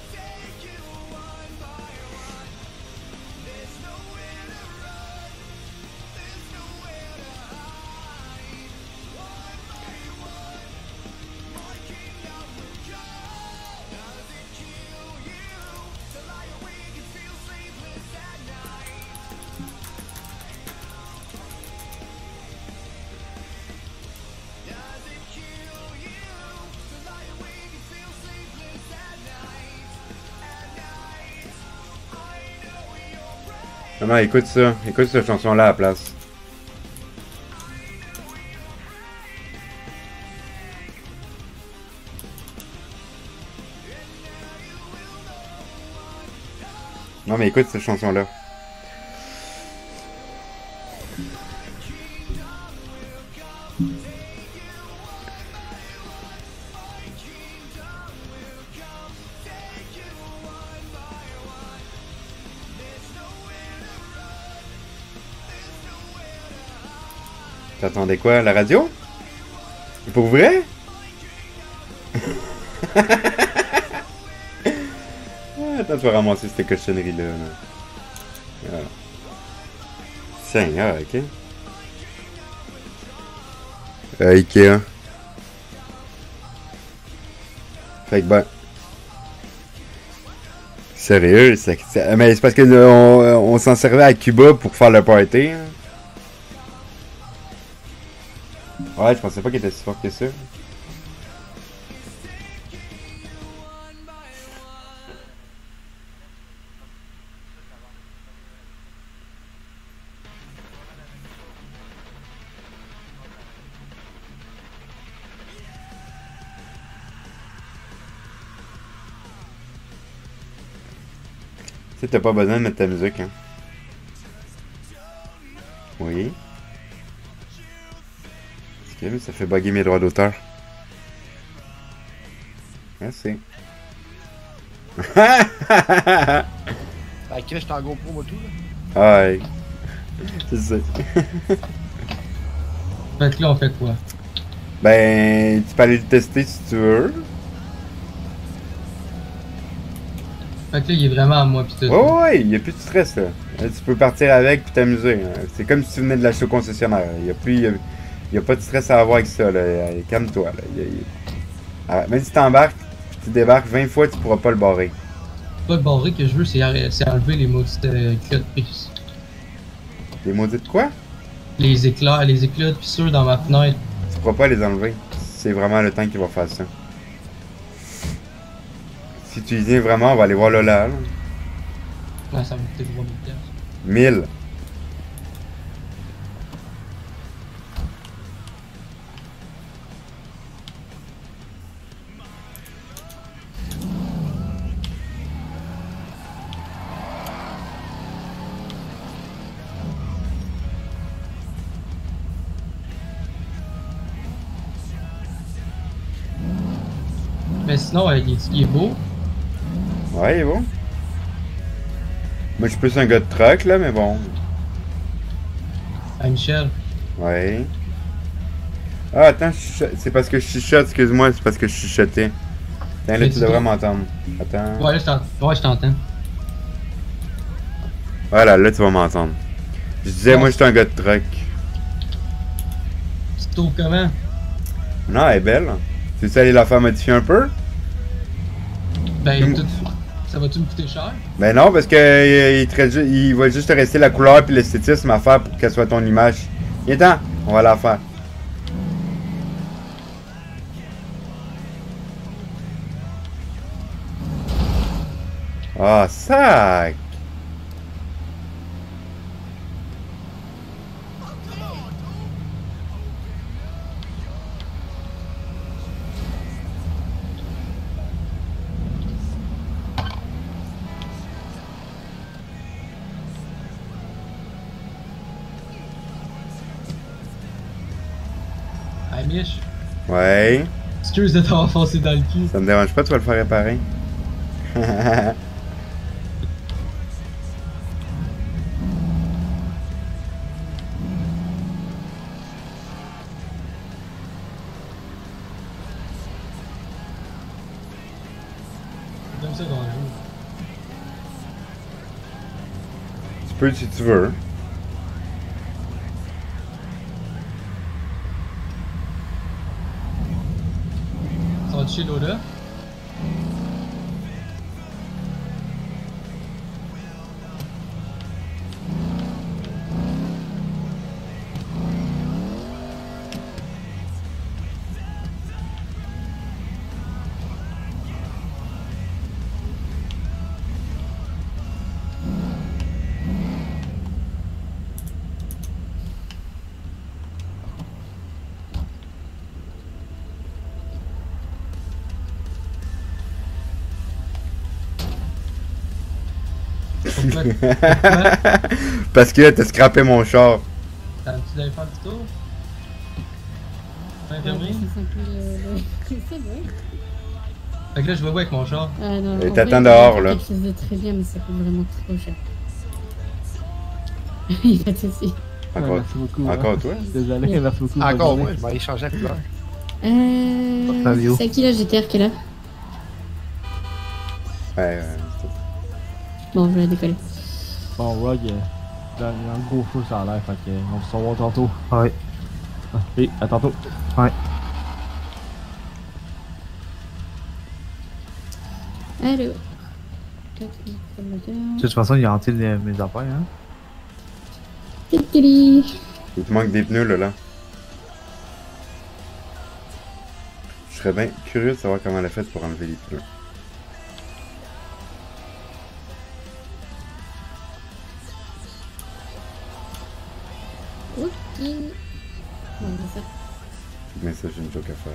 S10: Non, non, écoute ça. Écoute cette chanson-là à la place. Non, mais écoute cette chanson-là. T'attendais quoi? La radio? C'est pour vrai? Ah, attends, tu vas ramasser cette cochonnerie-là. Là. Ah. Tiens, ah, ok. Euh, Ikea. Fait que ben... Sérieux, ça, ça, mais c'est parce que euh, on, on s'en servait à Cuba pour faire le party. Hein. Ouais, je pensais pas qu'il était si fort que ça. Tu sais, t'as pas besoin de mettre ta musique, hein. Oui. Ok, mais ça fait bugger mes droits d'auteur. Merci.
S6: Bah, Chris, je t'en GoPro, moi, tout, là.
S10: Ouais. Je sais.
S13: Fait que là, on fait quoi?
S10: Ben, tu peux aller le tester si tu veux.
S13: Fait que là, il est vraiment à moi, pis tout.
S10: Ouais, ouais, il n'y a plus de stress, là. Là, tu peux partir avec puis t'amuser. Hein. C'est comme si tu venais de l'acheter au concessionnaire. Il n'y a plus... Il y a, y a pas de stress à avoir avec ça, là. Calme-toi, là. Y a, y Ah, même si t'embarques, tu débarques vingt fois, tu pourras pas le barrer.
S13: Pas le barré que je veux, c'est enlever les maudites euh, éclats de pisse.
S10: Les maudites quoi?
S13: Les éclats, les éclats de pissure dans ma fenêtre.
S10: Tu pourras pas les enlever. C'est vraiment le temps qui va faire ça. Si tu y viens vraiment, on va aller voir Lola. Là.
S13: Ouais, ça va me coûter trois mille piastres.
S10: mille.
S13: Mais sinon, euh, il, est, il est beau.
S10: Ouais, il est bon. Moi, je suis plus un gars de truck, là, mais bon.
S13: Ah, Michel.
S10: Ouais. Ah, attends, c'est parce que je chuchote, excuse-moi, c'est parce que je chuchotais. Attends, là, tu devrais m'entendre. Attends.
S13: Ouais, là, je t'entends. Ouais, je t'entends.
S10: Voilà, là, tu vas m'entendre. Je disais, moi, je suis un gars de truck.
S13: C'est tout comment?
S10: Non, elle est belle. Tu veux aller la faire modifier un peu?
S13: Ben, tout, ça va-tu me coûter cher?
S10: Ben non, parce que euh, il, te, il va juste te rester la couleur et l'esthétisme à faire pour qu'elle soit ton image. Viens-t'en, on va la faire. Ah, sac!
S13: Hey, Mich.
S10: Ouais.
S13: Excuse de t'avoir foncé dans le cul.
S10: Ça me dérange pas, tu vas le faire réparer.
S13: Comme ça dans le jeu.
S10: Tu peux si tu veux.
S13: Ça va toucher l'eau là?
S10: Parce que t'as scrappé mon char.
S13: Tu l'avais fait un petit tour? Infirmerie?
S9: C'est vrai.
S13: Fait que là, je vais où avec mon char?
S9: Ah non,
S10: Et
S9: en
S10: t'attends
S9: vrai,
S10: dehors,
S9: il y a
S10: là.
S9: quelque chose de très bien, mais ça coûte vraiment trop cher. Il n'y a pas de soucis.
S10: Encore,
S7: Ouais, merci beaucoup,
S10: encore
S7: hein.
S10: toi?
S7: Désolé,
S9: Yeah.
S7: merci beaucoup.
S6: Encore,
S7: bonne
S6: ouais, je
S7: journée.
S6: vais aller changer la couleur.
S9: Euh...
S6: Fabio.
S9: C'est à qui la G T R qui est là?
S10: Ouais, ouais.
S9: Bon, je vais la décoller.
S7: Bon, Rogue, euh, il a un gros feu ça a l'air, fait que, euh, on se revoit tantôt.
S6: Ouais.
S7: Et à tantôt.
S6: Ouais.
S9: Allô?
S6: De toute façon, il a hanté les- mes affaires, hein.
S9: Titili.
S10: Il te manque des pneus, là, là. Je serais bien curieux de savoir comment elle a fait pour enlever les pneus.
S9: Ok. Bon, c'est ça.
S10: Mais ça, j'ai une joke à faire.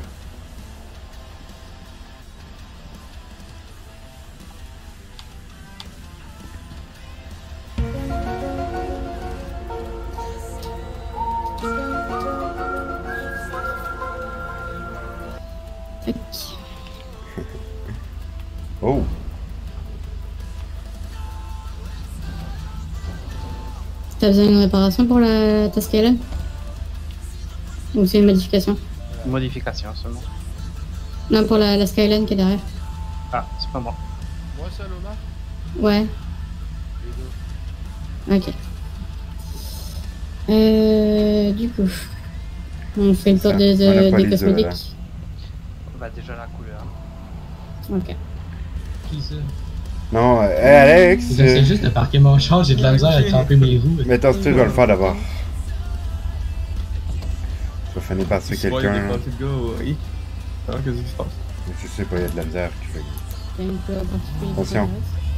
S9: Tac.
S10: Oh!
S9: T'as besoin d'une réparation pour la ta Skyline? Ou c'est une modification?
S15: Modification seulement.
S9: Non, pour la, la Skyline qui est derrière.
S15: Ah, c'est pas moi.
S6: Moi, ça, Lola?
S9: Ouais. Ok. Euh, du coup, on fait le tour
S10: Ça,
S9: des,
S10: on a
S9: des,
S10: pas
S9: des
S10: les
S9: cosmétiques.
S10: deux,
S15: bah déjà la couleur.
S9: Ok.
S13: Qui ça?
S10: Non, euh, hey, Alex!
S13: J'essaie
S10: euh,
S13: juste de parquer mon char, j'ai de la misère à cramper mes roues.
S10: Mais attends, tu vas le faire d'abord. Je vais finir par tuer
S12: Tu vois, il
S10: quelqu'un.
S12: est passé le gars, oui. Alors, qu'est-ce qui se passe?
S10: Je sais pas, il y a de la misère qui fait.
S9: Il y a une couleur particulière.
S10: Attention.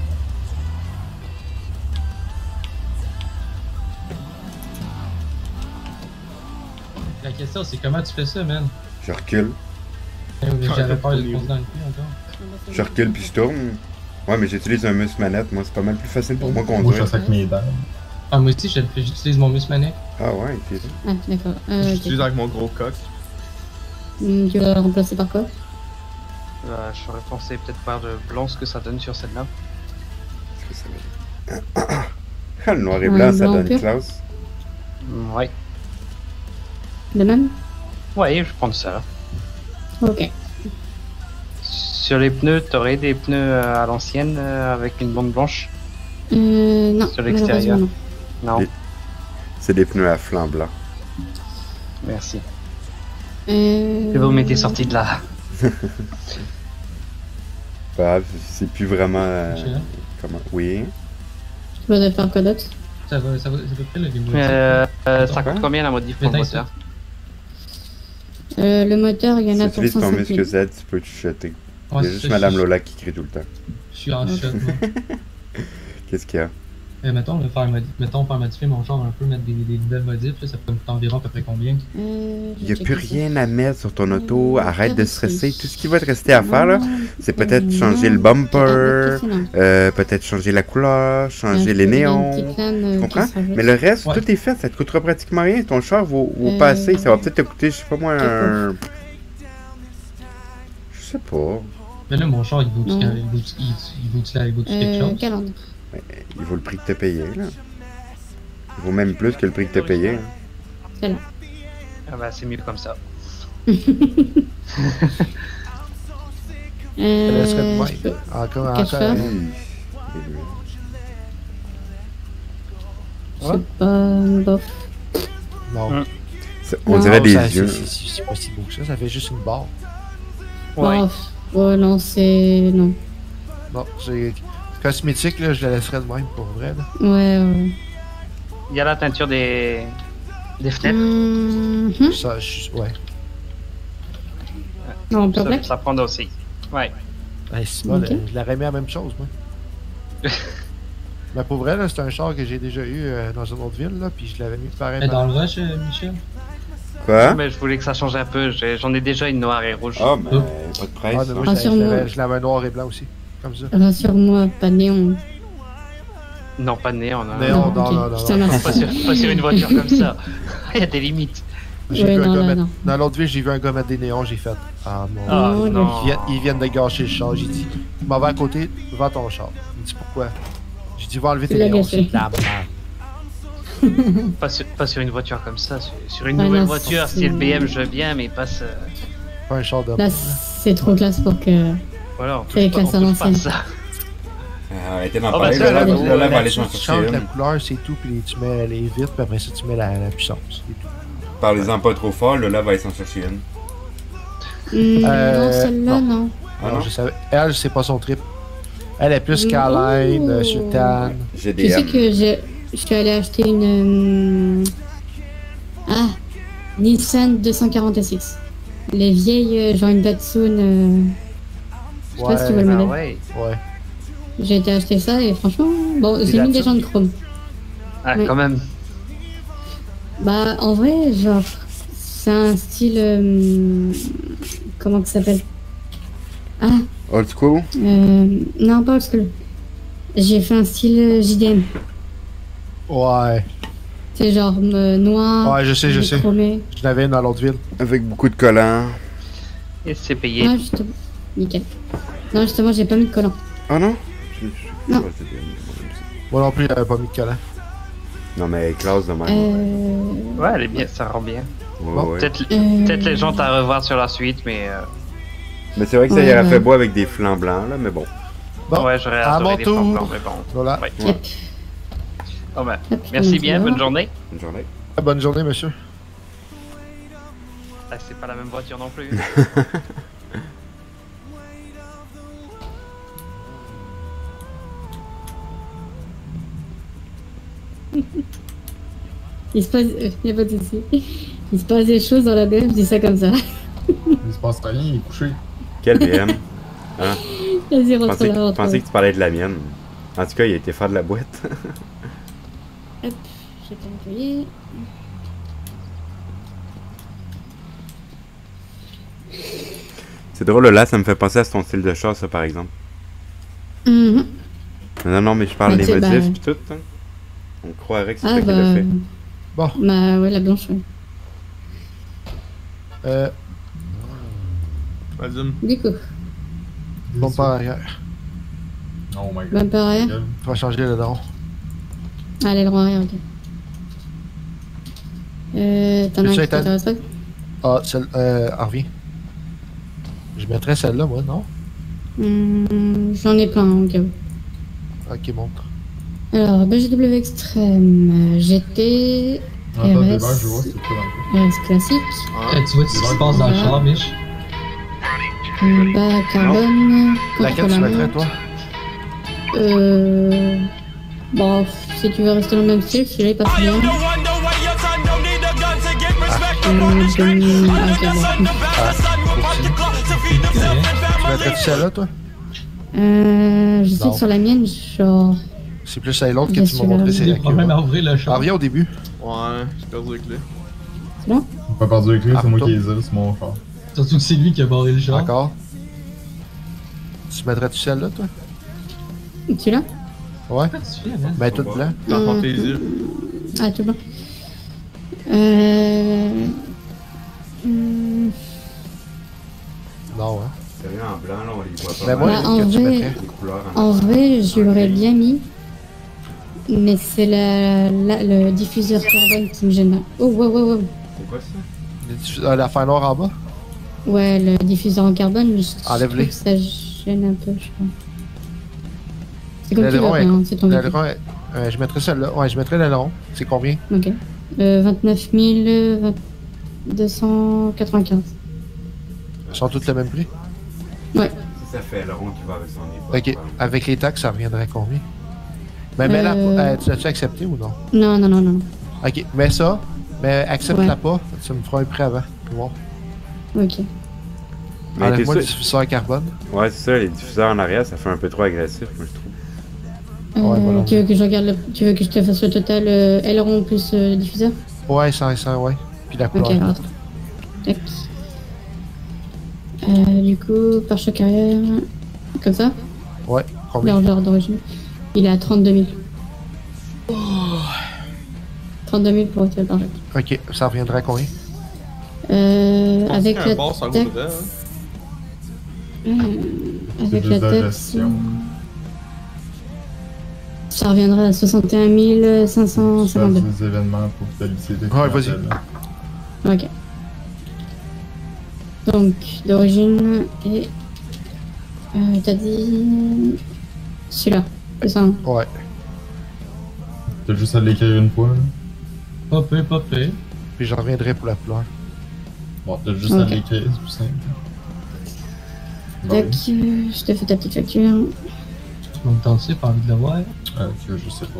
S13: La question, c'est comment tu fais ça, man?
S10: Je recule.
S13: J'avais peur de te foncer dans le cul encore.
S10: Je recule puis je tourne. Ouais, mais j'utilise un mus manette. Moi, c'est pas mal plus facile pour moi
S13: Moi, je
S10: conduire.
S13: fais avec mes balles. Ah, moi aussi, je- j'utilise mon mus manette.
S10: Ah ouais, t'es
S9: Ah, d'accord. Euh, ok.
S12: J'utilise avec mon gros coq.
S9: Hmm, Tu vas le remplacer par quoi?
S15: Euh, J'aurais pensé peut-être par le blanc ce que ça donne sur celle-là.
S10: Qu'est-ce que ça veut dire? Ah, le noir et
S9: Un
S10: blanc, ça
S9: blanc
S10: donne
S9: pur.
S10: classe.
S15: Mm, Ouais.
S9: De même?
S15: Ouais, je prends ça.
S9: Ok.
S15: Sur les pneus, t'aurais des pneus euh, à l'ancienne euh, avec une bande blanche
S9: Euh, non.
S15: sur l'extérieur.
S9: malheureusement,
S15: Non,
S10: Les- C'est des pneus à flanc blanc.
S15: merci.
S9: non. Euh...
S15: Que vous m'étiez sorti de là.
S10: Pas grave, c'est plus vraiment. euh,
S13: Michel?
S10: Comment? Oui.
S9: Tu vas faire quoi d'autre?
S13: Ça va, ça va, c'est à peu près le game.
S15: Euh, euh, ça
S10: Quoi?
S15: coûte combien la modif pour le
S13: Médaille,
S15: moteur?
S9: Euh, le moteur, il y en
S10: Si
S9: a
S10: tu
S9: pour
S10: utilises ton
S9: cent cinq
S10: muscle
S9: mille.
S10: Z, tu peux te chuchoter.
S13: Ouais,
S10: Il y a
S13: c'est
S10: juste
S13: ça,
S10: Madame
S13: je-
S10: Lola qui crie tout le temps.
S13: Je suis en shot, moi.
S10: Qu'est-ce qu'il y a?
S13: Euh, mettons, on va faire, modi- mettons, faire modifier mon genre un peu, mettre des, des nouvelles modifs, là, ça peut me coûter environ à peu près combien?
S9: Euh,
S10: Il n'y a
S9: je
S10: plus
S9: check ça.
S10: rien à mettre sur ton auto. Arrête de
S9: Carrosserie.
S10: stresser. Tout ce qui va te rester à faire, là, c'est peut-être
S9: Euh,
S10: changer
S9: non.
S10: le bumper,
S9: Ah, ok, c'est non.
S10: euh, peut-être changer la couleur, changer
S9: Euh,
S10: les
S9: il y a une
S10: néons.
S9: petite lame, euh,
S10: Tu
S9: qui
S10: comprends?
S9: se rajoute.
S10: Mais le reste,
S13: Ouais.
S10: tout est fait. Ça te coûtera pratiquement rien. Ton char vaut, vaut
S9: Euh,
S10: pas assez. Ça va peut-être te coûter, je sais pas moi, un. Je sais pas.
S13: Mais là, mon char, il vaut-tu
S9: Non.
S13: il vaut-tu- il- il vaut-tu il vaut-tu quelque
S9: Euh,
S13: chose?
S9: calandre.
S10: Il vaut le prix que t'as payé, là. Il vaut même plus que le prix que t'as payé. hein.
S9: C'est là.
S15: Ah bah c'est mieux comme ça.
S6: Elle laisserait de
S9: Euh,
S6: même.
S9: je peux-
S6: Encore,
S9: Quelque
S6: encore.
S9: chose?
S10: Hum.
S9: C'est pas bof.
S6: Non.
S15: Hum.
S10: Ça- On
S9: Non,
S10: dirait des
S6: Ça,
S10: yeux.
S6: c'est- C'est c'est pas si beau que ça, ça fait juste une barre.
S15: Ouais.
S9: Bof. Ouais, non, c'est... Non.
S6: Non, c'est cosmétique, là, je la laisserais de même pour vrai. Là.
S9: Ouais, ouais.
S15: Il y a la teinture des, des fenêtres.
S9: Mhm.
S6: Ça, je, ouais.
S9: Non, en
S15: Ça,
S9: black.
S15: ça prend aussi. Ouais.
S6: Hey, c'est bon,
S9: Ok.
S6: là, je l'aurais mis la même chose, moi. Mais pour vrai, là, c'est un char que j'ai déjà eu euh, dans une autre ville, là, puis je l'avais mis pareil.
S13: Mais dans
S6: pareil.
S13: le rush, euh, Michel?
S10: Quoi?
S15: Mais je voulais que ça change un peu. j'ai- J'en ai déjà une noire et rouge.
S10: Ah, mais
S13: Oh.
S10: pas de presse.
S6: Ah, mais moi,
S10: hein.
S6: je l'avais- je
S9: Rassure-moi.
S6: l'avais- je l'avais un noir et blanc aussi. Comme ça.
S9: Rassure-moi, pas de néon.
S15: Non, pas de néon. Non,
S6: Néon,
S9: non,
S6: non,
S9: ok.
S6: non, non,
S9: Je te
S6: non.
S9: remercie.
S15: Pas sur, pas sur une voiture comme ça. Il y a des limites.
S6: J'ai
S9: Ouais,
S6: vu un
S9: non,
S6: gars
S9: là,
S6: mettre-
S9: non.
S6: Dans l'autre ville, j'ai vu un gars mettre des néons, j'ai fait. Ah mon
S15: Ah
S9: Oh,
S15: non.
S6: Ils viennent, ils viennent de gâcher le char. J'ai dit, je m'en vais à côté, vends ton char. Il me dit pourquoi? J'ai dit, va enlever tes
S9: Tu l'as
S6: néons.
S9: gâché.
S6: C'est de la merde.
S15: Pas sur, pas sur une voiture comme ça. Sur, sur une
S9: Ouais,
S15: nouvelle
S9: non,
S15: voiture,
S9: c'est-
S15: si le B M je veux bien, mais pas ce.
S6: Pas un char d'homme.
S9: Là, c'est trop classe pour que...
S15: Voilà, on
S9: C'est les
S15: touche pas,
S9: classes à
S15: on touche pas à
S9: l'ancienne.
S15: ça.
S10: Ah, Arrêtez d'en
S15: Oh, bah,
S10: parler.
S15: ça,
S10: Lola
S15: là,
S10: va-
S15: bah,
S10: Lola va aller
S6: Là-dessus,
S10: s'en
S6: tu
S10: chercher
S6: changes la
S10: une.
S6: couleur, c'est tout, puis tu mets les vitres, puis après ça, tu mets la, la puissance. C'est tout.
S10: Parlez-en pas trop fort, Lola va aller s'en chercher une.
S9: Hmm,
S6: Euh,
S9: non, celle-là,
S6: non.
S9: non.
S10: Ah
S6: Alors,
S10: non?
S6: je savais. Elle, c'est pas son trip. Elle est plus Skyline, euh,
S9: Ouh.
S6: Sultan.
S10: J'ai
S9: Tu
S10: des
S9: sais
S10: M.
S9: que je, je suis allé acheter une... euh, Ah, Nissan deux cent quarante-six. Les vieilles, euh, genre une Datsun... euh, Je sais pas si tu vois le
S15: Ah
S9: modèle.
S15: ouais.
S6: Ouais.
S9: J'ai été acheter ça et franchement, bon, j'ai mis des
S6: Datsun.
S9: jantes chrome.
S15: Ah,
S9: Ouais.
S15: quand même.
S9: Bah, en vrai, genre, c'est un style... euh, comment que ça s'appelle? Ah,
S10: Old school?
S9: euh, non, pas old school. J'ai fait un style euh, J D M.
S6: Ouais.
S9: C'est genre euh, noir.
S6: Ouais, je sais, je sais.
S9: chromé.
S6: Je l'avais une dans l'autre ville.
S10: Avec beaucoup de collants.
S15: Et c'est payé.
S9: Ah, justement. Nickel. Non, justement, j'ai pas mis de collant.
S10: Ah non?
S9: Non.
S6: Moi non plus, j'avais pas mis de collant.
S10: Non, mais classe de même.
S9: Euh...
S15: Ouais, elle est bien, ça rend bien.
S10: Ouais,
S6: bon.
S10: ouais.
S15: Peut-être
S9: Euh,
S15: peut-être les jantes à revoir sur la suite, mais. euh,
S10: Mais c'est vrai que ça
S9: Ouais,
S10: y aurait
S9: ouais.
S10: fait beau avec des flancs blancs, là, mais bon.
S6: Bon,
S15: ouais, j'aurais
S6: à
S15: adoré
S6: mon
S15: des flancs
S6: tour.
S15: blancs, mais bon.
S6: Voilà.
S15: Ouais.
S9: Yep.
S15: Oh, ben,
S9: Hop,
S15: merci
S9: on
S15: bien,
S9: va.
S15: bonne journée.
S10: Bonne journée.
S6: Bonne journée, monsieur.
S15: Ah, c'est pas la même voiture non plus.
S9: Il se passe. Euh, y a pas de soucis. Il se passe des choses dans la B M, je dis ça comme ça.
S12: Il se passe rien, il est couché.
S10: Quel B M? Hein?
S9: Vas-y,
S10: Je
S9: rentre
S10: pensais,
S9: là,
S10: que-
S9: rentre
S10: pensais
S9: là.
S10: que tu parlais de la mienne. En tout cas, il a été faire de la boîte.
S9: Hop, j'ai pas employé.
S10: C'est drôle, là, ça me fait penser à ton style de char, ça, par exemple.
S9: Mhm.
S10: Non, non, mais je parle
S9: Mais
S10: des
S9: tu sais,
S10: motifs
S9: bah-
S10: pis tout. Hein. On croirait que c'est
S9: Ah
S10: toi qui
S9: bah.
S10: l'as fait.
S6: Bon.
S9: Bah ouais, la blanche, ouais.
S6: Euh.
S12: Vas-y.
S9: Du coup,
S6: Bon par arrière.
S12: Oh my god.
S9: bon par arrière.
S6: Tu vas changer le nom.
S9: Allez, le droit arrière, ok. Euh, t'en as un
S6: Tu
S9: qui t'intéresse pas?
S6: Ah, celle. Euh. Elle revient. Je mettrais celle-là, moi, non?
S9: Hmm, J'en ai plein, au cas où.
S6: Ok, montre.
S9: Alors, B G W Extrême, G T,
S12: Attends,
S9: R
S12: débat,
S9: S,
S12: je vois, c'est quoi dans le
S9: R S classique,
S13: Eh, tu vois ce qui se passe dans le char, Mich?
S9: euh, bas carbone,
S6: Laquelle
S9: contre
S6: tu
S9: la
S6: mettrais,
S9: montre.
S6: toi?
S9: Euh. Bon, si tu veux rester dans le même style, celui-là il passe bien. Euh, demi- ok, bon.
S6: Tu mettrais-tu celle-là, toi?
S9: Euh, je sais
S6: Non.
S9: que sur la mienne, genre.
S6: C'est plus celle l'autre que
S9: Je
S6: tu m'as
S9: suis
S6: montré,
S9: là.
S6: c'est
S13: Il y a
S6: laquelle.
S13: problème à ouvrir le char.
S6: Elle revient au début.
S12: Ouais, j'ai perdu les clés.
S9: C'est bon?
S12: J'ai pas perdu les clés,
S6: Ah,
S12: c'est moi
S6: toi?
S12: qui les ai, c'est mon char.
S13: Surtout que c'est lui qui a barré le char.
S6: Encore. Tu mettrais-tu celle-là, toi?
S9: Celui-là?
S6: Ouais.
S13: Qu'est-ce que tu fais, man?
S6: Ben, tout blanc.
S12: T'as
S9: Hum,
S12: porté les yeux.
S9: Ah, tout blanc. Euh. hum,
S6: Non, hein.
S10: Sérieux, en blanc, là, on les voit pas.
S6: Ben, moi,
S9: Bah,
S6: j'ai
S9: en
S6: que tu
S9: vrai-
S6: mettrais.
S10: Les couleurs en
S9: En vrai, je l'aurais bien mis. Mais c'est la, la- le diffuseur carbone qui me gêne. Oh, wow, wow, wow.
S10: C'est quoi ça?
S6: Les diffus- euh, La fin noire en bas.
S9: Ouais, le diffuseur en carbone, je
S6: Enlève-les.
S9: trouve que ça gêne un peu, je crois. C'est comme tu veux,
S6: L'aileron
S9: après,
S6: est-
S9: hein, c'est ton véhicule.
S6: l'aileron est- euh, je mettrais celle-là. Ouais, je mettrais l'aileron. C'est combien?
S9: Ok. Euh, vingt-neuf mille deux cent quatre-vingt-quinze.
S6: Ils sont tous le même prix?
S9: Ouais.
S10: Si ça fait le rond qui va avec son époque.
S6: Ok. Avec les taxes, ça reviendrait combien? Ben, mets-la pas.
S9: Euh.
S6: Euh, tu l'as-tu accepté ou non?
S9: Non, non, non, non.
S6: Ok, mets ça. Mais accepte-la
S9: Ouais.
S6: pas. Tu me feras un prix avant. Bon.
S9: Ok.
S10: Mais
S6: Enlève-moi
S10: t'es
S6: le
S10: sûr-
S6: diffuseur carbone.
S10: Ouais, c'est ça, les diffuseurs en arrière, ça fait un peu trop agressif, moi, je trouve.
S9: Euh,
S6: Ouais, voilà.
S9: Tu veux que je regarde le... Tu veux que je te fasse le total euh, aileron plus euh, diffuseur?
S6: Ouais, cent et cent, ouais. Puis la
S9: Ok,
S6: couleur.
S9: alors attends. Tac. Euh, du coup, pare-choc arrière. Comme ça?
S6: Ouais, combien?
S9: Largeur d'origine. Il est à trente-deux mille. trente-deux mille pour retirer le pare-choc.
S6: Ok, ça reviendrait à combien?
S9: Euh,
S12: Je pense
S9: avec
S12: qu'un
S9: la
S12: bar, ça
S9: taxe.
S12: vaudrait, hein.
S9: Euh, avec
S12: juste
S9: la
S12: de la
S9: taxe.
S12: gestion.
S9: Ça reviendrait à soixante et un mille cinq cent
S12: Tu fais
S9: cinquante-deux.
S12: des événements pour fidéliser des
S6: Ouais, vas-y.
S12: clientèles.
S9: Ok. Donc, d'origine et. Euh, t'as dit. Celui-là, c'est ça? Hein?
S6: Ouais.
S12: T'as juste à l'écrire une fois, là.
S13: Pas peu, pas peu.
S6: Puis j'en reviendrai pour la couleur.
S12: Bon, t'as juste
S9: Ok.
S12: à l'écrire, c'est plus simple. Bah
S9: Tac,
S12: oui.
S9: euh, je te fais ta petite facture.
S13: Tu vas me tenter, pas envie de le voir.
S12: Ah, ok, je sais pas.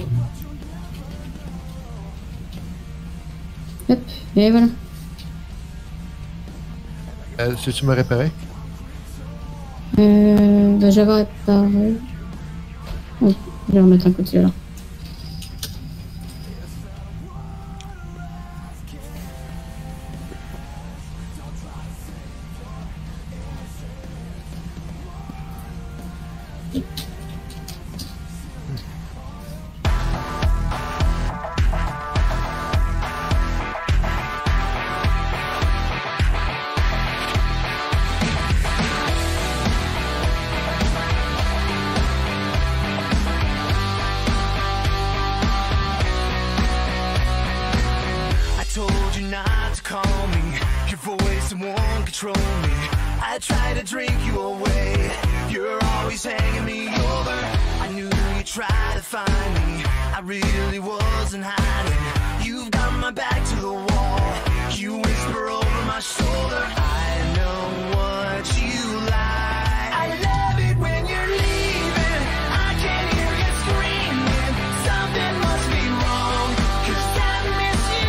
S9: Hop, et voilà.
S6: Euh, si tu me réparais?
S9: Euh, bah, j'avais réparé. Oh, je vais remettre un coup dessus alors.
S8: I told you not to call me. Your voice won't control me. I try to drink you away. You're always hanging me over. I knew you'd try to find me. I really wasn't hiding. You've got my back to the wall. You whisper over my shoulder. I know what you like. I love it when you're leaving. I can hear you screaming. Something must be wrong. 'Cause I miss you.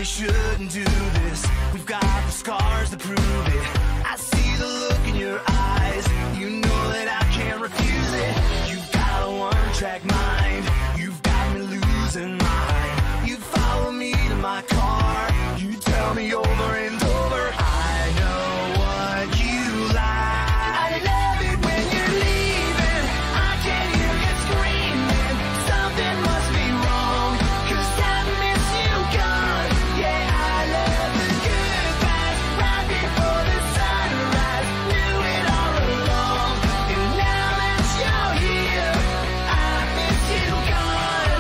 S8: we shouldn't do this. We've got the scars to prove it. I see the look in your eyes. You know that I can't refuse it. You've got a one-track mind. You've got me losing mine. You follow me to my car. You tell me over and over. I know what you like. I love it when you're leaving. I can hear you screaming. Something must be wrong, 'cause I miss you gone. Yeah, I love the goodbyes right before the sunrise. Knew it all along, and now that you're here, I miss you gone.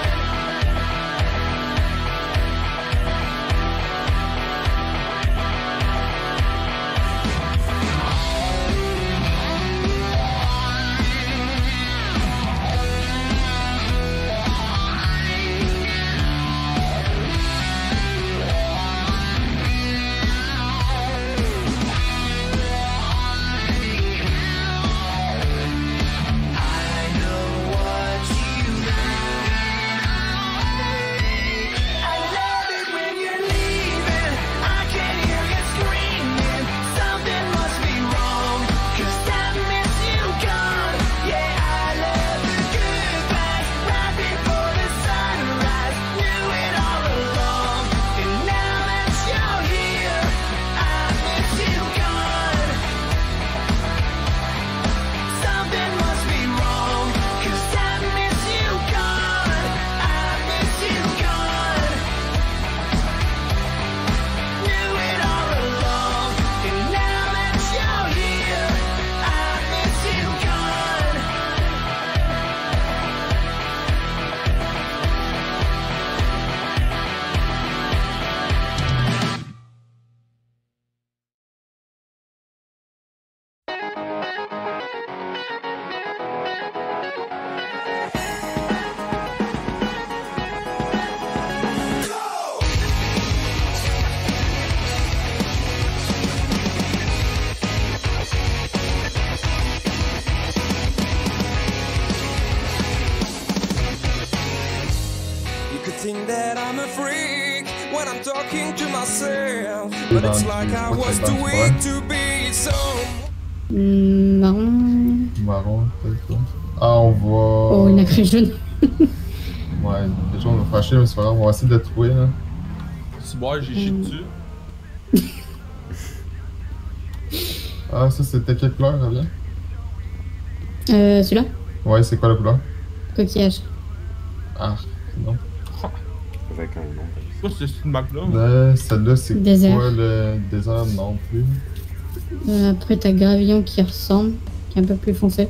S8: I love it when you're leaving. I can hear you screaming. Something must be wrong, 'cause I miss you gone. Yeah, I love the goodbyes right before the sunrise. Knew it all along, and now that you're here, I miss you gone. Something must be wrong, 'cause I miss you gone. I miss you gone. Knew it all along, and now that you're here, I miss you gone.
S1: You could think that I'm a freak when I'm talking to myself, but it's like I was too weak to be so.
S9: Hmm, marron.
S12: Marron, peut-être quoi. Ah, on va.
S9: Oh, une nacrée jaune.
S12: Ouais, les gens vont fâcher, mais c'est pas grave, on va essayer de le trouver. Là.
S16: C'est bon, j'ai chié dessus.
S12: Ah, ça c'était quelle couleur, Ravien?
S9: Euh, celui-là?
S12: Ouais, c'est quoi la couleur?
S9: Coquillage.
S12: Ah, non.
S3: Avec un nom.
S16: Quoi, c'est cette marque-là?
S12: Là, celle-là, c'est
S9: Désert.
S12: quoi le désert non plus?
S9: Euh, après, t'as Gravillon qui ressemble, qui est un peu plus foncé.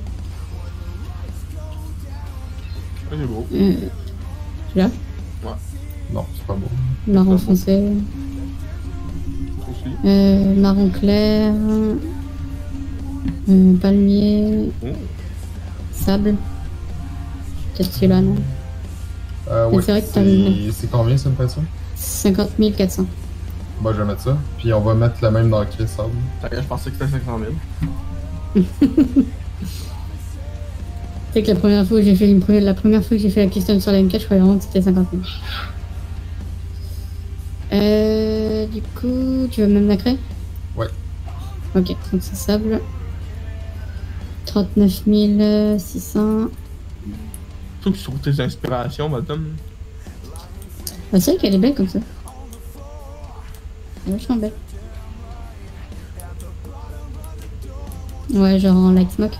S16: Ah, c'est beau.
S9: Euh, celui-là?
S16: Ouais.
S12: Non, c'est pas beau.
S9: Marron foncé.
S16: Aussi.
S9: Euh, marron clair. Euh, palmier.
S16: Oh.
S9: Sable. Peut-être celui-là, non?
S12: Euh,
S9: Mais
S12: ouais,
S9: c'est vrai que t'as
S12: c'est
S9: une-
S12: c'est combien ça me fait ça?
S9: cinquante mille quatre cents.
S12: Bah, je vais mettre ça. Puis on va mettre la même dans le clé sable.
S16: Je pensais que c'était cinq cent mille.
S9: Tu sais que la première fois que j'ai fait une première, la première fois que j'ai fait la question sur la M quatre, je croyais vraiment que c'était cinquante mille. Euh, du coup, tu veux même nacrer?
S12: Ouais.
S9: Ok, donc c'est sable. trente-neuf mille six cents.
S16: Je trouve que sur tes inspirations, madame.
S9: Bah, c'est vrai qu'elle est belle comme ça. Elle est vachement belle. Ouais, genre en light smoke.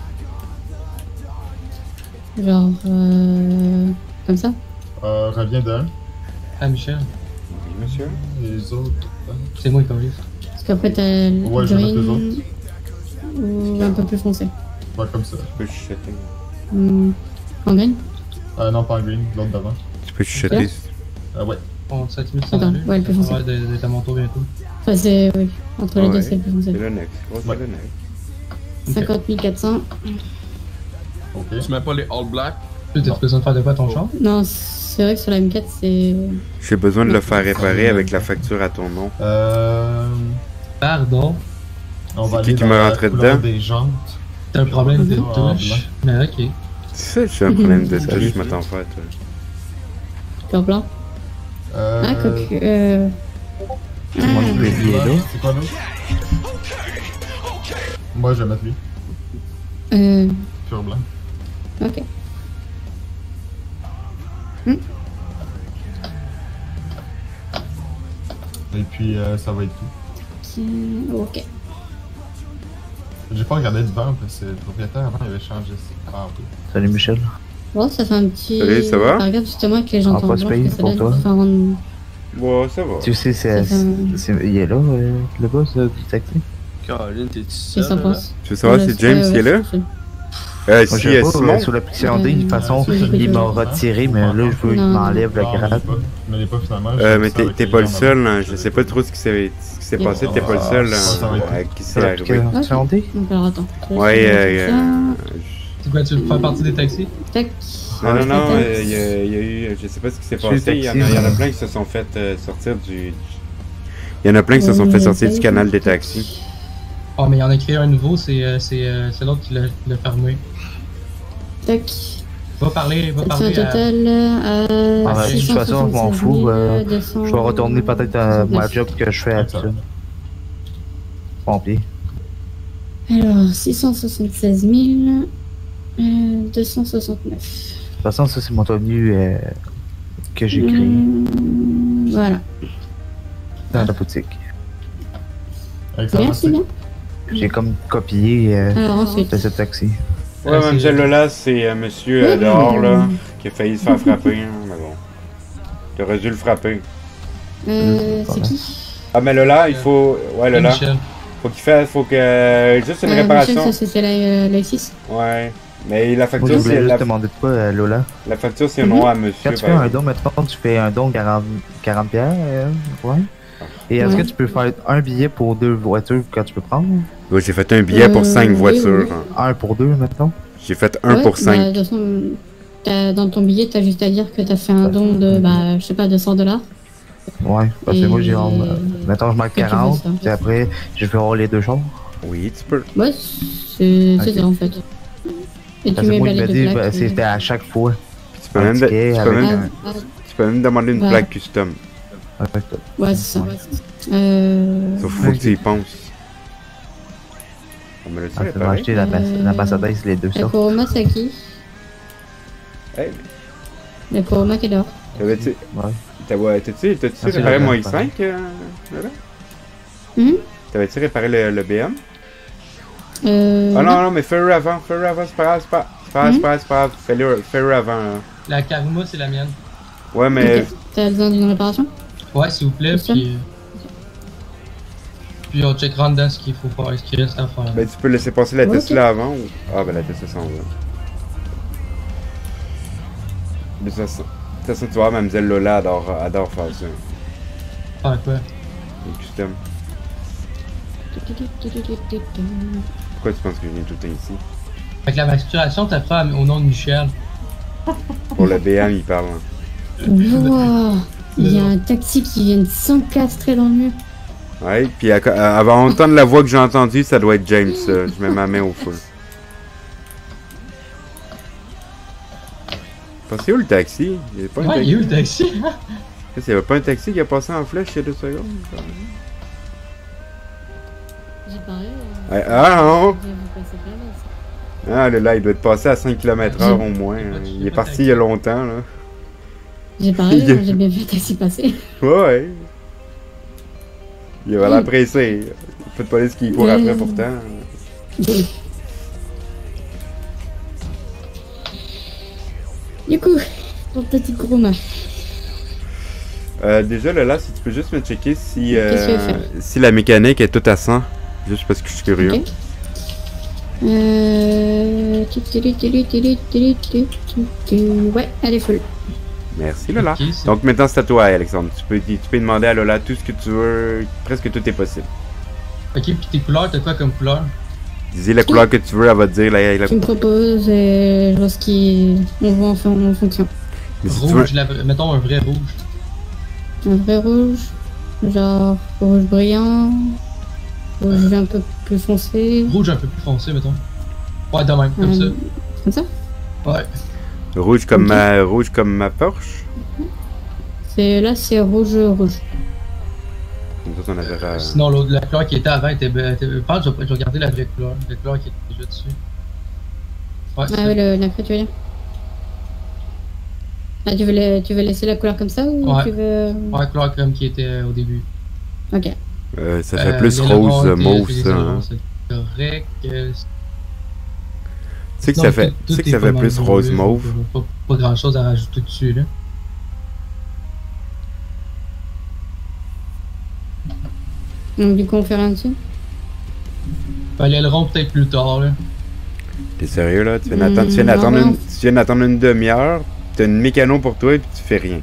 S9: Genre euh, comme ça.
S12: Euh, reviens de un.
S13: Ah, Michel.
S3: Oui, monsieur.
S12: Et les autres. hein?
S13: C'est moi comme livre.
S9: Parce qu'après t'as le
S12: Ouais, je vais mettre les
S9: green ou un peu plus foncé.
S12: Ouais, comme ça.
S3: Tu peux chuchoter.
S9: Hmm. En green?
S12: Euh, non, pas en green, l'autre d'avant.
S3: Tu peux chuchoter.
S12: Euh, ouais.
S13: Bon, sept mille
S9: Attends, ouais, le plus foncé.
S13: Ouais, d'être à mon tour bientôt.
S9: Enfin, c'est. Oui, entre les
S3: Ouais,
S9: deux, c'est le plus foncé.
S3: C'est le next. Oh, c'est
S12: Ouais.
S3: le next.
S9: cinquante mille quatre cents.
S12: Ok.
S16: Tu mets pas les all black?
S13: Tu as besoin de faire de quoi ton champ?
S9: Non, c'est vrai que sur la M quatre, c'est.
S3: J'ai besoin de le faire réparer avec la facture à ton nom.
S12: Euh.
S13: Pardon.
S12: On va
S3: C'est
S12: aller
S3: qui qui
S12: dans
S3: m'a
S12: la
S3: rentré
S12: couleur
S3: dedans?
S12: des jantes.
S13: T'as un problème de
S12: Ah,
S13: touche? Mais ok.
S3: C'est ça, j'ai un problème de ça, je m'attends pas à toi.
S9: Cœur blanc.
S12: Euh...
S9: Ah, cocu. Euh.
S17: Tout le monde peut lier là.
S12: C'est quoi l'autre? Moi, je vais mettre lui.
S9: Euh.
S12: Pur blanc.
S9: Ok. Hmm.
S12: Et puis, euh, ça va être tout.
S9: Tiens, ok.
S12: J'ai pas regardé le vent parce que le propriétaire avant il avait changé ses cartes.
S17: Salut Michel.
S9: Bon, ça fait un petit.
S10: Salut, ça va?
S9: Regarde justement que les gens
S17: Ah, pas
S9: t'envoient,
S17: space
S9: que ça
S17: pour
S9: donne
S17: toi.
S9: différentes-
S10: Bon, ça va.
S17: Tu sais, c'est.
S9: Ça fait un-
S17: c'est- Il est là, euh, le boss euh, du taxi.
S16: Caroline, t'es-tu
S9: Qu'est-ce que
S16: seul?
S9: t'en penses?
S10: Tu veux savoir
S9: Ouais,
S10: si James
S9: ouais,
S10: il est là?
S9: ouais,
S10: Euh,
S17: Moi,
S10: si
S17: je sais
S10: euh,
S17: pas,
S10: Simon.
S17: euh, sur l'application D, de toute façon,
S9: Euh,
S17: il m'a retiré, mais là, je veux qu'il
S9: Non.
S17: m'enlève le grade.
S12: Mais il est pas finalement.
S10: Euh, mais t'es t'es pas le seul, hein. Je sais pas trop ce qui s'est ce qui s'est
S9: Yeah.
S10: passé, t'es pas le seul
S12: Ah, ça va
S10: hein,
S12: être-
S10: à qui c'est
S17: Sur
S10: arrivé.
S17: l'application D?
S9: Donc alors attends.
S10: Ouais, euh, euh,
S13: C'est quoi, tu veux faire partie des taxis?
S9: Tac.
S10: non, non, non,
S9: Tac.
S10: euh, il y, a- il y a eu, je sais pas ce qui s'est
S17: Je suis
S10: passé, il y, en a,
S17: taxi,
S10: il y en a
S17: mais-
S10: plein qui se sont fait euh, sortir du... Il y en a plein qui se sont fait sortir du canal des taxis.
S13: Oh, mais il y en a créé un nouveau, c'est euh, c'est euh, c'est l'autre qui l'a l'a fermé.
S9: Tac.
S13: Va parler, va
S9: Ça fait un
S13: parler à...
S9: total euh,
S17: Ah, bah, de toute façon, je m'en fous. euh,
S9: deux cents
S17: je vais retourner peut-être à ma job que je fais habituellement. Pompier.
S9: Alors, six cent soixante-seize mille euh, deux cent soixante-neuf.
S17: De toute façon, ça, c'est mon revenu euh, que j'ai créé
S9: Hum, voilà.
S17: dans la boutique.
S9: Bien, c'est bien.
S17: J'ai comme copié euh,
S9: Alors, ensuite.
S17: de ce taxi.
S10: Ouais, Mademoiselle Lola, c'est euh, monsieur euh,
S9: Oui,
S10: dehors,
S9: oui,
S10: là,
S9: oui.
S10: qui a failli se faire frapper, hein, mais bon. T'aurais dû le frapper.
S9: Euh, c'est qui?
S10: Ah, mais Lola, il faut... Ouais, Lola.
S13: Michel.
S10: Faut qu'il fasse... Faut que... Juste une
S9: Euh,
S10: réparation.
S9: Michel, ça c'était la, euh, la six.
S10: Ouais. Mais la
S17: Moi,
S10: facture,
S17: je voulais
S10: c'est...
S17: juste
S10: La...
S17: demander de quoi, euh, Lola?
S10: la facture, c'est
S9: Mhm.
S10: non à monsieur.
S17: Quand tu fais
S10: par
S17: un
S10: exemple.
S17: don, mettons, tu fais un don quarante, quarante pierres, euh, ouais. Et est-ce
S9: Ouais.
S17: que tu peux faire un billet pour deux voitures quand tu peux prendre?
S10: Ouais, j'ai fait un billet pour
S9: Euh,
S10: cinq
S9: oui,
S10: voitures.
S9: oui.
S10: hein.
S17: Un pour deux, mettons?
S10: J'ai fait un
S9: Ouais,
S10: pour
S9: bah,
S10: cinq.
S9: de toute façon, t'as- dans ton billet, t'as juste à dire que t'as fait un don de, bah, je sais pas, de cent dollars.
S17: Ouais, parce que
S9: Et-
S17: moi, j'ai... euh, mettons, je marque
S9: que tu veux
S17: quarante,
S9: ça.
S17: puis après, je vais avoir les deux choses.
S10: Oui, tu peux.
S9: Ouais, c'est c'est
S17: Ok.
S9: ça en fait. Et tu
S17: Parce que
S9: mets
S17: moi, je
S9: balai
S17: me
S9: de
S17: dis,
S9: plaques.
S17: bah,
S9: et-
S17: c'était à chaque fois.
S10: Tu peux
S17: Un
S10: même, de-
S17: ticket
S10: tu peux
S17: avec
S10: même,
S9: Ah, ah,
S10: tu peux même demander une
S9: Bah.
S10: plaque custom.
S17: un... un paquet.
S9: ouais, c'est ça. Euh...
S10: Sauf faut que tu y penses. On me l'a dit
S17: Ah, tu vas
S10: réparé?
S17: acheter la,
S9: Euh,
S17: la Mercedes, les deux
S9: La
S17: sortes.
S9: Kuruma, c'est à qui?
S10: Hey,
S9: La Kuruma qui est dehors.
S10: t'avais-tu...
S17: Ouais.
S10: T'as- ouais, T'as-tu t'as-tu
S17: Ah, c'est
S10: réparé
S17: le
S10: mon
S17: même,
S10: X cinq, euh, là?
S9: Hum?
S10: T'avais-tu réparé le, le B M?
S9: Euh...
S10: Ah non, non, mais fais-le avant, fais-le avant, c'est pas grave, c'est pas c'est pas grave, c'est pas grave, c'est pas grave, fais-le fais-le avant. hein.
S13: La Karuma, c'est la mienne.
S10: Ouais, mais...
S9: Ok. T'as besoin d'une réparation?
S13: Ouais, s'il vous plaît,
S9: C'est ça?
S13: puis... Puis on checkera dedans ce qu'il faut faire, ce qu'il reste à faire.
S10: Ben, tu peux laisser passer la
S9: Ok.
S10: Tesla avant ou... Ah, ben la Tesla s'en va. De toute façon, de toute façon, tu vois, Mademoiselle Lola adore, adore faire ça.
S13: Faire quoi?
S10: Les custom. Pourquoi tu penses que je viens tout le temps ici?
S13: Fait que la facturation, t'as fait à- au nom de Michel.
S10: Pour le B M, il parle. hein.
S9: Wow. Il y a un taxi qui vient de s'encastrer dans le mur.
S10: Ouais, puis à- à- avant d'entendre la voix que j'ai entendue, ça doit être James. ça. Je mets ma main au feu. Pensez où le taxi? Il y avait pas un
S13: Ouais,
S10: taxi?
S13: il y a eu le taxi.
S10: Il y avait pas un taxi qui a passé en flèche il y a deux secondes?
S9: J'ai parlé.
S10: Ouais, ah non!
S9: Je vais vous passer plein de-
S10: Ah là, là, il doit être passé à cinq kilomètres heure au moins. hein. Il est parti il y a longtemps, là.
S9: J'ai parlé, hein, j'ai bien vu le taxi passer.
S10: Ouais, ouais. Il avait l'air pressé. Il faut pas dire ce qu'il court après pourtant.
S9: Du coup, pour le petit Kuruma.
S10: Euh, déjà, Lola, si tu peux juste me checker si,
S9: Qu'est-ce que tu veux
S10: euh,
S9: faire?
S10: si la mécanique est toute à cent. Juste parce que je suis curieux.
S9: Ok. Euh... tu- tu- tu- tu- tu- tu- tu- tu- tu- tu- Ouais, elle est full.
S10: Merci, Lola.
S13: Ok, c'est-
S10: Donc maintenant, c'est à toi, Alexandre. Tu peux, tu peux demander à Lola tout ce que tu veux. Presque tout est possible.
S13: Ok, puis tes couleurs, t'as quoi comme couleur?
S10: Dis la couleur que tu veux, elle va te dire la, la...
S9: Tu me proposes et je vois ce qui... On voit en, fon- en fonction.
S10: Mais si tu veux...
S13: Rouge, la- mettons un vrai rouge.
S9: Un vrai rouge, genre rouge brillant, rouge un peu plus foncé.
S13: Rouge un peu plus foncé, mettons. Ouais, de même, comme
S9: Euh, Comme ça?
S13: ça. Ouais.
S10: Rouge comme,
S9: Ok.
S10: ma, rouge comme ma Porsche.
S9: C'est là, c'est rouge rouge.
S10: Comme ça, on avait.
S13: Euh, sinon, l'autre, la couleur qui était avant était. était je pense que je vais regarder la vraie couleur. La couleur qui était déjà dessus. Ouais,
S9: Ah, oui, le, la crête, tu veux dire. Ah, tu veux, le, tu veux laisser la couleur comme ça ou
S13: ouais.
S9: tu veux.
S13: Ouais, couleur comme qui était euh, au début.
S9: Ok.
S10: Euh, ça fait
S13: euh,
S10: plus rose,
S13: euh,
S10: mauve, ça. Hein.
S13: C'est correct. Euh,
S10: tu sais que ça fait, tu sais que ça fait plus rose, mauve.
S13: Pas, pas grand chose à rajouter dessus, là.
S9: Donc, du coup, on fait rien dessus.
S13: Ben, l'aileron peut-être plus tard, là.
S10: T'es sérieux, là? Tu viens d'attendre mmh, d'attendre une, tu viens d'attendre une demi-heure, t'as une mécano pour toi et puis tu fais rien.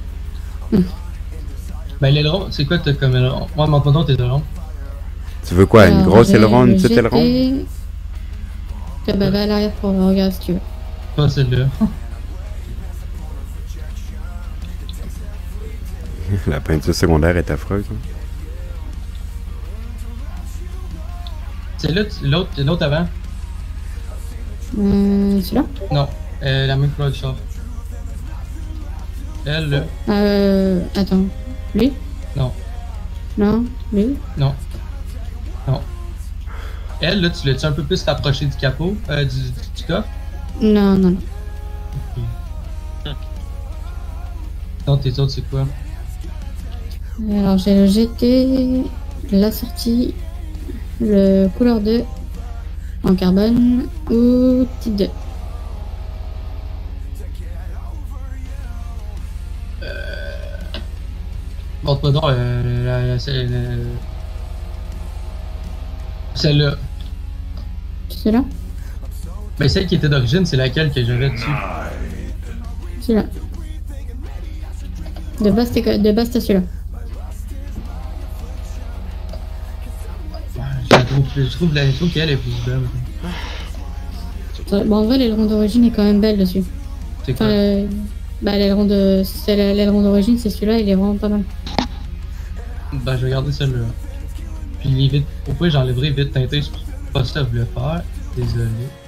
S13: Ben, l'aileron, c'est quoi t'as comme aileron? Moi, montre-moi tes ailerons.
S10: Tu veux quoi? Une
S9: Alors,
S10: grosse aileron, une petite aileron?
S9: Bah, va à l'arrière pour regarder si tu veux.
S13: Pas celle-là.
S10: La peinture secondaire est affreuse. Hein?
S13: C'est l'autre, l'autre avant?
S9: Euh, celui-là?
S13: Non, euh, la même couleur du char. Elle, là.
S9: Euh, attends. Lui?
S13: Non.
S9: Non? Lui?
S13: Non. Non. Elle, là, tu l'as-tu un peu plus rapproché du capot, euh, du, du, du coffre?
S9: Non, non, non.
S13: Ok. Non, tes autres, c'est quoi?
S9: Alors, j'ai le G T, la sortie, le couleur deux en carbone ou type deux.
S13: Euh... Montre-moi donc euh, la, la, celle, celle-là.
S9: Celle-là?
S13: Ben, celle qui était d'origine, c'est laquelle que j'avais dessus?
S9: Celui-là. De base, t'es de base, t'as celui-là.
S13: Je trouve, je trouve, la, je trouve qu'elle est plus belle.
S9: Bon, en vrai, l'aileron d'origine est quand même belle dessus.
S13: C'est quoi?
S9: Enfin, euh, bah, l'aileron de... l'aileron d'origine, c'est celui-là, il est vraiment pas mal.
S13: Bah, je vais garder celle-là. Puis les vitres, pourquoi j'enlèverai vite teinté? C'est pas ça que je voulais faire. Désolé.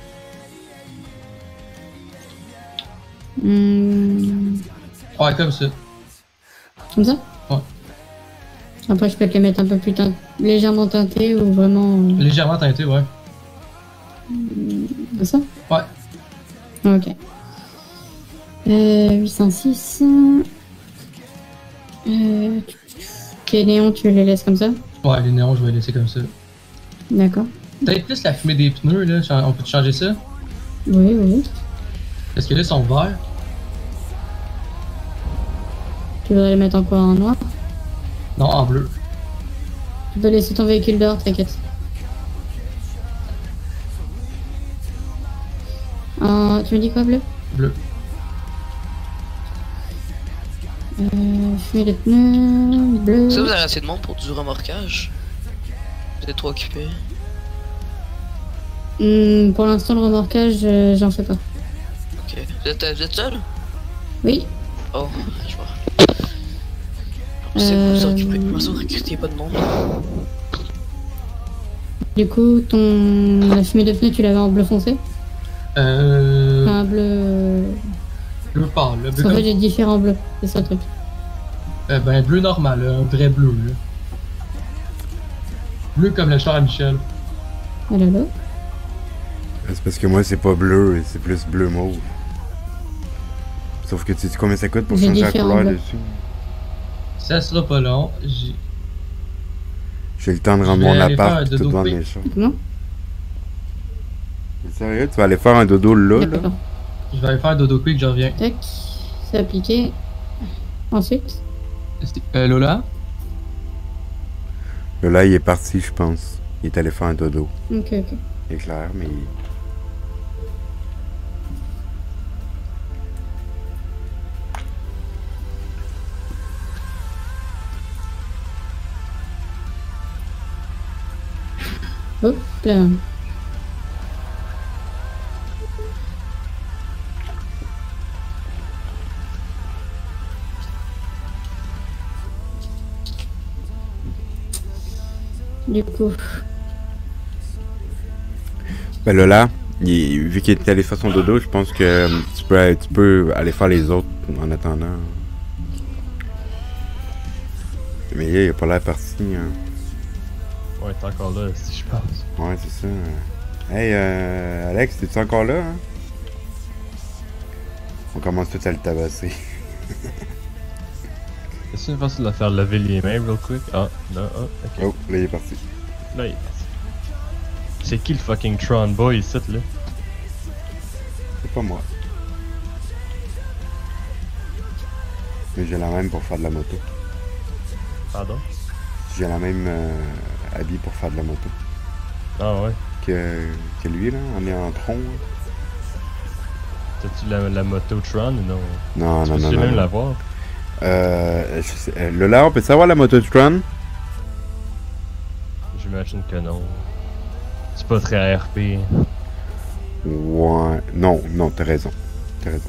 S9: Mmh.
S13: Ouais, comme ça.
S9: Comme ça?
S13: Ouais.
S9: Après, je peux te les mettre un peu plus teint... légèrement teintés ou vraiment.
S13: Légèrement teinté, ouais.
S9: Comme ça?
S13: Ouais.
S9: Ok. Euh, huit cent six. Euh, les néons, tu les laisses comme ça?
S13: Ouais, les néons, je vais les laisser comme ça.
S9: D'accord.
S13: Peut-être plus la fumée des pneus, là. On peut changer ça?
S9: Oui, oui.
S13: Parce que là, ils sont verts.
S9: Tu voudrais les mettre encore en noir?
S13: Non, en bleu.
S9: Tu peux laisser ton véhicule dehors, t'inquiète. Euh, tu me dis quoi, bleu?
S13: Bleu.
S9: Euh, fumée de pneus, bleu.
S18: Ça, vous avez assez de monde pour du remorquage? Vous êtes trop occupé?
S9: Hum, pour l'instant, le remorquage, euh, j'en fais pas.
S18: Ok. Vous êtes, vous êtes seul?
S9: Oui.
S18: Oh, je vois.
S9: Euh...
S18: C'est vous occupez. Moi, ça, vous recrutez pas de monde.
S9: Du coup, ton... la fumée de pneus, tu l'avais en bleu foncé?
S13: Euh...
S9: Un bleu...
S13: Bleu pâle, le bleu
S9: En
S13: comme...
S9: fait, j'ai différents bleus, c'est ça le truc.
S13: Euh, ben, bleu normal, là, un vrai bleu, là. Bleu comme le char à Michel.
S9: Ah là là.
S10: C'est parce que moi, c'est pas bleu, c'est plus bleu mauve. Sauf que tu sais combien ça coûte pour changer la couleur bleus. Dessus?
S13: Ça sera pas long. J'ai
S10: J'ai le temps de rendre mon appart tout devant mes chats.
S9: Non?
S10: Sérieux? Tu vas aller faire un dodo là, là?
S13: Je vais aller faire un dodo quick, je reviens.
S9: Tac, c'est appliqué. Ensuite?
S13: Euh, Lola?
S10: Lola, il est parti, je pense. Il est allé faire un dodo.
S9: Ok, ok.
S10: C'est clair, mais...
S9: Hop là. Du coup.
S10: Ben Lola, il, vu qu'il est allé faire son dodo, je pense que tu peux, tu peux aller faire les autres en attendant. Mais il a pas l'air parti, hein.
S19: Ouais, t'es encore là, si je pense.
S10: Ouais, c'est ça. Hey, euh, Alex, t'es-tu encore là, hein? On commence tout à le tabasser.
S19: Est-ce une façon de la faire lever les mains, real quick? Ah, là, ah, ok.
S10: Oh, là, il est parti.
S19: Là, il est parti. C'est qui le fucking Tron Boy, ici, là?
S10: C'est pas moi. Mais j'ai la même pour faire de la moto.
S19: Pardon?
S10: J'ai la même euh, habit pour faire de la moto.
S19: Ah ouais?
S10: Que, que lui, là, on est en tronc. Là.
S19: T'as-tu la, la moto Tron ou non?
S10: Non,
S19: tu
S10: non, non.
S19: Tu
S10: non,
S19: même
S10: non.
S19: la voir?
S10: Euh, je sais, euh, Lola, on peut savoir la moto Tron?
S19: J'imagine que non. C'est pas très R P.
S10: Ouais. Non, non, t'as raison. T'as raison.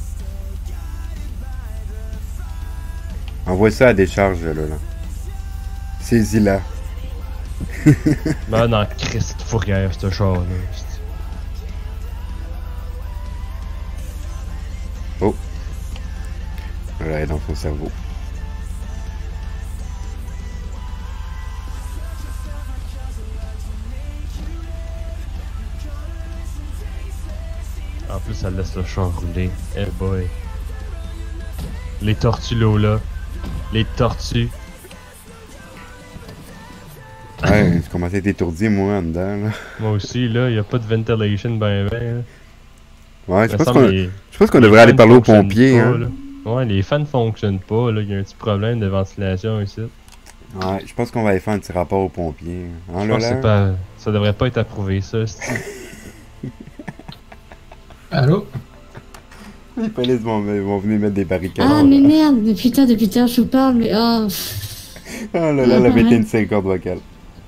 S10: Envoie ça à décharge, Lola. Saisis-la.
S19: Ben non, Christ, fourrière, ce char-là.
S10: Oh. Voilà, elle est dans son cerveau.
S19: En plus, elle laisse le char rouler. Eh boy. Les tortues Lola. Les tortues.
S10: Ouais, je commençais à être étourdi, moi, en dedans, là.
S19: Moi aussi, là, y a pas de ventilation ben ben.
S10: Ouais, je
S19: Me
S10: pense
S19: semble
S10: qu'on
S19: les-
S10: je pense qu'on
S19: les
S10: devrait aller
S19: fans
S10: parler aux
S19: fonctionnent
S10: pompiers,
S19: pas,
S10: hein.
S19: là. Ouais, les fans fonctionnent pas, là. Y a un petit problème de ventilation ici.
S10: Ouais, je pense qu'on va aller faire un petit rapport aux pompiers. Hein,
S19: Je pense que
S10: Lola?
S19: c'est pas... ça devrait pas être approuvé, ça. c'est-
S13: Allô?
S10: Les polices vont, vont venir mettre des barricades.
S9: Ah, mais merde, mais putain, depuis tout à l'heure, je vous parle, mais oh.
S10: Oh là là, elle a pété une cinq cordes vocales.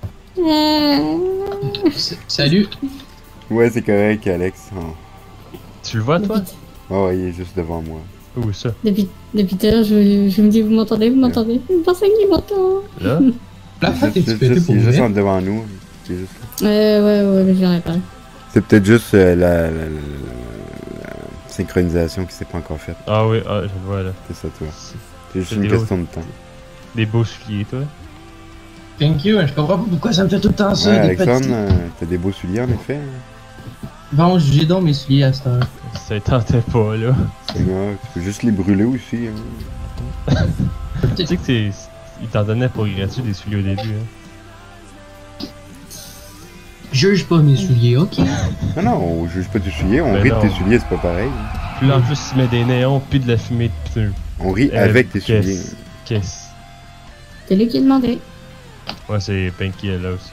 S13: Salut.
S10: Ouais, c'est correct, Alex. Oh.
S19: Tu le vois, toi?
S10: Oh, ouais, il est juste devant moi.
S19: Où ça?
S9: Depuis, depuis tout à l'heure, je, je me dis, vous m'entendez, vous m'entendez? Personne qui m'entend.
S19: Là?
S13: La
S10: Il est juste, juste- il est juste en devant nous. Il est juste là.
S9: Ouais, ouais, ouais, mais je l'aurais pas.
S10: C'est peut-être juste euh, la, la- la- la synchronisation qui s'est pas encore faite.
S19: Ah oui, ah, je le vois, là.
S10: C'est ça, toi. C'est juste
S19: C'est
S10: une
S19: des
S10: question
S19: beaux-
S10: de temps.
S19: Des beaux souliers, toi?
S13: Thank you, je comprends pas pourquoi ça me fait tout le temps ça.
S10: Ouais,
S13: des
S10: Alexandre,
S13: petits-
S10: euh, t'as des beaux souliers, en effet.
S13: Bon, j'ai donc mes souliers à cette heure.
S19: Ça tentait pas, là.
S10: C'est grave, tu peux juste les brûler aussi. Hein.
S19: Tu sais que c'est... il t'en donnait pour gratuit des souliers au début, hein.
S13: Juge pas mes souliers, ok?
S10: Non, non, on juge pas tes souliers, on
S19: Ben
S10: rit de
S19: non.
S10: tes souliers, c'est pas pareil.
S19: Puis là, en plus, tu mets des néons, puis de la fumée de pneus.
S10: On rit
S19: Euh,
S10: avec tes
S19: qu'est-ce-
S10: souliers.
S19: Qu'est-ce?
S9: C'est lui qui a demandé.
S19: Ouais, c'est Pinky, elle, là aussi.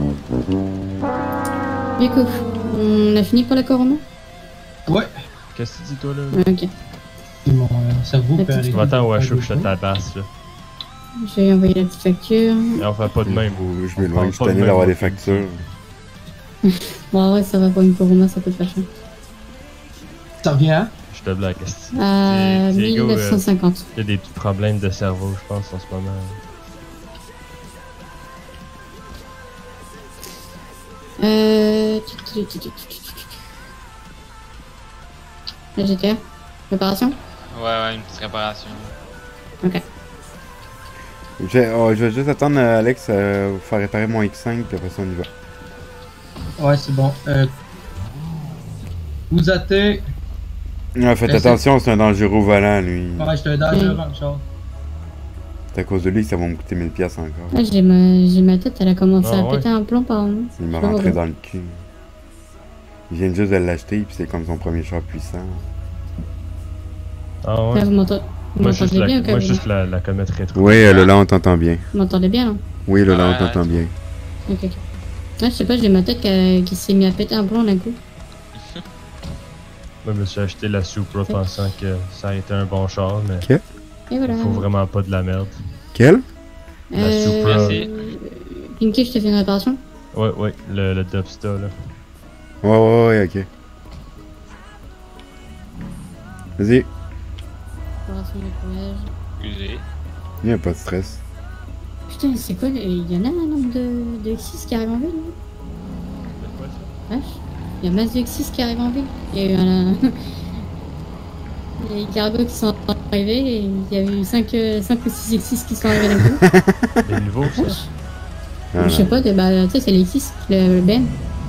S9: Du coup, on a fini pour la corona?
S13: Ouais.
S19: Qu'est-ce que tu dis, toi, là?
S9: Ok.
S13: Mon euh, cerveau peut arrêter.
S19: Va-t'en au H O que je te tabasse, là.
S9: J'ai envoyé la petite facture.
S19: Et on fait pas de même.
S10: Je m'éloigne, je suis tanné d'avoir des factures.
S9: Bon, ouais, ça va pour une corona, ça coûte pas cher.
S13: Ça revient à?
S19: Je te blague, qu'est-ce que
S9: À
S19: c'est- Diego,
S9: mille neuf cent cinquante.
S19: Il y a des petits problèmes de cerveau, je pense, en ce moment.
S9: Euh... La G T A. Préparation?
S11: Ouais, ouais, une petite réparation.
S9: Ok.
S10: Je, oh, je vais juste attendre euh, Alex euh, pour faire réparer mon X cinq, puis après ça on y va.
S13: Ouais, c'est bon. Euh... Vous êtes... Ouais,
S10: Ouais, faites
S13: Euh, c'est-
S10: attention, c'est un dangereux au volant, lui.
S13: je te donne
S9: Mm.
S13: devant, genre.
S10: C'est à cause de lui que ça va me coûter mille piastres encore.
S9: Ouais, j'ai ma... j'ai ma tête, elle a commencé
S10: Ah,
S9: à
S10: ouais.
S9: péter un plomb par an.
S10: Il m'a
S9: Je sais pas
S10: rentré
S9: pourquoi.
S10: dans le cul. Il vient juste de l'acheter, puis c'est comme son premier char puissant.
S19: Ah ouais?
S9: Là, vous m'entendez vous
S19: Moi, juste
S9: m'entendez
S19: la,
S9: bien,
S19: moi,
S9: quand
S19: juste la, la comète rétro.
S10: Oui, euh, Lola, on t'entend bien.
S9: Vous m'entendez bien, là?
S10: Oui, Lola,
S11: Ouais,
S10: on t'entend bien.
S9: Ok, ok. Ouais, je sais pas, j'ai ma tête qui, qui s'est mis à péter un plomb d'un coup.
S19: Moi, je me suis acheté la Supra pensant que ça a été un bon char, mais
S10: Ok.
S9: Et voilà.
S19: faut vraiment pas de la merde.
S10: Quel?
S19: La
S9: Euh...
S19: Supra.
S11: Merci.
S9: Pinky, je te fais une réparation?
S19: Ouais, ouais, le, le Dubsta, là.
S10: Ouais, ouais, ouais, ok. Vas-y,
S9: Réparation de nettoyage.
S11: Excusez.
S10: il n'y a pas de stress.
S9: Putain, c'est quoi? le- Il y en a un nombre de, de X six qui arrive en ville, là? Vache. Il y a masse de X six qui arrive en ville. Il y a eu un... les cargos qui sont arrivés et il y a eu cinq ou six X six qui sont arrivés d'un coup.
S19: Des nouveaux, ça?
S9: Je sais pas, de, bah, tu sais, c'est les X six, le, le Ben.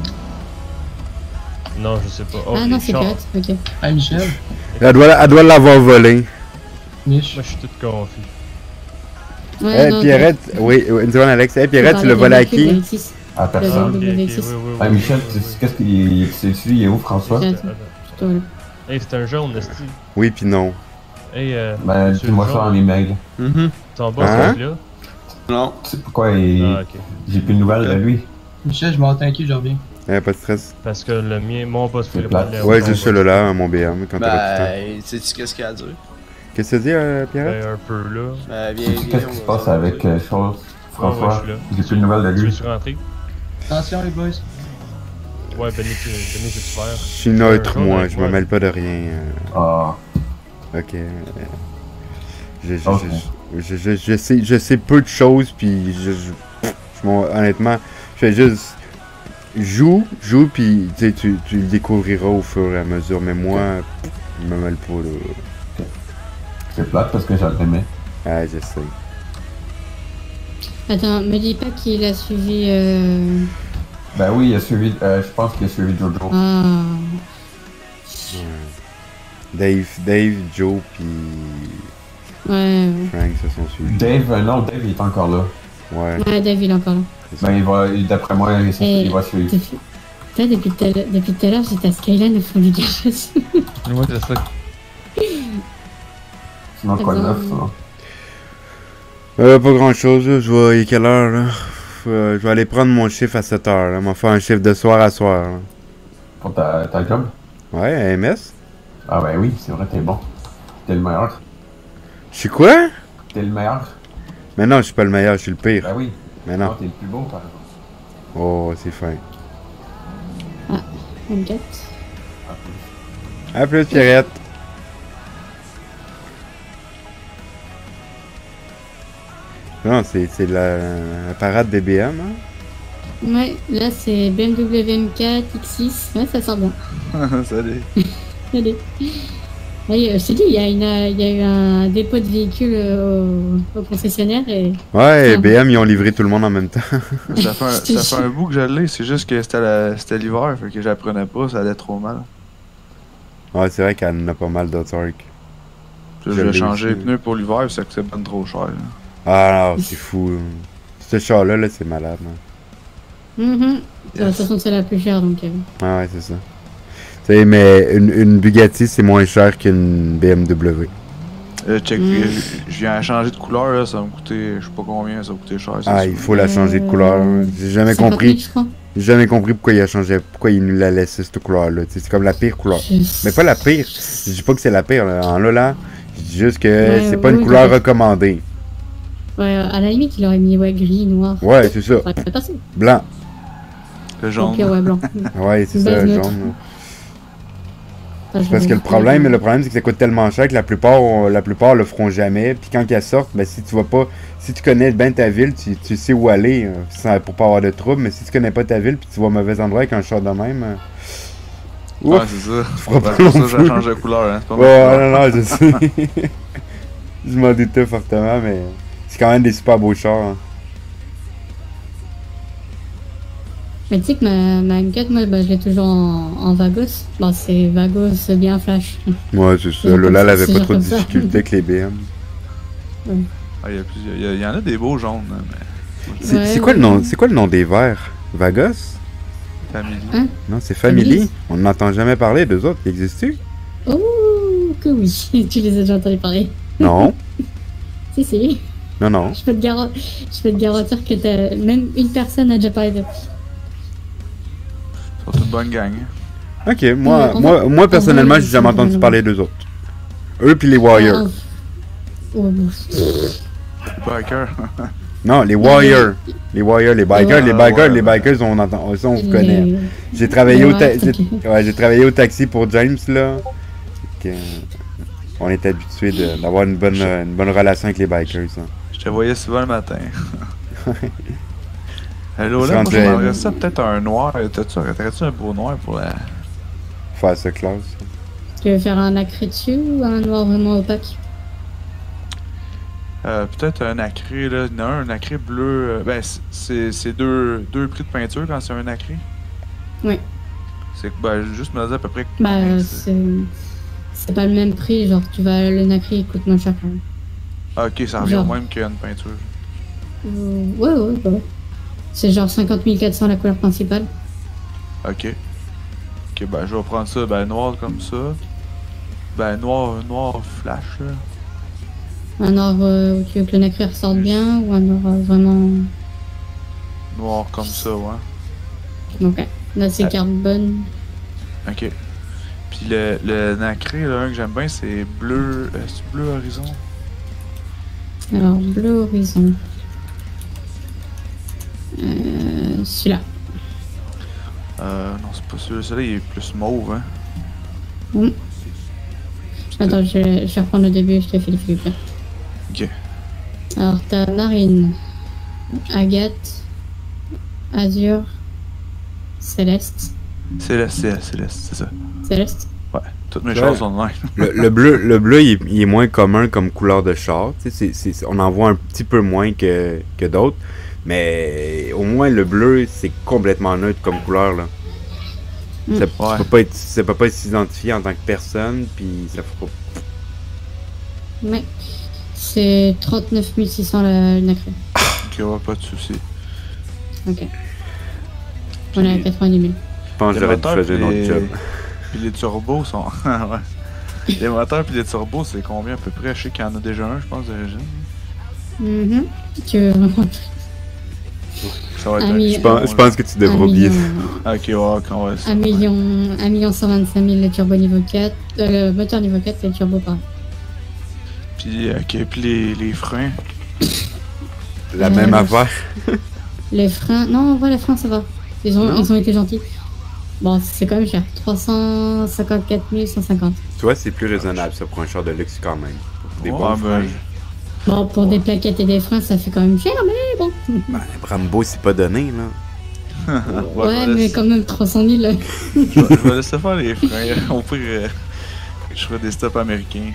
S19: Non, je sais pas. Oh,
S9: ah
S19: les
S9: non, c'est
S19: chars.
S9: pirate, ok.
S13: Ah, Michel.
S10: Elle doit, elle doit l'avoir volé.
S13: Mich.
S19: Moi, je suis tout confus.
S9: Ouais,
S10: Eh,
S9: non,
S10: Pierrette, oui, une seconde, Alex. Eh, Pierrette, tu l'as volé à qui?
S12: À personne.
S9: Le W X six.
S12: Ah, Michel, tu sais- qu'est-ce qu'il c'est celui, il est où, François?
S9: Attends,
S19: Hey, c'est un jaune, Esti.
S10: Oui, pis non.
S19: Hey, euh.
S12: Ben,
S19: monsieur
S12: dis-moi
S19: le
S12: ça
S19: jaune.
S12: en email.
S16: Mhm.
S19: Ton boss,
S10: Hein?
S19: est là?
S16: Non.
S12: C'est pourquoi il...
S19: Ah, ok.
S12: j'ai plus de nouvelles de lui.
S13: Michel, je m'en t'inquiète, je reviens.
S10: Eh, pas de stress.
S19: Parce que le mien, mon boss fait le
S12: plate.
S19: problème.
S10: Ouais, juste celui-là, mon B M, quand t'auras tout le temps.
S20: Ben, sais-tu qu'est-ce qu'il y a à dire?
S10: Qu'est-ce que tu dis, euh, Pierrette?
S19: Ben, un peu là.
S20: Ben, viens, viens.
S12: Qu'est-ce qui se passe avec euh, chose,
S19: Ouais, ouais,
S12: François?
S19: je suis là.
S12: J'ai plus de nouvelles de
S19: Tu
S12: lui.
S19: veux-tu rentrer?
S13: Attention, les boys.
S19: Ouais, Benny, tu- Benny, c'est super.
S10: Je suis neutre, moi, je me mêle pas de rien. euh.
S12: Ah.
S10: Ok. euh, Je, je,
S12: Ok.
S10: je, je, je, je sais, je sais peu de choses, puis je, je, je m'en- honnêtement, je fais juste joue, joue, puis tu sais, tu, tu le découvriras au fur et à mesure. Mais moi, je me mêle pas là.
S12: C'est plate parce que j'aimais.
S10: Ah, je sais.
S9: Attends, me dis pas qu'il a suivi. Euh...
S12: Ben oui, il a suivi, euh, je pense qu'il a suivi Jojo.
S9: Ah.
S10: Dave, Dave, Joe, puis
S9: Ouais, ouais.
S10: Frank se sont suivis.
S12: Dave, euh, non, Dave il est encore là.
S10: Ouais.
S9: Ouais, Dave, il est encore là.
S12: Ben il va, d'après moi, il,
S9: Et
S12: il va suivre.
S9: depuis- Putain, depuis tout à l'heure- depuis tout à l'heure, j'étais à Skyline au fond du garage.
S16: Ouais, c'est ça.
S12: Sinon, quoi de neuf, ça?
S10: Euh, pas grand chose, là. Je vois, il est quelle heure, là? Euh, je vais aller prendre mon chiffre à sept heures, là. On va faire un chiffre de soir à soir, là.
S12: Pour ta, ta job?
S10: Ouais, à M S?
S12: Ah ben oui, c'est vrai, t'es bon. T'es le meilleur.
S10: Je suis quoi?
S12: T'es le meilleur.
S10: Mais non, je suis pas le meilleur, je suis le pire.
S12: Ben oui.
S10: Mais non.
S12: t'es le plus beau, par exemple.
S10: Oh, c'est fin.
S9: vingt-quatre.
S10: À plus, Pierrette. Non, c'est c'est la, la parade des B M, hein?
S9: Ouais, là c'est B M W M quatre X six. Ouais, ça sort bien.
S16: Salut.
S9: Allez. Ouais, euh, je t'ai dit, il y, a une, euh, il y a eu un dépôt de véhicules euh, au, au concessionnaire et.
S10: Ouais,
S9: Ah.
S10: B M, ils ont livré tout le monde en même temps.
S16: Ça fait un, ça fait un bout que je l'ai, c'est juste que c'était la- c'était l'hiver, fait que j'apprenais pas, ça allait trop mal.
S10: Ouais, c'est vrai qu'elle en a pas mal d'autres arcs.
S16: Je
S10: Je
S16: vais
S10: l'ai
S16: changer les
S10: aussi.
S16: pneus pour l'hiver, ça coûtait ben trop cher. là.
S10: Ah non, c'est fou. Ce char-là, là, c'est malade. Hein.
S9: Mhm. De toute façon, c'est la plus chère donc. euh,
S10: Ah ouais, c'est ça. Tu sais, mais une, une Bugatti, c'est moins cher qu'une B M W.
S16: Euh, check,
S9: Mm.
S16: euh, je- je viens de changer de couleur, là, ça va me coûter, je sais pas combien, ça va coûter cher. c'est
S10: Ah,
S16: sûr.
S10: il faut la changer de couleur.
S9: Euh,
S10: J'ai jamais
S9: cinquante mille,
S10: compris.
S9: je crois.
S10: J'ai jamais compris pourquoi il a changé, pourquoi il nous l'a laissé cette couleur-là. Tu sais, c'est comme la pire couleur.
S9: Je-
S10: Mais pas la pire. Je dis pas que c'est la pire. Là. En là, là, je dis juste que
S9: Ouais,
S10: c'est
S9: ouais,
S10: pas une
S9: ouais,
S10: couleur
S9: ouais.
S10: recommandée.
S9: Ouais, à la limite, il aurait mis ouais, gris, noir.
S10: Ouais, c'est ça.
S9: Ouais, ça passe.
S10: Blanc.
S16: Le
S9: Au
S16: jaune.
S9: pire, ouais, blanc.
S10: Ouais, c'est
S9: Une
S10: ça,
S9: base neutre.
S10: jaune.
S9: Ah, je
S10: Parce
S9: vais
S10: que le
S9: voir.
S10: problème, le problème, c'est que ça coûte tellement cher que la plupart, on- la plupart le feront jamais. Puis quand ils sortent, ben si tu vas pas, si tu connais bien ta ville, tu, tu sais où aller, euh, sans- pour pas avoir de troubles. Mais si tu connais pas ta ville, puis tu vas au mauvais endroit avec un char de même, euh,
S16: Ouais,
S10: ouf,
S16: c'est ça.
S10: tu feras
S16: Ouais,
S10: pas
S16: c'est pour ça
S10: long
S16: que ça
S10: feu.
S16: change de couleur, hein, c'est pas
S10: Ouais,
S16: mal.
S10: non, non, je sais. Je m'en doutais fortement, mais c'est quand même des super beaux chars. Hein.
S9: Mais tu sais que ma, ma M quatre, moi, bah, je l'ai toujours en, en Vagos. Bon, c'est Vagos bien flash.
S10: Ouais, c'est ça.
S9: C'est
S10: Lola, elle
S9: comme
S10: avait
S9: ça,
S10: pas
S9: c'est
S10: trop de
S9: comme ça.
S10: difficultés avec les B M.
S9: Ouais.
S16: Ah, il y, a plusieurs- il y a- il y en a des beaux jaunes, hein, mais.
S10: C'est
S9: Ouais,
S10: c'est quoi
S9: ouais.
S10: le nom? C'est quoi le nom des verts? Vagos?
S16: Family.
S9: Hein?
S10: Non, c'est Family.
S9: Family.
S10: On n'entend jamais parler d'eux autres. Ils existent-tu?
S9: Oh, que oui, tu les as déjà entendu parler.
S10: Non.
S9: Si, si.
S10: Non, non.
S9: Je peux te, garan- je peux te garantir que t'as- même une personne a déjà parlé d'eux.
S16: C'est une bonne gang. hein.
S10: Ok, moi,
S9: Ouais, on
S10: moi,
S9: va-
S10: moi
S9: on
S10: personnellement,
S9: va-
S10: j'ai jamais entendu
S9: on va-
S10: parler d'eux autres. Eux puis les Warriors.
S9: Ah, oh, bon.
S16: Biker.
S10: Non, les Warriors. Les Warriors, les bikers, les
S16: Ouais,
S10: bikers,
S16: ouais,
S10: les
S16: ouais.
S10: bikers, on entend, ça on vous
S9: Les-
S10: connaît. J'ai travaillé
S9: les
S10: au ta-
S9: Warriors,
S10: j'ai-
S9: ok.
S10: ouais, j'ai travaillé au taxi pour James là. Fait que, on est habitué de- d'avoir une bonne, euh, une bonne relation avec les bikers. Hein.
S16: Je te voyais souvent le matin. Hello,
S10: Je
S16: là, moi,
S10: rentrais-
S16: je m'aimerais ça peut-être un noir. T'as-tu t'aurais-tu un beau noir pour la.
S10: Faire ça classe.
S9: Tu veux faire un nacré dessus ou un noir vraiment opaque?
S16: Euh, Peut-être un nacré, là. Il y en a un, un nacré bleu. euh, ben, c'est c'est deux, deux prix de peinture quand c'est un nacré.
S9: Oui.
S16: C'est ben, juste me dire à peu près.
S9: Bah,
S16: combien c'est.
S9: c'est. C'est pas le même prix, genre, tu vas. Le nacré il coûte moins cher quand même.
S16: Ah, ok, ça revient
S9: Genre.
S16: au même qu'une peinture.
S9: Euh, ouais, ouais, ouais. C'est genre cinquante mille quatre cents la couleur principale.
S16: Ok. Ok, ben, je vais prendre ça, ben, noir comme ça. Ben, noir, noir flash, là.
S9: Un or euh, où tu veux que le nacré ressorte bien ou un or euh, vraiment.
S16: Noir comme ça, ouais.
S9: Ok. Là, c'est
S16: Ah.
S9: carbone.
S16: Ok. Puis le, le nacré, là, un que j'aime bien, c'est bleu. Euh, c'est bleu horizon.
S9: Alors, bleu horizon. Euh, celui-là.
S16: Euh, non, c'est pas celui-là. Celui-là, il est plus mauve, hein.
S9: Mm. Attends, je vais, je vais reprendre le début, je te fais les flics là.
S16: Ok.
S9: Alors, t'as marine, agate, azur, céleste.
S16: Céleste, céleste, céleste, c'est ça.
S9: Céleste.
S16: Ouais, toutes mes
S10: Ouais.
S16: choses sont de même.
S10: Le, le bleu, le bleu il, est, il est moins commun comme couleur de char. Tu sais, c'est- c'est- on en voit un petit peu moins que, que d'autres. Mais au moins, le bleu, c'est complètement neutre comme couleur. Là.
S9: Mm.
S10: Ça,
S16: Ouais.
S10: peut pas être, ça peut pas être s'identifier en tant que personne. Puis ça faut pas.
S9: Ouais. C'est trente-neuf mille six cents la, le nacré.
S16: Ok, ouais, pas de soucis.
S9: Ok. On est à quatre-vingt-dix mille.
S10: Je pense que j'aurais dû choisir un autre job.
S16: Puis les turbos sont. Ouais. Les moteurs puis les turbos, c'est combien à peu près? Je sais qu'il y en a déjà un, je pense, d'origine.
S9: Mhm. Tu veux vraiment.
S16: Ça va être
S9: Un
S16: un-
S9: million-
S10: Je pense, je pense que tu devrais
S9: un
S10: oublier
S9: million,
S10: ça.
S16: Ok, ouais, quand ouais.
S9: un million, un million cent vingt-cinq mille le turbo niveau quatre, euh, le moteur niveau quatre et le turbo pareil.
S16: Puis, ok, puis les, les freins.
S10: La
S9: Euh,
S10: même
S9: les-
S10: affaire.
S9: Les freins, non, en vrai, les freins ça va. Ils ont,
S10: Non.
S9: ils ont été gentils. Bon, c'est quand même cher. trois cent cinquante-quatre mille cent cinquante.
S10: Tu vois, c'est plus raisonnable ça pour un char de luxe quand même. Des
S16: Ouais,
S10: bons
S16: ben,
S10: freins.
S9: Bon, pour des plaquettes et des freins, ça fait quand même cher, mais bon.
S10: Ben, Brembo, c'est pas donné, là.
S16: Ouais,
S9: Ouais,
S16: je vais
S9: mais
S16: laisser-
S9: quand même trois cent mille.
S16: je vais- je vais laisser faire les freins. Au pire, euh, je ferai des stops américains.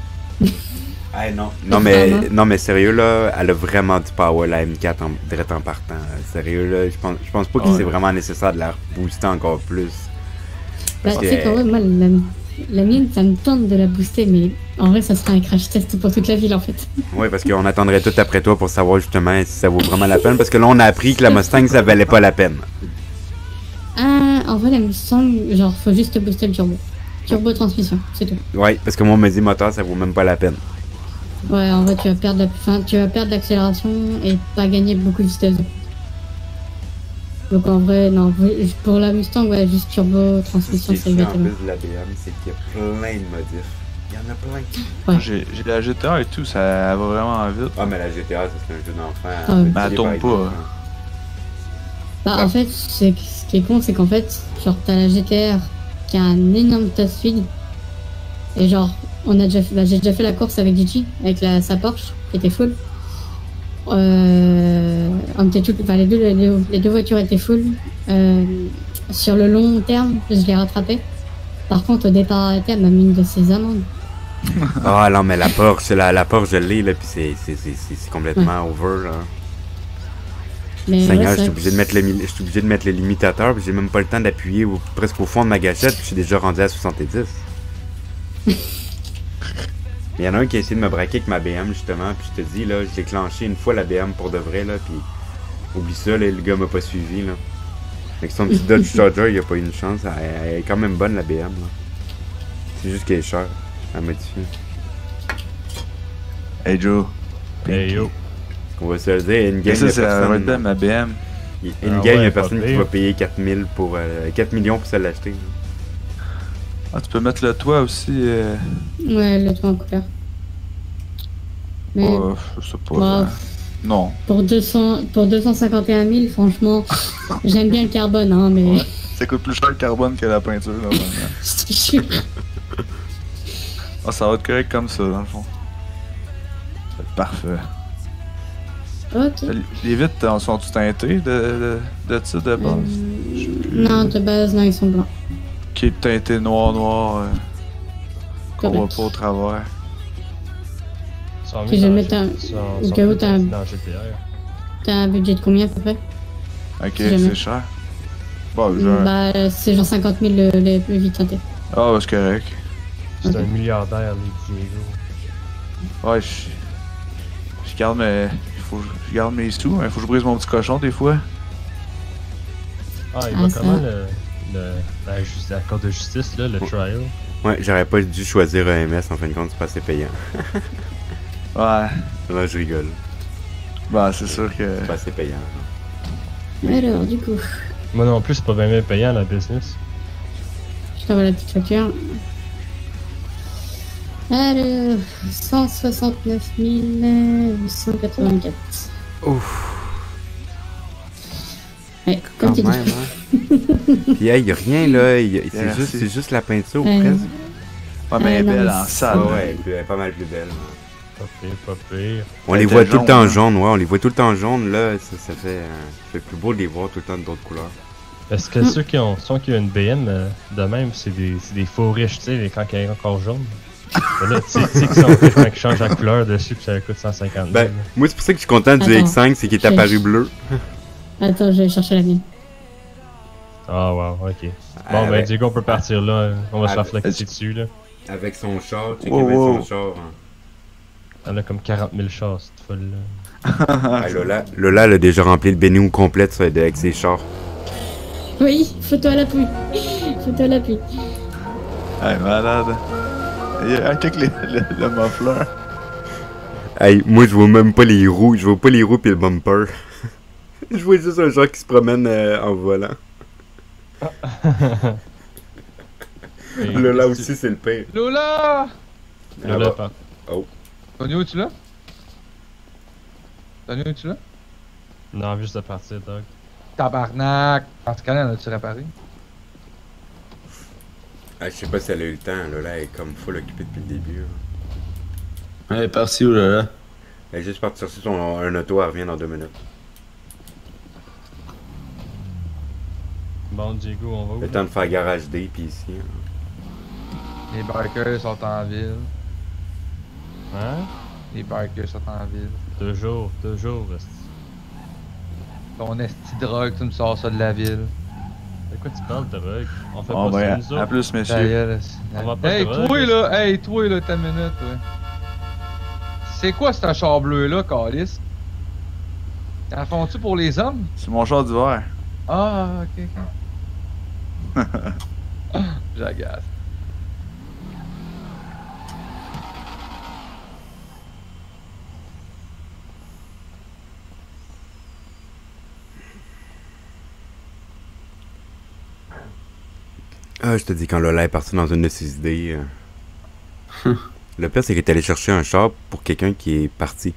S10: Hey, non. Non mais, non, mais sérieux, là, elle a vraiment du power, la M quatre, en, direct en partant. Sérieux, là, je pense, je pense pas que
S16: Ouais.
S10: c'est vraiment nécessaire de la booster encore plus.
S9: Bah,
S10: Parce
S9: tu sais
S10: que-
S9: qu'en vrai, moi, la, la mienne, ça me tente de la booster, mais en vrai, ça sera un crash test pour toute la ville, en fait.
S10: Ouais, parce qu'on attendrait tout après toi pour savoir justement si ça vaut vraiment la peine. Parce que là, on a appris que la Mustang, ça valait pas la peine.
S9: Ah, en vrai, la Mustang, genre, faut juste booster le turbo. Turbo transmission, c'est tout.
S10: Ouais, parce que moi, on me dit moteur, ça vaut même pas la peine.
S9: Ouais, en vrai, tu vas perdre la, enfin, tu vas perdre l'accélération et pas gagner beaucoup de vitesse. Donc en vrai, non, pour la Mustang, ouais, juste turbo, transmission, c'est
S10: en
S9: exactement.
S10: plus de la B M, c'est qu'il y a plein de modifs. Il y en a plein.
S9: Ouais.
S16: J'ai j'ai la G T A et tout, ça va vraiment vite.
S10: Ah, mais la G T A, ça, c'est un jeu d'enfant.
S9: Ah oui.
S16: Mais elle tombe pas.
S9: Bah, en fait, c'est- ce qui est con, c'est qu'en fait, genre, t'as la G T R qui a un énorme top speed. Et genre, on a déjà fait, bah, j'ai déjà fait la course avec Gigi, avec la, sa Porsche, qui était full. Euh, on était tout, enfin, les, deux, les, deux, les deux voitures étaient full. Euh, sur le long terme, je l'ai rattrapé. Par contre, au départ arrêté, elle m'a mis une de ses amendes.
S10: Ah non, mais la Porsche, la, la Porsche, je l'ai, là, pis c'est, c'est, c'est, c'est, c'est complètement over, là.
S9: Mais
S10: Seigneur,
S9: ouais,
S10: je suis
S9: c'est-
S10: obligé de mettre le, mi- je suis obligé de mettre le limitateur, puis j'ai même pas le temps d'appuyer au- presque au fond de ma gâchette, puis je suis déjà rendu à soixante-dix. Il y en a un qui a essayé de me braquer avec ma B M, justement, puis je te dis, là, j'ai déclenché une fois la B M pour de vrai, là, puis oublie ça, là, le gars m'a pas suivi, là. Avec son petit Dodge Charger, il a pas eu une chance, elle, elle est quand même bonne, la B M, là. C'est juste qu'elle est chère à modifier.
S16: Hey Joe.
S19: Hey yo.
S10: On va se le dire, une gang
S16: Ça,
S10: de
S16: c'est la
S10: personnes...
S16: Red Dead, ma B M.
S10: Il y a
S19: Ah
S10: une gang
S19: ouais,
S10: de
S19: pas
S10: personnes qui
S19: pire.
S10: va payer quatre mille pour... euh, quatre millions pour se l'acheter.
S16: Ah, tu peux mettre le toit aussi. Euh...
S9: Ouais, le toit en couleur. Mais
S16: Oh, je sais pas.
S9: Bah,
S16: euh, Non.
S9: pour, deux cents, pour deux cent cinquante et un mille, franchement, j'aime bien le carbone, hein, mais.
S16: Ça coûte plus cher le carbone que la peinture, normalement.
S9: Je te jure.
S16: Ah, ça va être correct comme ça, dans le fond. Ça va être parfait.
S9: Ok.
S16: Les vitres, sont-tu teintées de, de, de ça de base?
S9: Non, de base, non, ils sont blancs.
S16: Qui est teinté noir, noir. euh. qu'on va pas au travers.
S9: Si jamais t'as. Au cas où t'as. T'as un budget de combien à peu près?
S16: Ok,
S9: Si jamais.
S16: c'est cher. Bon, genre...
S9: Bah, c'est genre cinquante mille le, le plus vite teinté.
S16: Ah, c'est correct.
S19: C'est
S9: Ok.
S19: un milliardaire, les Diego.
S16: Ouais, je... Je garde mes... Faut que je garde mes sous, mais faut que je brise mon petit cochon des fois.
S19: Ah, il
S9: Ah,
S19: va
S9: ça.
S19: comment le... le... La, ju- la cour de justice, là, le trial?
S10: Ouais, j'aurais pas dû choisir E M S, en fin de compte, c'est pas assez payant.
S16: Ouais.
S10: Là, je rigole.
S16: Bah, c'est sûr que...
S10: C'est pas assez payant.
S9: Alors, du coup,
S19: Moi non plus, c'est pas bien bien payant, la business.
S9: je t'envoie la petite facture. Alors, cent soixante-neuf mille huit cent quatre-vingt-quatre.
S10: Ouf.
S9: Ouais, comme
S10: Quand
S9: tu
S10: même,
S9: dis.
S10: hein. Puis, hey, y a rien, là. y a- C'est
S16: Yeah,
S10: juste,
S16: c'est-
S10: c'est juste la peinture,
S9: Euh,
S10: presque.
S16: Ouais, mais elle est
S9: Euh, non,
S16: belle
S9: mais
S16: en
S9: c'est-
S16: salle.
S10: Ah ouais, puis elle est pas mal plus belle.
S19: Pas pire, pas pire.
S10: On
S16: Elle
S10: les
S16: était
S10: voit tout le
S16: jaune,
S10: temps en
S16: hein.
S10: jaune, ouais, on les voit tout le temps en jaune, là, ça, ça fait, euh, ça fait plus beau de les voir tout le temps d'autres couleurs.
S19: Est-ce que ceux qui ont, ceux qui ont une B M euh, de même, c'est des, c'est des faux riches, tu sais, quand il est encore jaune? Mais là, tu sais tu sais qu'ils sont riches quand ils changent la couleur dessus, puis ça coûte cent cinquante mille.
S10: Ben, moi, c'est pour ça que je suis content du
S9: Attends.
S10: X cinq, c'est qu'il est
S9: J'ai-
S10: apparu bleu.
S9: Attends, je vais chercher la mienne.
S19: Ah, wow, ok. Bon, ben,
S10: Avec-
S19: Diego, on peut partir là. On va se faire
S10: Avec-
S19: flexer dessus, là.
S10: Avec son char, tu sais,
S16: Wow,
S10: qu'il met
S16: wow.
S10: son char. Hein.
S19: Elle a comme quarante mille chars, cette folle-là.
S10: Ah, Lola, Lola, elle a déjà rempli le Benny complète ça, avec ses chars.
S9: Oui, photo à l'appui. Photo à l'appui.
S16: Hey, malade. Hey, check les, le, le muffler.
S10: Hey, moi, je vois même pas les roues, je vois pas les roues pis le bumper. Je vois juste un char qui se promène euh, en volant.
S19: Et
S10: Lola
S19: qu'est-ce que
S10: aussi, c'est le pire.
S20: Lola!
S19: tu- Lola,
S10: Ah,
S19: par-
S10: Oh.
S20: Tony, où tu l'as? Tony, où tu l'as?
S19: Non, juste de partir, Doug.
S20: Tabarnak! En tout cas, là, as-tu réparé?
S10: Ah, je sais pas si elle a eu le temps, Lola, elle est comme full occupée depuis le début. Là.
S20: Elle est partie où, Lola?
S10: Elle est juste partie chercher son, un auto, elle revient dans deux minutes.
S19: Bon, Diego, on va où?
S10: Le
S19: là?
S10: temps de faire garage D, puis ici. Hein.
S20: Les bikers sont en ville.
S19: Hein?
S20: Les bikers sont en ville.
S19: Toujours, toujours, esti.
S20: Ton esti de drogue, tu me sors ça de la ville.
S19: De quoi tu parles, de drogue? On fait
S16: Bon,
S19: pas ça,
S16: ben,
S19: nous
S16: à
S19: autres.
S16: plus,
S20: Ta
S16: messieurs.
S20: gueule, esti.
S19: On va pas
S20: Hey,
S19: de drogue,
S20: toi
S19: esti.
S20: là! Hey, toi là, ta minute, ouais. C'est quoi ce char bleu là, Calis? T'en font-tu pour les hommes?
S16: C'est mon char d'hiver.
S20: Ah, ok, ok. J'agace.
S10: Ah, je te dis, quand Lola est partie dans une de ses idées. euh, Le pire, c'est qu'il est allé chercher un char pour quelqu'un qui est parti.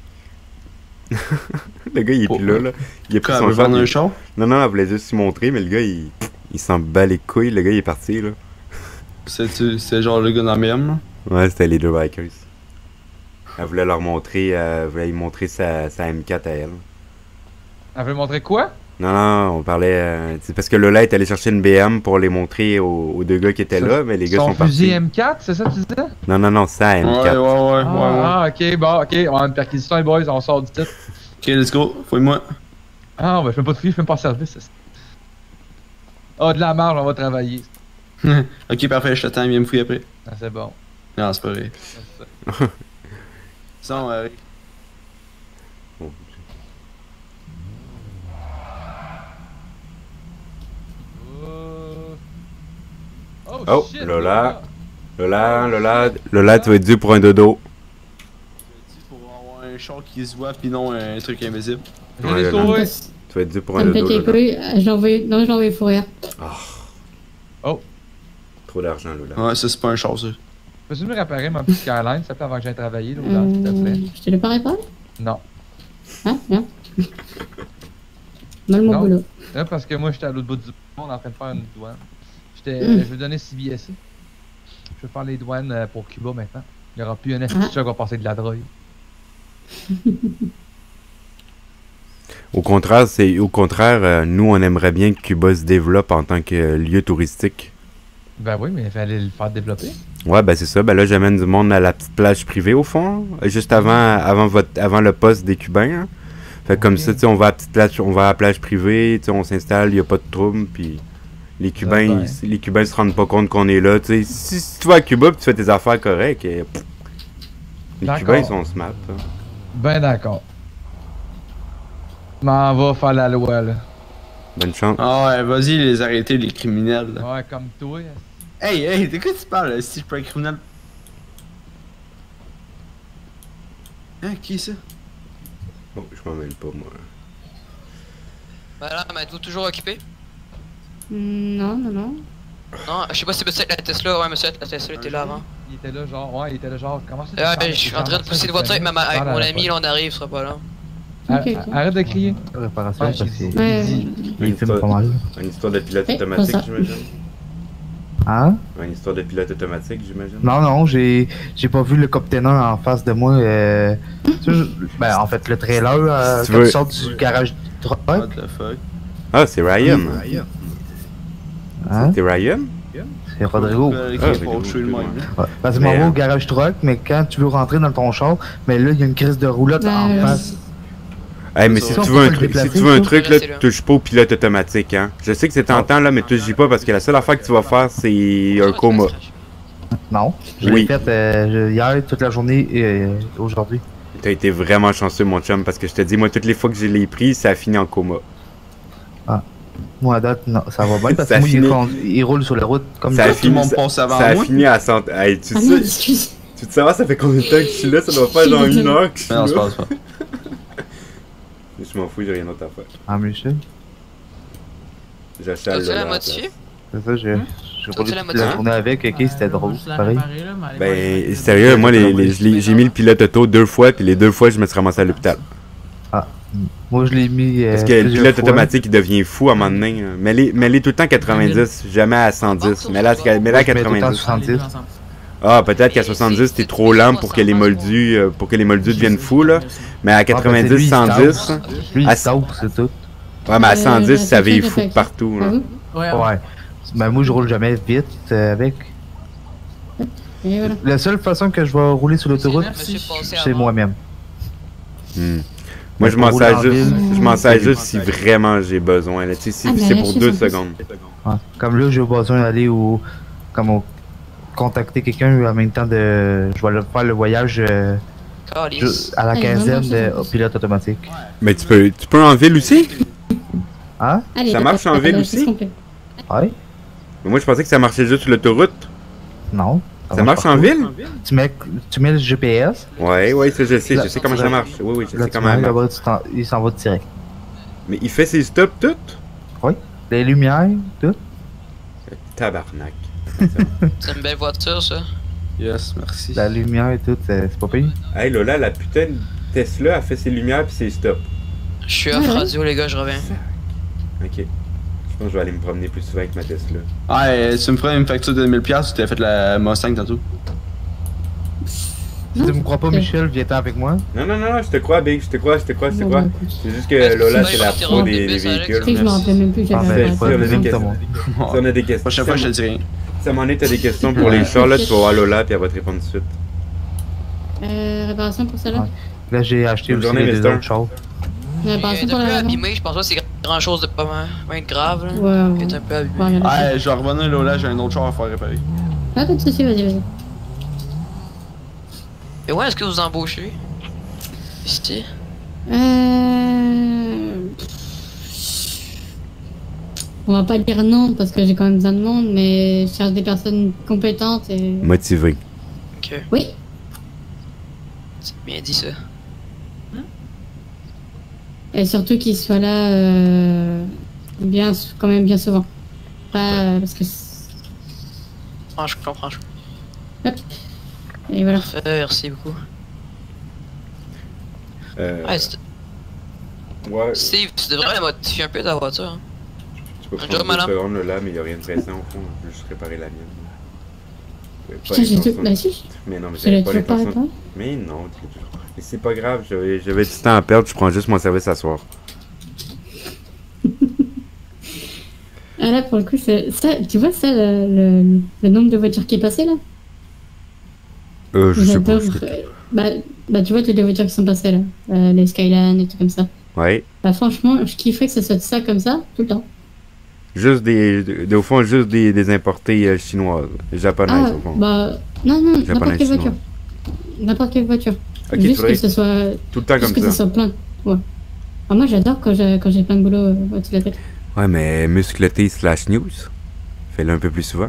S10: Le gars, il est
S20: Pour-
S10: plus là, là. Il a pris
S20: Quoi,
S10: son
S20: elle veut
S10: char.
S20: vendre
S10: il-
S20: un char?
S10: Non, non, elle voulait juste s'y montrer, mais le gars, il, il s'en bat les couilles. Le gars, il est parti, là.
S20: C'est c'est genre le gars dans la M, là?
S10: Ouais, c'était les deux bikers. Elle voulait leur montrer, euh, elle voulait lui montrer sa, sa M quatre à elle.
S20: Elle veut montrer quoi?
S10: Non, non, on parlait. euh, c'est parce que Lola est allé chercher une B M pour les montrer aux, aux deux gars qui étaient là, mais les gars
S20: Son
S10: sont partis.
S20: fusil M quatre, c'est ça que tu disais?
S10: Non, non, non, ça, M quatre.
S20: ouais, ouais, ah, ok, bon, ok, on a une perquisition, les boys, on sort du titre.
S21: Ok, let's go, fouille-moi.
S20: Ah, ben, je fais pas de fouille, je fais pas de service. ça. Ah, de la marge, on va travailler.
S21: Ok, parfait, je t'attends, viens me fouiller après.
S20: Ah, c'est bon.
S21: Non, c'est pas vrai. Son, euh,
S10: Oh, Lola. Lola, Lola, Lola, tu vas être dû pour un dodo.
S21: pour avoir un char qui se voit, pis non un truc invisible.
S10: Ouais, Lola. Tu vas être dû pour un
S9: Ça me
S10: dodo.
S9: pète les
S10: Lola.
S9: couilles. euh, Je l'ai envoyé. Non, je l'ai envoyé fourrir.
S20: Oh.
S10: Trop d'argent, Lola.
S21: Ouais, ça c'est pas un char, ça.
S20: Peux-tu me réparer ma petite Skyline, s'il te plaît, avant que j'aille travailler, là, ou dans, s'il te
S9: Euh,
S20: plaît?
S9: je te l'ai pas réparé?
S20: Non.
S9: Ah, bien. Mal mon
S20: Non.
S9: boulot.
S20: Là, parce que moi, j'étais à l'autre bout du monde en train de faire une douane. J'étais,
S9: Mm.
S20: Je vais donner C B S. Je vais faire les douanes euh, pour Cuba maintenant. Il n'y aura plus un institut qui va passer de la drogue.
S10: Au contraire, c'est au contraire, euh, nous on aimerait bien que Cuba se développe en tant que euh, lieu touristique.
S20: Ben oui, mais il fallait le faire développer.
S10: Ouais, ben c'est ça. Ben là, j'amène du monde à la petite plage privée, au fond. Juste avant, avant, votre, avant le poste des Cubains. Hein. Fait que comme ça, tu sais, on va à la petite plage, on va à la plage privée, tu sais, on s'installe, il n'y a pas de trouble, puis les Cubains,
S20: ben.
S10: ils, les Cubains se rendent pas compte qu'on est là, tu sais. Si, si tu vas à Cuba et tu fais tes affaires correctes, et, pff, les Cubains, ils sont smart. Hein.
S20: Ben d'accord. M'en va faire la loi, là.
S10: Bonne chance.
S21: Ah ouais, vas-y, les arrêter, les criminels. Là.
S20: Ouais, comme toi.
S21: Hey, hey, de quoi tu parles, là, si je suis pas un criminel? Hein, qui ça?
S10: Bon, je m'en mêle pas, moi.
S18: Voilà, mais êtes-vous toujours occupé?
S9: Non, non, non.
S18: Non, je sais pas si peut-être la Tesla, ouais, monsieur, la Tesla était là avant.
S20: Il était là, genre, ouais, il était là, genre, comment ça?
S18: Ah, ben, je suis en train de pousser une voiture avec, ma, avec mon ami, là, on arrive, ce sera pas là.
S20: Okay, arrête de crier.
S17: Réparation, parce que.
S9: Ouais.
S17: Il filme pas mal.
S10: Une histoire de pilote
S9: Ouais,
S10: automatique,
S9: pas ça.
S10: j'imagine.
S17: Hein?
S10: Une histoire de pilote automatique, j'imagine.
S17: Non, non, j'ai j'ai pas vu le coptenant en face de moi. Euh... tu sais, je- Ben, en fait, le trailer, euh,
S10: Si tu
S17: quand
S10: veux-
S17: tu sors du garage truck.
S21: What the fuck?
S10: Ah, c'est Ryan.
S17: Hein?
S10: C'était Ryan?
S17: C'est Rodrigo.
S21: Euh,
S10: Ah,
S21: qui est pas chaud le même.
S17: Ouais, parce que je m'en
S10: Mais,
S17: vais
S10: euh,
S17: au garage truck, mais quand tu veux rentrer dans ton char, mais là, il y a une crise de roulotte
S9: Ben,
S17: en
S9: euh,
S17: face.
S10: Hey, mais
S17: Ça,
S10: si
S17: on
S10: tu
S17: peut
S10: veux un
S17: pas le
S10: truc, si
S17: déplacer,
S10: tu veux un
S17: ça.
S10: truc, là,
S18: Restez là.
S10: touche pas au pilote automatique, hein. Je sais que c'est tentant, là, mais touche pas parce que la seule affaire que tu vas faire, c'est un coma.
S17: Non, je
S10: Oui.
S17: l'ai fait euh, je- hier, toute la journée et euh, aujourd'hui.
S10: T'as été vraiment chanceux, mon chum, parce que je te dis, moi, toutes les fois que je l'ai pris, ça a fini en coma.
S17: Moi, à date, non, ça va bien parce
S10: Ça
S17: que moi, il,
S10: finit-
S17: con- il roule sur la route comme
S10: Ça a
S17: ça.
S10: fini,
S21: monde
S10: ça,
S21: passe avant
S10: ça a
S21: moi.
S10: fini à cent... Hey, tu
S9: Ah
S10: sais,
S9: non, excuse.
S10: tu te savoir, ça fait combien de temps que je suis là? Ça doit faire genre une heure que je suis
S21: Non, c'est
S10: là.
S21: pas, c'est pas.
S10: Je m'en fous, j'ai rien d'autre à faire.
S17: Ah, Michel,
S10: J'achale
S18: T'as-tu
S10: là,
S18: la
S10: à la
S18: modifier?
S10: place.
S17: c'est ça, j'ai j'ai
S18: Toi,
S17: roulé
S18: tu l'as
S17: toute la
S18: motivé?
S17: journée avec, ok, c'était drôle, pareil.
S10: Ben, sérieux, moi, les, les- je l'ai- j'ai mis le pilote auto deux fois, puis les deux fois, je me suis ramassé à l'hôpital.
S17: Moi, je l'ai mis. Euh,
S10: Parce que le
S17: plusieurs
S10: pilote
S17: fois.
S10: automatique, il devient fou à un moment donné. hein. Mets-les mets-les tout le temps à quatre-vingt-dix, jamais à cent dix. Mets-la à mets-la à
S17: Moi, je mets tout le temps
S10: quatre-vingt-dix.
S17: soixante-dix.
S10: Ah, peut-être qu'à soixante-dix, t'es trop lent pour que les moldus, euh, pour que les moldus deviennent fous, là. Mais à
S17: Ah, ben, c'est lui,
S10: quatre-vingt-dix,
S17: il
S10: cent dix.
S17: saute. Lui,
S10: à-
S17: il saute, c'est tout.
S10: Ouais, mais à
S9: Euh,
S10: cent dix, ça
S9: la
S10: veille
S9: prochaine
S10: fou
S9: attaque.
S10: partout,
S9: Ah
S10: là.
S9: oui?
S17: Ouais. Ben, moi, je roule jamais vite euh, avec.
S9: Et voilà.
S17: La seule façon que je vais rouler sur l'autoroute,
S18: Monsieur passé
S17: c'est
S18: avant.
S17: moi-même.
S10: Hmm. Moi, je
S17: pour
S10: m'en
S17: rouler
S10: sers
S17: en
S10: juste,
S17: ville,
S10: je m'en
S17: c'est
S10: sers
S17: mieux.
S10: juste si vraiment j'ai besoin, là. Tu sais, si
S9: Ah, ben,
S10: c'est
S9: là,
S10: pour
S9: je
S10: deux
S9: sais pas.
S10: secondes.
S17: Ouais. Comme là, j'ai besoin d'aller au. Comme au. Contacter quelqu'un en même temps de. Je vais le- faire le voyage euh,
S18: Calice.
S17: ju- à la
S9: Allez,
S17: quinzaine
S9: vraiment,
S17: de
S9: ça, ça.
S17: pilote automatique.
S10: Mais tu peux, tu peux en ville aussi?
S17: Hein?
S9: Allez,
S10: Ça
S9: t'as-
S10: marche
S9: t'as
S10: en
S9: pas
S10: ville
S9: la
S10: aussi?
S9: chose complète.
S17: Ouais?
S10: Mais moi, je pensais que ça marchait juste sur l'autoroute.
S17: Non.
S10: Ça marche en
S17: partout.
S10: ville?
S17: Tu mets, tu mets le G P S.
S10: Ouais, ouais, ça je sais,
S17: Là-
S10: je sais comment ça
S17: là-
S10: marche. Oui, oui, je
S17: Là,
S10: sais
S17: tu
S10: comment
S17: mets
S10: ça marche.
S17: là-bas, tu t'en- il s'en va direct.
S10: Mais il fait ses stops toutes?
S17: Oui. Les lumières, tout.
S10: Tabarnak.
S18: C'est une belle voiture, ça.
S21: Yes, merci.
S17: La lumière et tout, c'est c'est pas pire.
S10: Hey Lola, la putain de Tesla a fait ses lumières puis ses stops.
S18: Je suis off radio, les gars, je reviens.
S10: Ok. Je pense que je vais aller me promener plus souvent avec ma Tesla.
S21: Ah, euh, tu me ferais une facture de deux mille piastres, tu t'as fait la Mustang tantôt.
S17: Si tu me crois pas, Michel, viens-t'en avec moi.
S10: Non, non, non, non, je te crois, Big, je te crois, je te crois, je te
S9: Bon,
S10: crois.
S9: bah, écoute.
S10: C'est juste que Lola, c'est la pro des, des
S9: Tu sais que
S10: véhicules.
S9: je me rappelais même plus que
S17: Ah,
S9: j'avais
S17: ben,
S9: fait
S10: Si
S17: pas
S10: on a
S17: de
S10: des
S17: même,
S10: questions,
S17: Thomas.
S10: si on a des questions.
S21: Prochaine fois, je te dis rien.
S10: Si à un moment donné, t'as des questions pour les chars, là, tu vas voir Lola puis elle va te répondre tout de suite.
S9: Euh, réparation pour celle-là?
S17: Ouais. Là, j'ai acheté
S10: Bonne
S17: aussi
S10: journée,
S17: les
S10: mister.
S17: autres choses.
S9: Réparation
S18: Il est
S9: pour
S18: un peu
S9: la
S18: abîmé, je pense pas que c'est grand chose de pas mal, pas être grave. Là.
S9: Ouais, ouais.
S18: Il est un peu abîmé.
S9: Bon, regarde.
S21: Ah, je vais revenir là, là, j'ai un autre char à faire réparer.
S9: Ah, pas de soucis, vas-y, vas-y.
S18: Et ouais, est-ce que vous embauchez? Ici?
S9: Euh... On va pas dire non parce que j'ai quand même besoin de monde, mais je cherche des personnes compétentes et...
S10: Motivé.
S18: Ok.
S9: Oui.
S18: C'est bien dit ça.
S9: Et surtout qu'ils soient là euh, bien, quand même bien souvent. Pas euh, parce que...
S18: Ah, je comprends, je
S9: Hop. Et voilà.
S18: Parfait, merci beaucoup.
S10: Euh,
S18: Ouais, c'est-
S10: ouais,
S18: Steve, tu devrais modifier un peu ta voiture. Hein.
S10: tu peux
S18: Un
S10: prendre
S18: job,
S10: deux
S18: madame.
S10: secondes là, mais il n'y a rien de pressant au fond. Je veux juste réparer la mienne. Ouais, pas
S9: Putain, j'ai
S10: l'intention
S9: tout...
S10: de-
S9: Bah si.
S10: Mais non, mais
S9: Je
S10: j'avais
S9: l'ai
S10: pas
S9: toujours pas
S10: l'intention.
S9: réparé.
S10: Mais non, tu l'as toujours. Mais c'est pas grave, j'avais j'avais du temps à perdre, je prends juste mon service à soir.
S9: Ah là, pour le coup, c'est- ça, tu vois ça, le, le, le nombre de voitures qui est passé là?
S10: Euh, je sais pas.
S9: J'adore. euh, Bah, bah, tu vois toutes les voitures qui sont passées là, euh, les Skyline et tout comme ça.
S10: Ouais.
S9: Bah, franchement, je kifferais que ça soit ça comme ça tout le temps.
S10: Juste des. de- de- Au fond, juste des, des importés euh, chinoises. Japonaises,
S9: Ah,
S10: au fond.
S9: bah, non, non, n'importe
S10: Japonaises,
S9: quelle voiture.
S10: chinoises.
S9: N'importe quelle voiture.
S10: Ok,
S9: Juste
S10: faudrait
S9: que ce soit.
S10: tout le temps
S9: juste
S10: comme
S9: que
S10: ça.
S9: ce soit plein. Ouais. Ah, moi, j'adore quand j'ai quand j'ai plein de boulot euh, au-dessus de la tête.
S10: Ouais, mais muscleté slash news. Fais-le un peu plus souvent.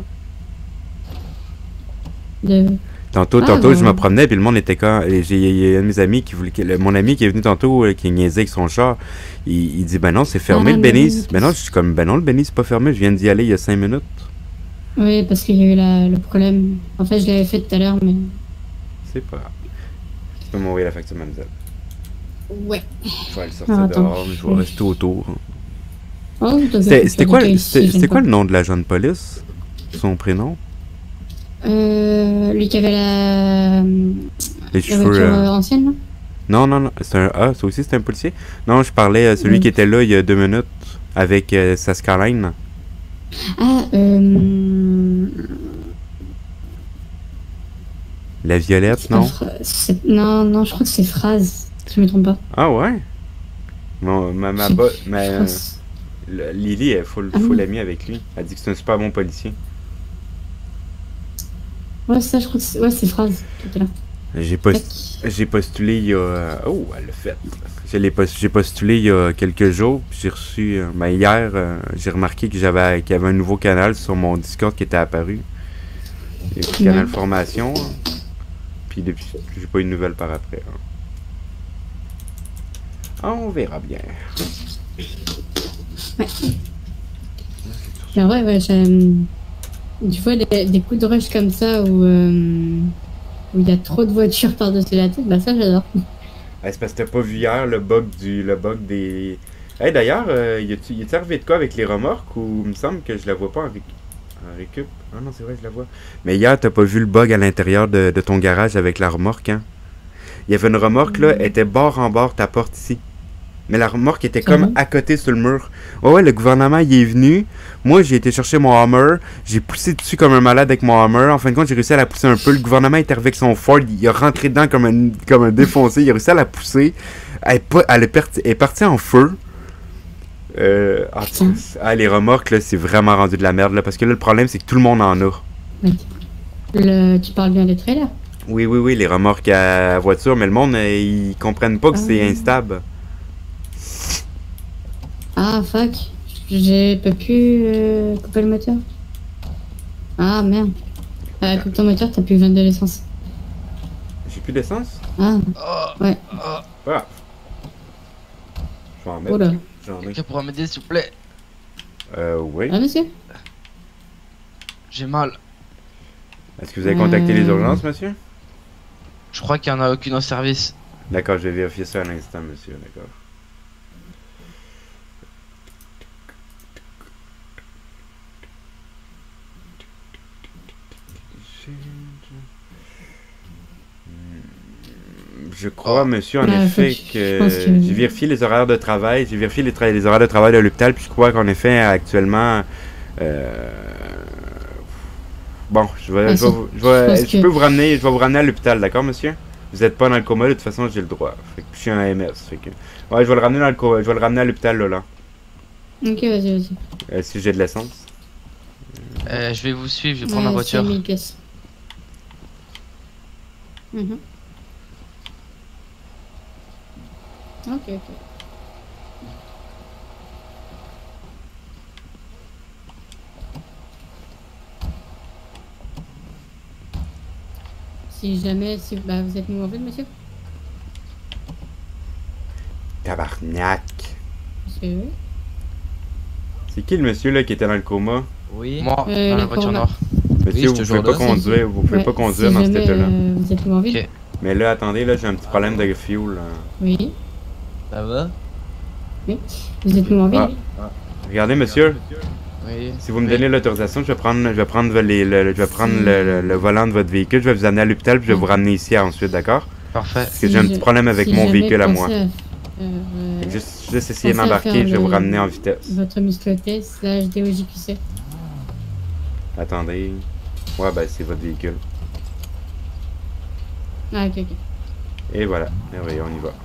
S9: De...
S10: Tantôt,
S9: Ah,
S10: tantôt,
S9: bah,
S10: je me promenais, puis le monde était quand. et J'ai il y a un de mes amis qui voulait. que- le- mon ami qui est venu tantôt, euh, qui niaisait avec son char, il, il dit ben non, c'est fermé
S9: Ah,
S10: le
S9: mais
S10: Bénis.
S9: oui.
S10: Ben non, je suis comme ben non, le Bénis, c'est pas fermé, je viens d'y aller il y a cinq minutes.
S9: Oui, parce qu'il y a eu la, le problème. En fait, je l'avais fait tout à l'heure, mais.
S10: C'est pas grave. Tu peux m'envoyer la facture, mademoiselle.
S9: Ouais.
S10: Je vais aller sortir
S9: Ah, attends.
S10: dehors, mais je vais rester autour.
S9: Oh, t'as
S10: C'était
S9: bien-
S10: c'était
S9: t'as
S10: quoi,
S9: bien
S10: le-
S9: ici,
S10: c'était
S9: j'aime
S10: c'était quoi
S9: pas.
S10: le nom de l'agent de police? Son prénom?
S9: Euh, lui qui avait la.
S10: Les
S9: la
S10: cheveux.
S9: voiture
S10: euh,
S9: euh, ancienne, là?
S10: Non, non, non. C'est un. Ah, ça aussi, c'est un policier? Non, je parlais à celui
S9: Oui.
S10: qui était là il y a deux minutes avec euh, sa Skyline.
S9: Ah, euh.
S10: La Violette,
S9: c'est pas
S10: non?
S9: Fra- c'est- Non, non, je crois que c'est Phrase, si je me trompe pas.
S10: Ah ouais? Mon, ma ma,
S9: Je-
S10: bo-
S9: je
S10: ma-
S9: crois que c'est-
S10: le- Lily est full,
S9: Ah
S10: full
S9: oui.
S10: amie avec lui. Elle dit que c'est un super bon policier.
S9: Ouais, ça, je crois que c'est. Ouais, c'est Phrase qui était là.
S10: J'ai post- j'ai postulé il y a. Oh, elle l'a fait. Je l'ai post- J'ai postulé il y a quelques jours. Puis j'ai reçu. euh, Ben hier, euh, j'ai remarqué que j'avais qu'il y avait un nouveau canal sur mon Discord qui était apparu. Le petit
S9: Ouais.
S10: canal formation. hein. Puis depuis, j'ai pas eu de nouvelles par après. hein. Ah, on verra bien.
S9: Ouais. Mais en vrai, ouais, j'aime. Tu vois, des, des coups de rush comme ça où. euh, où il y a trop de voitures par-dessus la tête, bah ça, j'adore.
S10: Ah, c'est parce que t'as pas vu hier le bug du le bug des. Hey, d'ailleurs, euh, y a-tu y a-tu arrivé de quoi avec les remorques ou il me semble que je la vois pas en, réc- en récup? Ah non, c'est vrai, je la vois. Mais hier, t'as pas vu le bug à l'intérieur de, de ton garage avec la remorque, hein? Il y avait une remorque là, elle était bord en bord ta porte ici. Mais la remorque était comme
S9: Mhm.
S10: à côté sur le mur. Ouais, ouais, le gouvernement il est venu. Moi, j'ai été chercher mon Hummer. J'ai poussé dessus comme un malade avec mon Hummer. En fin de compte, j'ai réussi à la pousser un peu. Le gouvernement était avec son Ford. Il a rentré dedans comme un, comme un défoncé. Il a réussi à la pousser. Elle est, pas- elle est, parti- elle est partie en feu. Euh, ah, tu- ah, les remorques, là, c'est vraiment rendu de la merde. Là, parce que là, le problème, c'est que tout le monde en a.
S9: Le... Tu parles bien des trailers?
S10: Oui, oui, oui, les remorques à voiture. Mais le monde, euh, ils comprennent pas que c'est
S9: Ah.
S10: instable.
S9: Ah, fuck. J'ai pas pu euh, couper le moteur. Ah, merde. Ah, coupe ton moteur, t'as pu vendre de l'essence.
S10: J'ai plus d'essence?
S9: Ah, ouais.
S10: Voilà. Je vais en mettre.
S9: Oula.
S10: J'en ai.
S18: Quelqu'un pourra m'aider, s'il vous plaît?
S10: Euh, oui.
S9: Ah, monsieur?
S18: J'ai mal.
S10: Est-ce que vous avez contacté les
S9: Euh.
S10: urgences, monsieur?
S18: Je crois qu'il n'y en a aucune en service.
S10: D'accord, je vais vérifier ça à l'instant, monsieur, d'accord. Je crois, monsieur, en
S9: Ah,
S10: effet,
S9: faut que-
S10: que
S9: je pense que-
S10: j'ai vérifié les horaires de travail, j'ai vérifié les, tra- les horaires de travail de l'hôpital, puis je crois qu'en effet, actuellement, euh, bon, je vais,
S9: Ah,
S10: je, vais,
S9: si.
S10: vous- je, vais-
S9: Je pense
S10: je
S9: que-
S10: peux vous ramener, je vais vous ramener à l'hôpital, d'accord, monsieur? Vous êtes pas dans le coma, de toute façon, j'ai le droit. Fait que je suis un M S, fait que, ouais, je vais le ramener dans le coma, je vais le ramener à l'hôpital, là, là.
S9: Ok, vas-y, vas-y.
S10: Euh, si j'ai de l'essence.
S18: Euh, je vais vous suivre, je vais prendre
S9: Ouais,
S18: ma voiture.
S9: cinq mille pièces. Mhm. Ok, ok. Si jamais, si, bah, vous êtes nous en ville, monsieur?
S10: Tabarnak.
S9: Monsieur?
S10: C'est qui le monsieur, là, qui était dans le coma?
S18: Oui. Moi,
S9: Euh,
S18: dans la
S9: la
S18: voiture
S9: corona.
S18: noire.
S10: Monsieur, vous pouvez pas conduire, vous pouvez
S9: Ouais,
S10: pas conduire
S9: si
S10: dans cet
S9: jamais,
S10: état-là.
S9: euh, vous êtes nous en ville?
S18: Ok.
S10: Mais là, attendez, là, j'ai un petit problème de fuel. là.
S9: Oui.
S18: Ça va?
S9: Oui. Vous êtes nous en ville?
S10: Ah. Regardez, monsieur.
S18: Oui.
S10: Si vous me
S18: Oui.
S10: donnez l'autorisation, je vais prendre, je vais prendre, les, le, je vais prendre le, le- le volant de votre véhicule, je vais vous amener à l'hôpital, puis je vais vous ramener ici ensuite, d'accord?
S18: Parfait.
S10: Parce que j'ai un
S9: Si
S10: petit
S9: je-
S10: problème avec
S9: si
S10: mon
S9: jamais
S10: véhicule à
S9: pensez
S10: moi.
S9: à- euh,
S10: Fait que juste- Juste essayer
S9: Pensez à
S10: d'embarquer,
S9: faire
S10: je vais vous
S9: le-
S10: ramener en vitesse.
S9: Votre muscleté slash D O J Q C.
S10: Attendez. Ouais, ben c'est votre véhicule.
S9: Ah, ok, ok.
S10: Et voilà, merveilleux, on y va.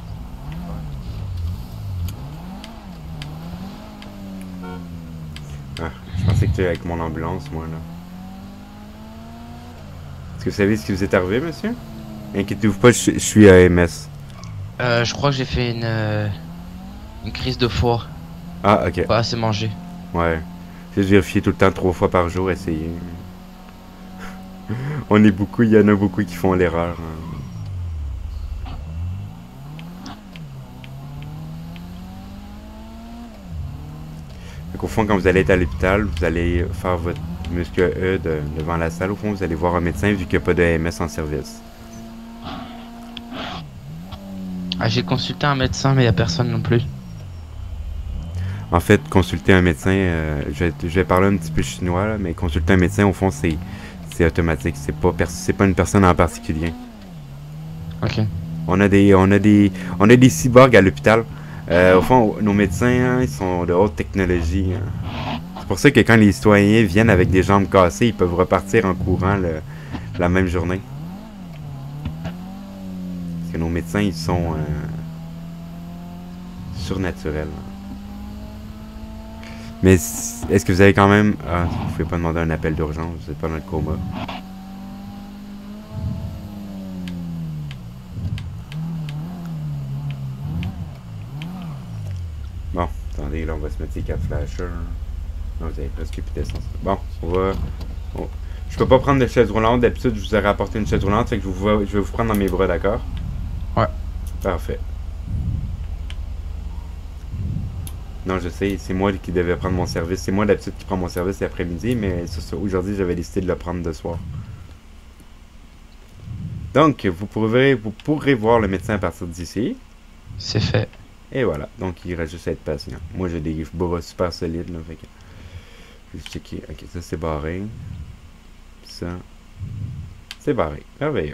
S10: Ah, je pensais que tu étais avec mon ambulance, moi, là. Est-ce que vous savez ce qui vous est arrivé, monsieur? Inquiétez-vous pas, je, je suis à M S.
S17: Euh, je crois que j'ai fait une, euh, une crise de foie.
S10: Ah, ok.
S17: Pas assez mangé.
S10: Ouais. Juste vérifier tout le temps, trois fois par jour, essayer. On est beaucoup, il y en a beaucoup qui font l'erreur. Hein. Donc, au fond, quand vous allez être à l'hôpital, vous allez faire votre muscle E de, devant la salle. Au fond, vous allez voir un médecin vu qu'il n'y a pas de A M S en service.
S17: Ah, j'ai consulté un médecin, mais il n'y a personne non plus.
S10: En fait, consulter un médecin, euh, je, vais, je vais parler un petit peu chinois, là, mais consulter un médecin, au fond, c'est c'est automatique. C'est pas, c'est pas une personne en particulier.
S17: Ok.
S10: On a des, on a des, on a des cyborgs à l'hôpital. Euh, au fond, nos médecins, hein, ils sont de haute technologie. Hein. C'est pour ça que quand les citoyens viennent avec des jambes cassées, ils peuvent repartir en courant le, la même journée. Parce que nos médecins, ils sont euh, surnaturels. Mais est-ce que vous avez quand même... Ah, vous pouvez pas demander un appel d'urgence, vous n'êtes pas dans le coma. Bon, attendez, là on va se mettre les quatre flashers. Non, vous avez presque plus d'essence. Bon, on va... on- Je peux pas prendre de chaise roulante, d'habitude je vous aurais apporté une chaise roulante, fait que je, vous... je vais vous prendre dans mes bras, d'accord?
S17: Ouais.
S10: Parfait. Non, je sais, c'est moi qui devais prendre mon service. C'est moi d'habitude qui prend mon service l'après-midi, mais ça, ça, aujourd'hui, j'avais décidé de le prendre de soir. Donc, vous pourrez, vous pourrez voir le médecin à partir d'ici.
S17: C'est fait.
S10: Et voilà. Donc, il reste juste à être patient. Moi, j'ai des bras super solides, là, fait que... Je vais checker. Ok, ça, c'est barré. Ça... C'est barré. Merveilleux.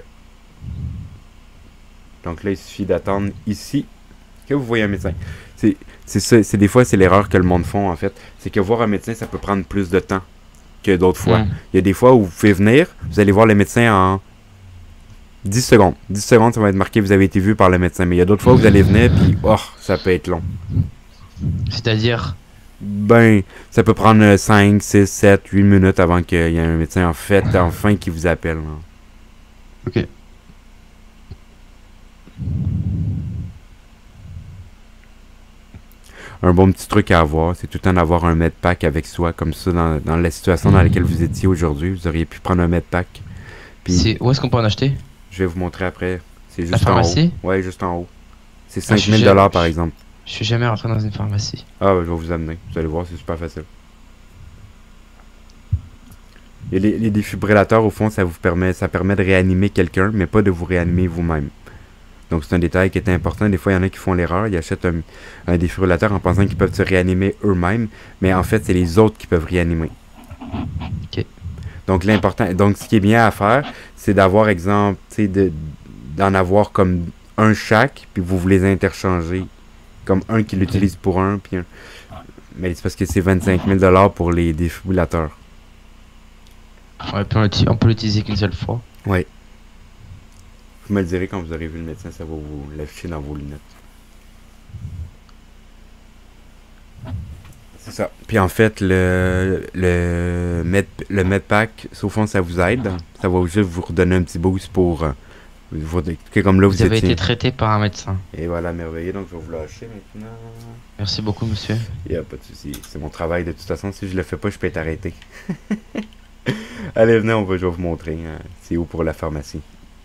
S10: Donc là, il suffit d'attendre ici que vous voyez un médecin. C'est c'est ça, c'est des fois, c'est l'erreur que le monde font, en fait. C'est que voir un médecin, ça peut prendre plus de temps que d'autres fois.
S17: Mm.
S10: Il y a des fois où vous pouvez venir, vous allez voir le médecin en dix secondes. dix secondes, ça va être marqué, vous avez été vu par le médecin. Mais il y a d'autres fois où vous allez venir, puis oh, ça peut être long.
S17: C'est-à-dire?
S10: Ben, ça peut prendre cinq, six, sept, huit minutes avant qu'il y ait un médecin en fait, enfin, qui vous appelle. Là.
S17: Ok.
S10: Un bon petit truc à avoir, c'est tout le temps d'avoir un medpack avec soi, comme ça, dans, dans la situation dans laquelle vous étiez aujourd'hui, vous auriez pu prendre un medpack.
S17: Puis, où est-ce qu'on peut en acheter?
S10: Je vais vous montrer après. C'est juste
S17: La pharmacie?
S10: en haut. Ouais, juste en haut. C'est
S17: Ah, je
S10: cinq
S17: suis
S10: mille
S17: jamais-
S10: dollars par exemple.
S17: Je suis jamais rentré dans une pharmacie.
S10: Ah, ben, je vais vous amener. Vous allez voir, c'est super facile. Il y a les, les défibrillateurs, au fond, ça vous permet, ça permet de réanimer quelqu'un, mais pas de vous réanimer vous-même. Donc c'est un détail qui est important. Des fois, il y en a qui font l'erreur. Ils achètent un, un défibrillateur en pensant qu'ils peuvent se réanimer eux-mêmes. Mais en fait, c'est les autres qui peuvent réanimer.
S17: Ok.
S10: Donc l'important. Donc ce qui est bien à faire, c'est d'avoir, exemple, tu sais, de, d'en avoir comme un chaque, puis vous vous les interchangez. Comme un qui l'utilise pour un, puis un. Mais c'est parce que c'est vingt-cinq mille dollars pour les défibrillateurs.
S17: Ouais, puis on, l'uti- on peut l'utiliser qu'une seule fois.
S10: Oui. Vous me le direz quand vous aurez vu le médecin, ça va vous l'afficher dans vos lunettes. C'est ça. Puis en fait, le, le, med, le medpack, au fond, ça vous aide. Ça va juste vous redonner un petit boost pour... Euh, vous, comme là, vous,
S17: Vous avez
S10: étiez...
S17: été traité par un médecin.
S10: Et voilà, merveilleux. Donc, je vais vous lâcher maintenant.
S17: Merci beaucoup, monsieur.
S10: Il n'y a pas de souci. C'est mon travail de toute façon. Si je le fais pas, je peux être arrêté. Allez, venez, on va, je vais vous montrer. Hein, c'est où pour la pharmacie.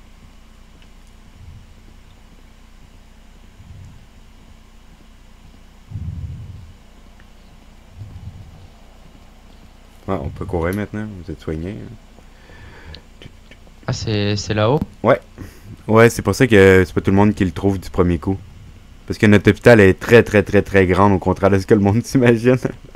S10: Ah, on peut courir maintenant, vous êtes soigné. Hein.
S17: Ah, c'est c'est là-haut?
S10: Ouais. Ouais, c'est pour ça que c'est pas tout le monde qui le trouve du premier coup. Parce que notre hôpital est très très très très grande, au contraire de ce que le monde s'imagine.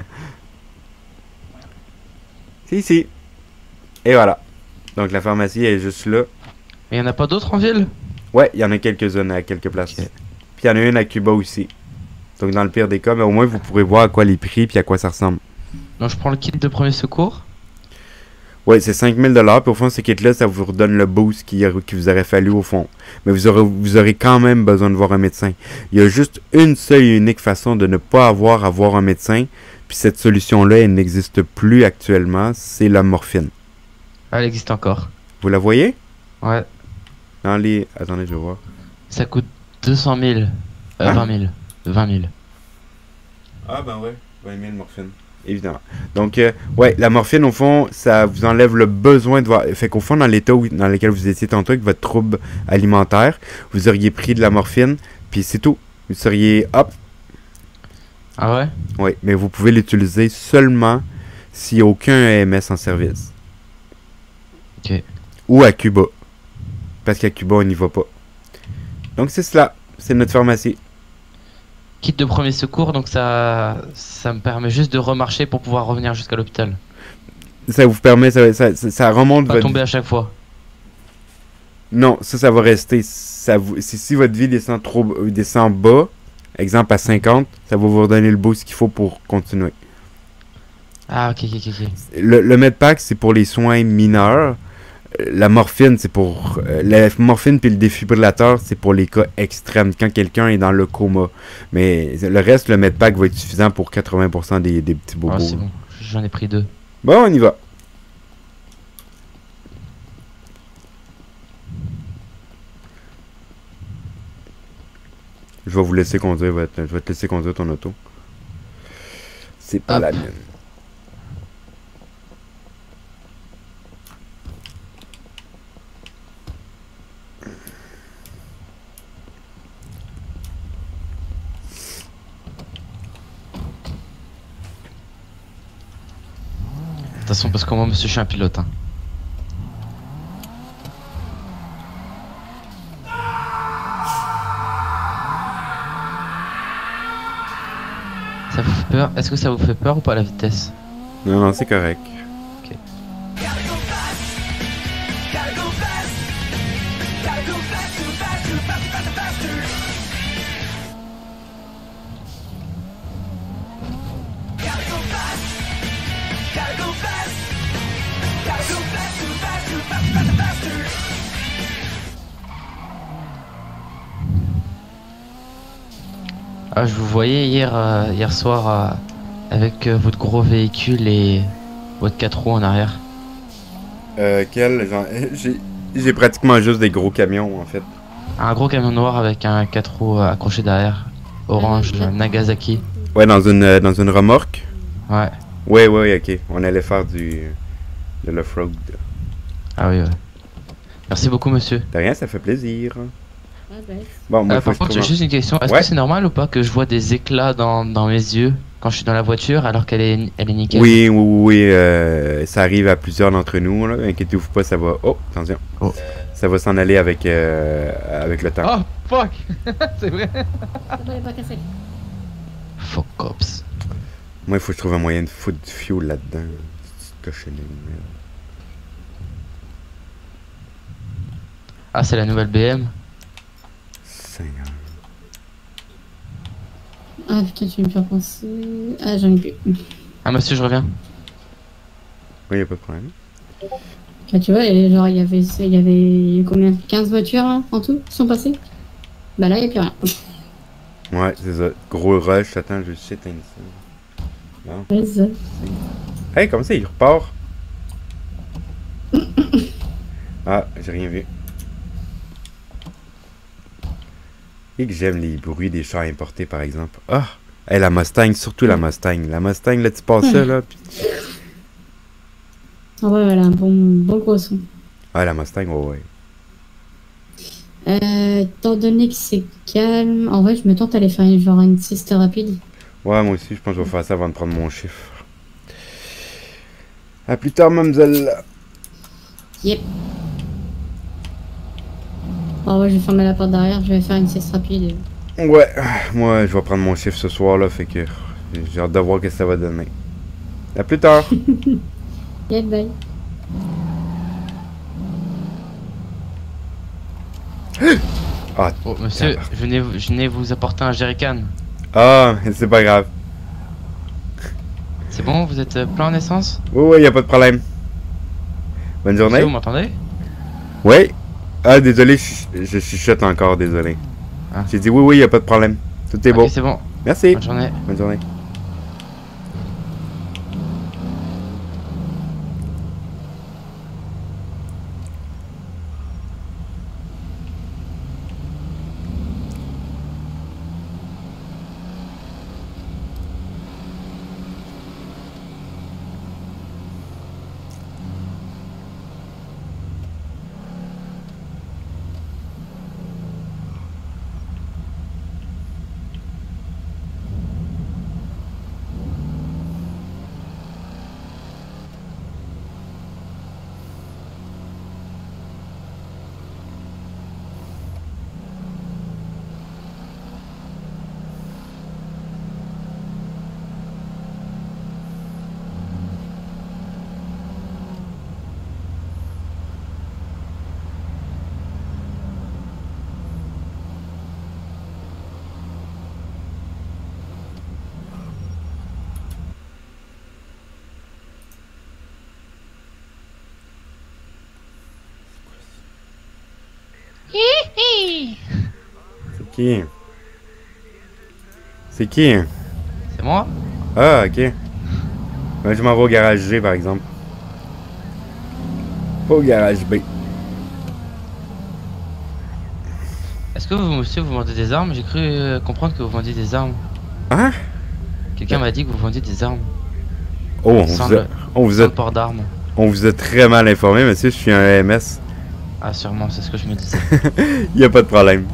S10: Si, si. Et voilà. Donc la pharmacie est juste là.
S17: Il y en a pas d'autres en ville?
S10: Ouais, il y en a quelques-unes à quelques places. Okay. Puis il y en a une à Cuba aussi. Donc dans le pire des cas, mais au moins vous pourrez voir à quoi les prix puis à quoi ça ressemble.
S15: Donc je prends le kit de premier secours.
S10: Ouais, c'est cinq mille dollars. Puis au fond, ce kit-là, ça vous redonne le boost qui, qui vous aurait fallu au fond. Mais vous aurez, vous aurez quand même besoin de voir un médecin. Il y a juste une seule et unique façon de ne pas avoir à voir un médecin. Puis cette solution-là, elle n'existe plus actuellement. C'est la morphine.
S15: Elle existe encore.
S10: Vous la voyez?
S15: Ouais.
S10: Dans les... Attendez, je vais voir.
S15: Ça coûte deux cent mille. Euh,
S10: Hein?
S15: vingt mille. vingt mille.
S10: Ah ben ouais, vingt mille morphine. Évidemment. Donc, euh, ouais, la morphine, au fond, ça vous enlève le besoin de voir. Fait qu'au fond, dans l'état où- dans lequel vous étiez tantôt avec votre trouble alimentaire, vous auriez pris de la morphine, puis c'est tout. Vous seriez, hop.
S15: Ah ouais?
S10: Oui, mais vous pouvez l'utiliser seulement s'il n'y a aucun A M S en service.
S15: Ok.
S10: Ou à Cuba. Parce qu'à Cuba, on n'y va pas. Donc, c'est cela. C'est notre pharmacie.
S15: Kit de premier secours, donc ça, ça me permet juste de remarcher pour pouvoir revenir jusqu'à l'hôpital.
S10: Ça vous permet, ça, ça, ça, ça remonte
S15: Pas
S10: votre...
S15: tomber à chaque fois.
S10: Non, ça, ça va rester. Ça vous... si, si votre vie descend trop euh, descend bas, exemple à cinquante, ça va vous redonner le boost qu'il faut pour continuer.
S15: Ah, ok, ok, ok. ok.
S10: Le, le medpack, c'est pour les soins mineurs. Euh, La morphine, c'est pour... euh, la morphine puis le défibrillateur, c'est pour les cas extrêmes, quand quelqu'un est dans le coma. Mais le reste, le medpack va être suffisant pour quatre-vingts pour cent des, des petits bobos.
S15: Ah, c'est bon, j'en ai pris deux.
S10: Bon, on y va. Je vais vous laisser conduire votre... Je vais te laisser conduire ton auto. C'est pas
S15: Hop.
S10: la mienne.
S15: Attention, parce que moi, monsieur, je suis un pilote. Hein. Ça vous fait peur? Est-ce que ça vous fait peur ou pas la vitesse?
S10: Non, non, c'est correct.
S15: Ok. Ah, je vous voyais hier, euh, hier soir euh, avec euh, votre gros véhicule et votre quatre roues en arrière.
S10: Euh, quel genre... J'ai... J'ai pratiquement juste des gros camions, en fait.
S15: Un gros camion noir avec un quatre roues euh, accroché derrière. Orange, euh, Nagasaki.
S10: Ouais, dans une, euh, dans une remorque?
S15: Ouais.
S10: Ouais, ouais, ok. On allait faire du... de l'off-road.
S15: Ah oui, ouais. Merci beaucoup, monsieur.
S10: De rien, ça fait plaisir.
S9: Ah, bah,
S10: Bon, moi,
S15: Euh,
S10: faut
S15: par
S10: que je
S15: contre, j'ai
S10: trouve un-
S15: juste une question. Est-ce
S10: Ouais.
S15: que c'est normal ou pas que je vois des éclats dans, dans mes yeux quand je suis dans la voiture alors qu'elle est, elle est nickel?
S10: Oui, oui, oui, euh, ça arrive à plusieurs d'entre nous, là. Inquiétez-vous pas, ça va... Oh, attention.
S15: Oh.
S10: Ça va s'en aller avec, euh, avec le temps.
S20: Oh, fuck! C'est vrai?
S9: Ça va, pas cassé.
S15: Fuck cops.
S10: Moi, il faut que je trouve un moyen de foutre du fuel là-dedans. Petite cochonnerie, merde.
S15: Ah, c'est la nouvelle B M?
S10: Seigneur.
S9: Ah putain, tu me fais penser. Ah, j'en ai plus.
S15: Ah, monsieur, je reviens.
S10: Oui, y a pas de problème.
S9: Là, tu vois, et genre, il y avait, il y avait combien? quinze voitures hein, en tout qui sont passées? Bah là, il n'y a plus rien.
S10: Ouais, c'est ça. Gros rush. Attends, je vais juste éteindre ça. Bon.
S9: Ouais, c'est ça.
S10: Hey, comme ça, il repart. Ah, j'ai rien vu. Et que j'aime les bruits des chars importés, par exemple. Ah! Hey, la Mustang, surtout la Mustang. La Mustang, là, tu passes ça, là. Pis...
S9: Ah ouais, voilà, un bon, bon gros son.
S10: Ah, la Mustang, ouais, ouais.
S9: Euh, étant donné que c'est calme, en vrai, je me tente d'aller faire une, genre une sieste rapide.
S10: Ouais, moi aussi, je pense que je vais faire ça avant de prendre mon chiffre. À plus tard, mademoiselle.
S9: Yep. Oh ouais, je vais fermer la porte derrière, je vais faire une sieste rapide.
S10: Ouais, moi, je vais prendre mon chiffre ce soir, là, fait que j'ai hâte de voir ce que ça va donner. À plus tard.
S9: Yep, bye.
S10: Ah,
S15: Oh, monsieur, je venais, je venais vous apporter un jerrycan.
S10: Ah, c'est pas grave.
S15: C'est bon, vous êtes euh, plein en essence?
S10: Oui, oui, y a pas de problème. Bonne journée.
S15: Vous m'entendez?
S10: Oui. Ah, désolé, je, je chuchote encore, désolé.
S15: Ah.
S10: J'ai dit oui, oui, y a pas de problème. Tout est
S15: Ok,
S10: beau.
S15: c'est bon.
S10: Merci.
S15: Bonne journée.
S10: Bonne journée. C'est qui? C'est qui?
S15: C'est moi?
S10: Ah, ok. Moi, je m'en vais au garage G, par exemple. Pas au garage B.
S15: Est-ce que vous, monsieur, vous vendez des armes? J'ai cru euh, comprendre que vous vendiez des armes.
S10: Hein?
S15: Quelqu'un m'a dit que vous vendiez des armes.
S10: Oh, on
S15: Sans
S10: vous a...
S15: le-
S10: On vous
S15: sans
S10: a...
S15: le port d'armes.
S10: On vous a très mal informé, monsieur, je suis un A M S.
S15: Ah, sûrement, c'est ce que je me disais.
S10: Y a pas de problème.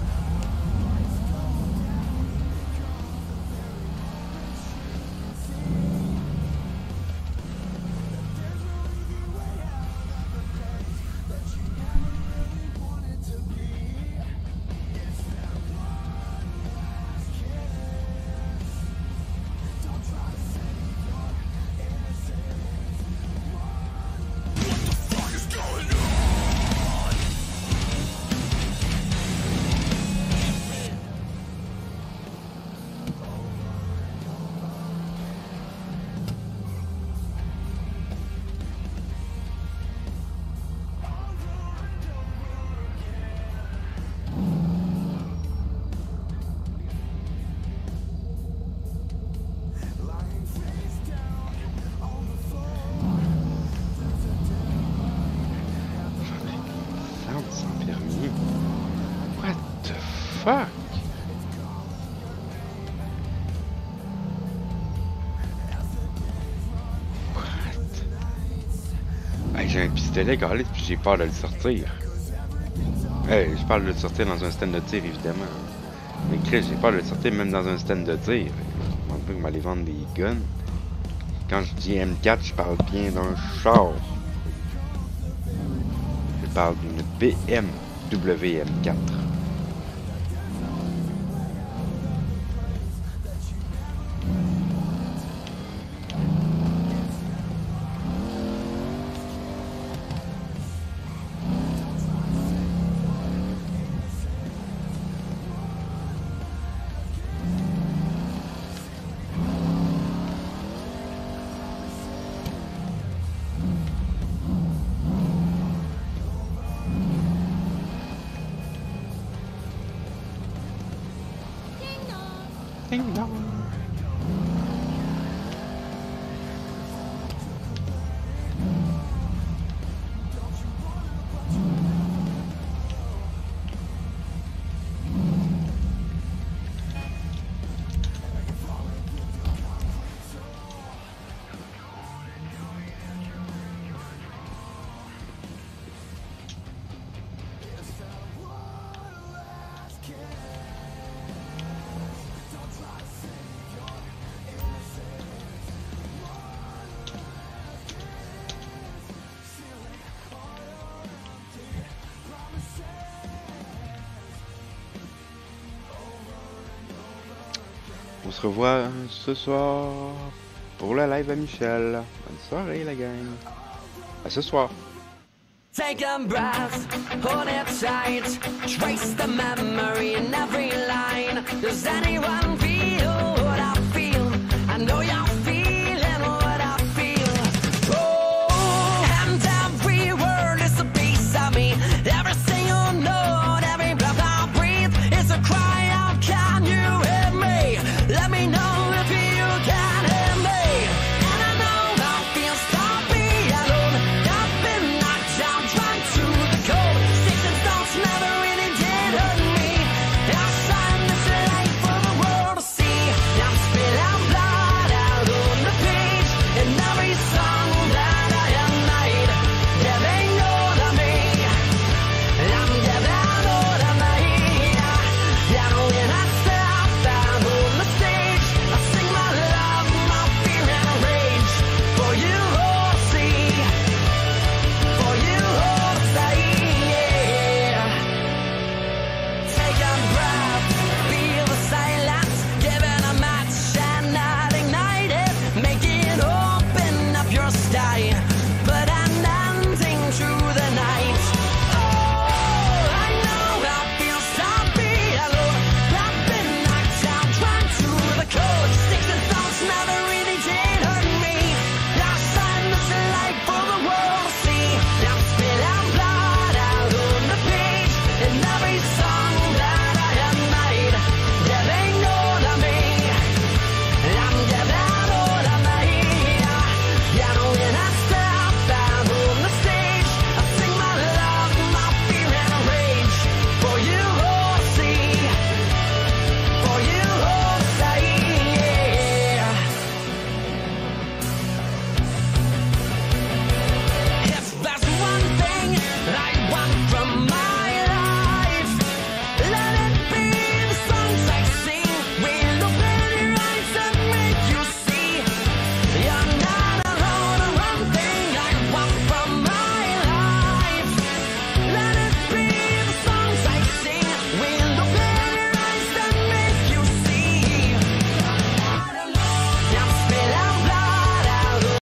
S10: Sans permis. What the fuck? What? Hey, j'ai un pistolet, Carlis, puis j'ai peur de le sortir. Hey, je parle de le sortir dans un stand de tir, évidemment. Mais Chris, j'ai peur de le sortir même dans un stand de tir. Je pense pas que m'aller vendre des guns. Quand je dis M quatre, je parle bien d'un char. Je parle d'une B M W M quatre. Ding dong. On se revoit ce soir pour le live à Michel. Bonne soirée la gang. À ce soir.
S8: Take a breath, hold it tight, trace the memory in every line. Does anyone feel